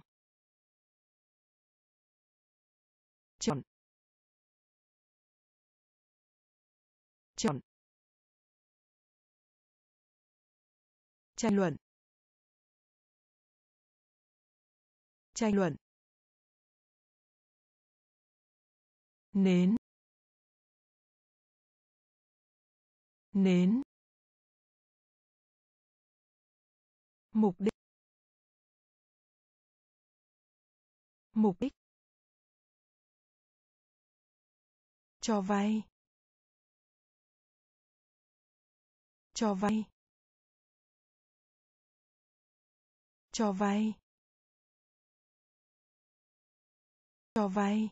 Chọn. Chọn. Tranh luận. Tranh luận. Nến. Nến. Mục đích. Mục đích. Cho vay. Cho vay. Cho vay. Cho vay.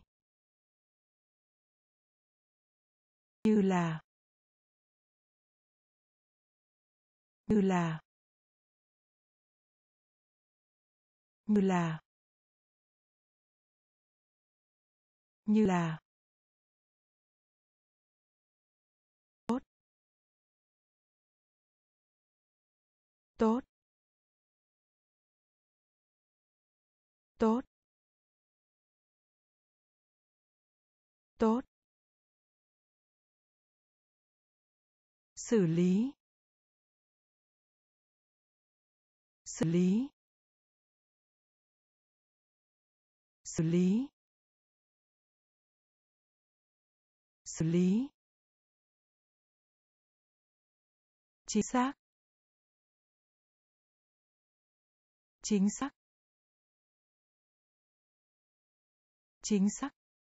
Như là. Như là. Như là. Như là. Tốt. Tốt. Tốt. Tốt. Xử lý. Xử lý. Xử lý. Xử lý. Chính xác. Chính xác. Chính xác.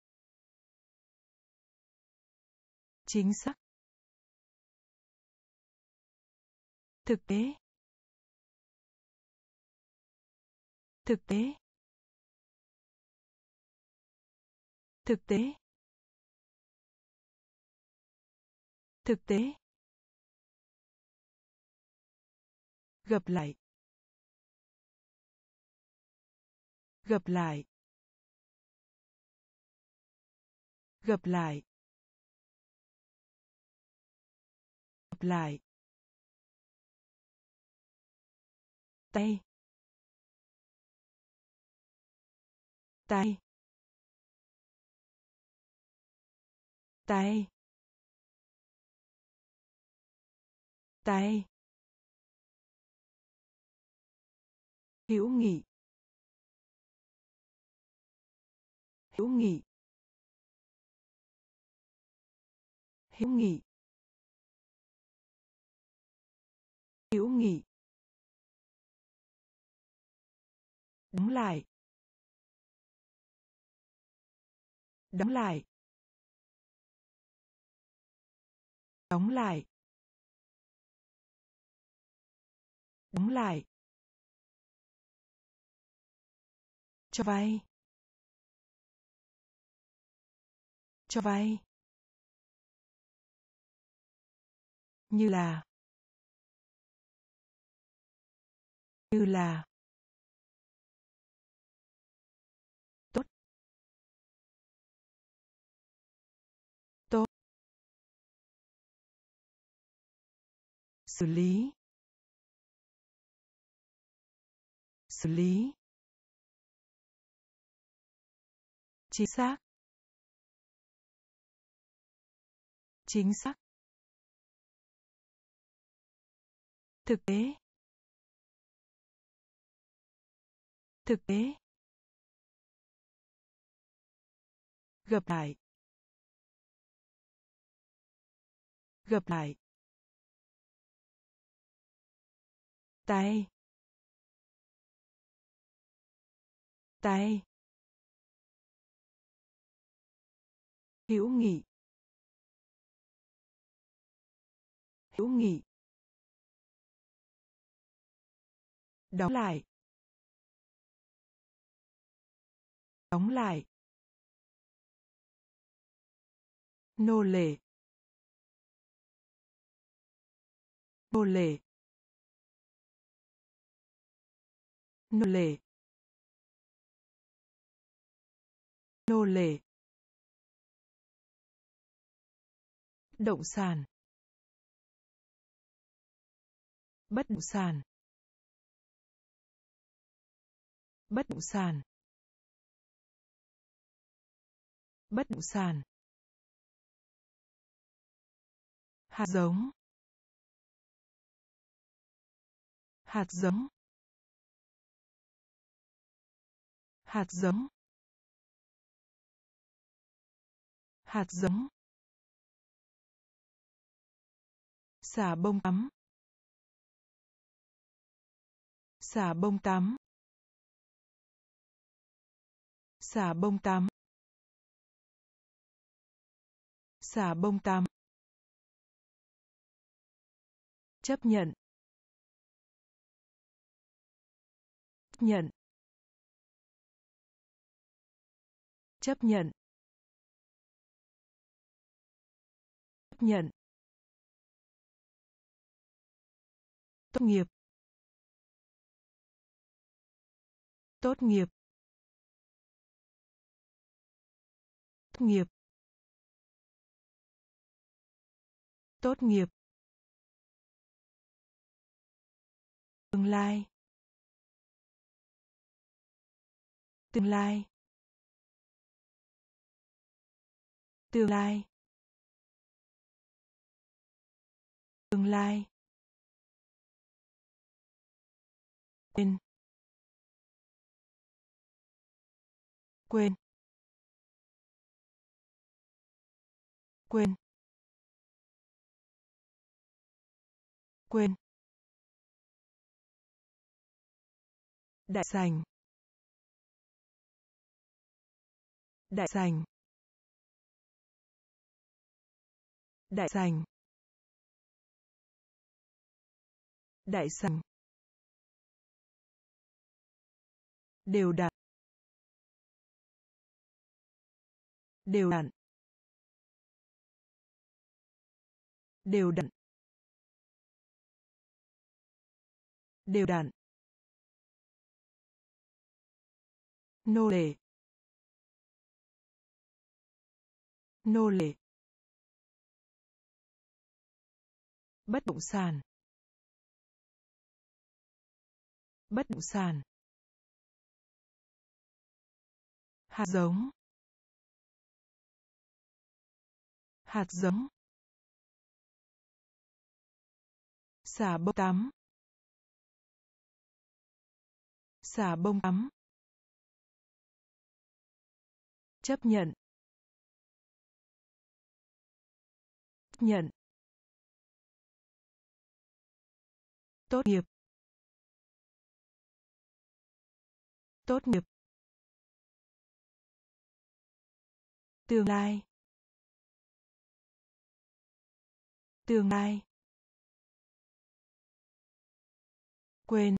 Chính xác. Thực tế. Thực tế. Thực tế. Thực tế. Gặp lại. Gặp lại. Gặp lại. Gặp lại. Tay. Tay. Tay. Tay. Hữu nghị. Hữu nghị. Hữu nghị. Hữu nghị. Đóng lại. Đóng lại. Đóng lại. Đóng lại. Cho vay. Cho vay. Như là. Như là. Tốt. Tốt. Xử lý. Xử lý. Chính xác. Chính xác. Thực tế. Thực tế. Gặp lại. Gặp lại. Tay. Tay. Hữu nghị. Hữu nghị. Đóng lại. Đóng lại. nô lệ, nô lệ, nô lệ, nô lệ, động sản, bất động sản, bất động sản, bất động sản, hạt giống, hạt giống, hạt giống, hạt giống, xả bông tắm, xả bông tắm, xả bông tắm, xả bông tắm, chấp nhận, chấp nhận, chấp nhận, chấp nhận, tốt nghiệp, tốt nghiệp, tốt nghiệp, tốt nghiệp, tương lai, tương lai, tương lai, tương lai, quên, quên, quên, quên, đại sành, đại sành, đại sành, đại sành, đều đặn, đều đặn, đều đặn, đều đặn, nô lệ, nô lệ, bất động sản, bất động sản, hạt giống, hạt giống, xả bông tắm, xả bông tắm, chấp nhận, chấp nhận, tốt nghiệp, tốt nghiệp, tương lai, tương lai, quên,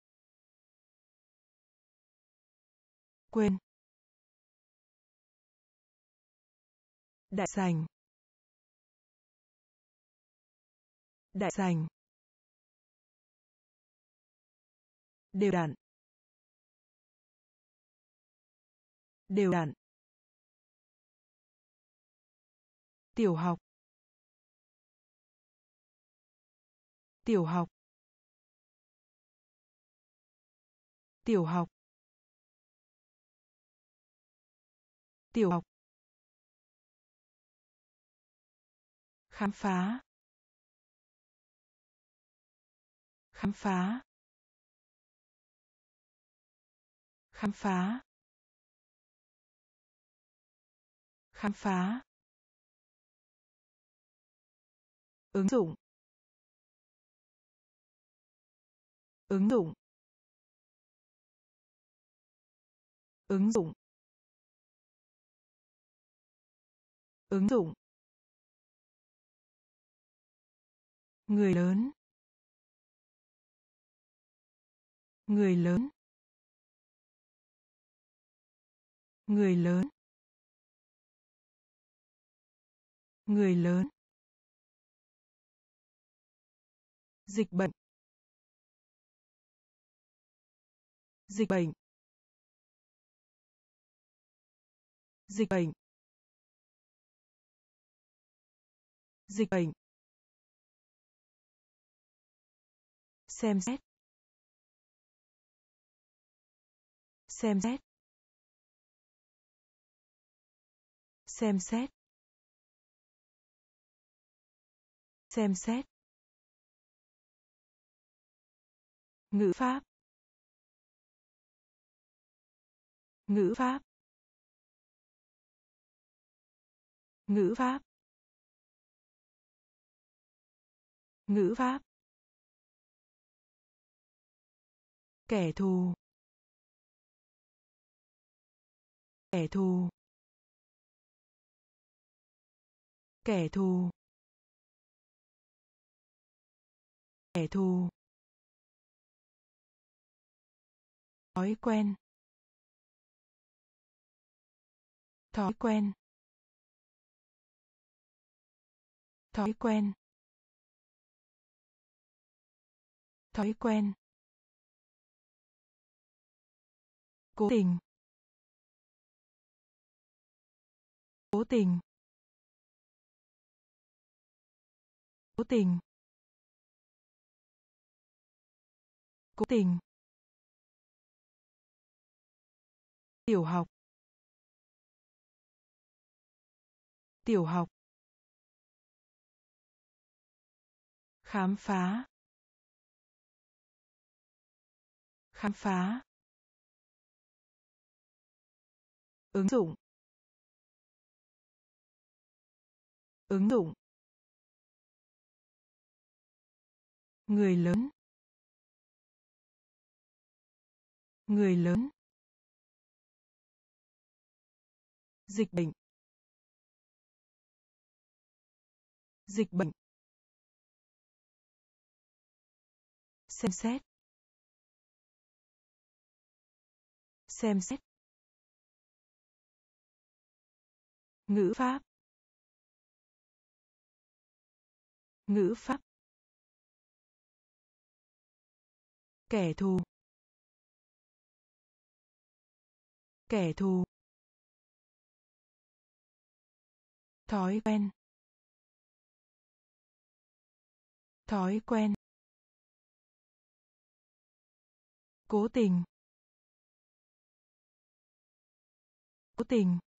quên, đại sành, đại sành, đều đặn, đều đặn, tiểu học, tiểu học, tiểu học, tiểu học, khám phá, khám phá, khám phá, khám phá, ứng dụng, ứng dụng, ứng dụng, ứng dụng, người lớn, người lớn, người lớn, Người lớn. Dịch bệnh. Dịch bệnh. Dịch bệnh. Dịch bệnh. Xem xét. Xem xét. Xem xét. Xem xét. Ngữ pháp. Ngữ pháp. Ngữ pháp. Ngữ pháp. Kẻ thù. Kẻ thù. Kẻ thù. Kẻ thù. Thói quen. Thói quen. Thói quen. Thói quen. Cố tình. Cố tình. Cố tình. Cố tình. Tiểu học. Tiểu học. Khám phá. Khám phá. Ứng dụng. Ứng dụng. Người lớn. Người lớn. Dịch bệnh. Dịch bệnh. Xem xét. Xem xét. Ngữ pháp. Ngữ pháp. Kẻ thù. Kẻ thù. Thói quen. Thói quen. Cố tình. Cố tình.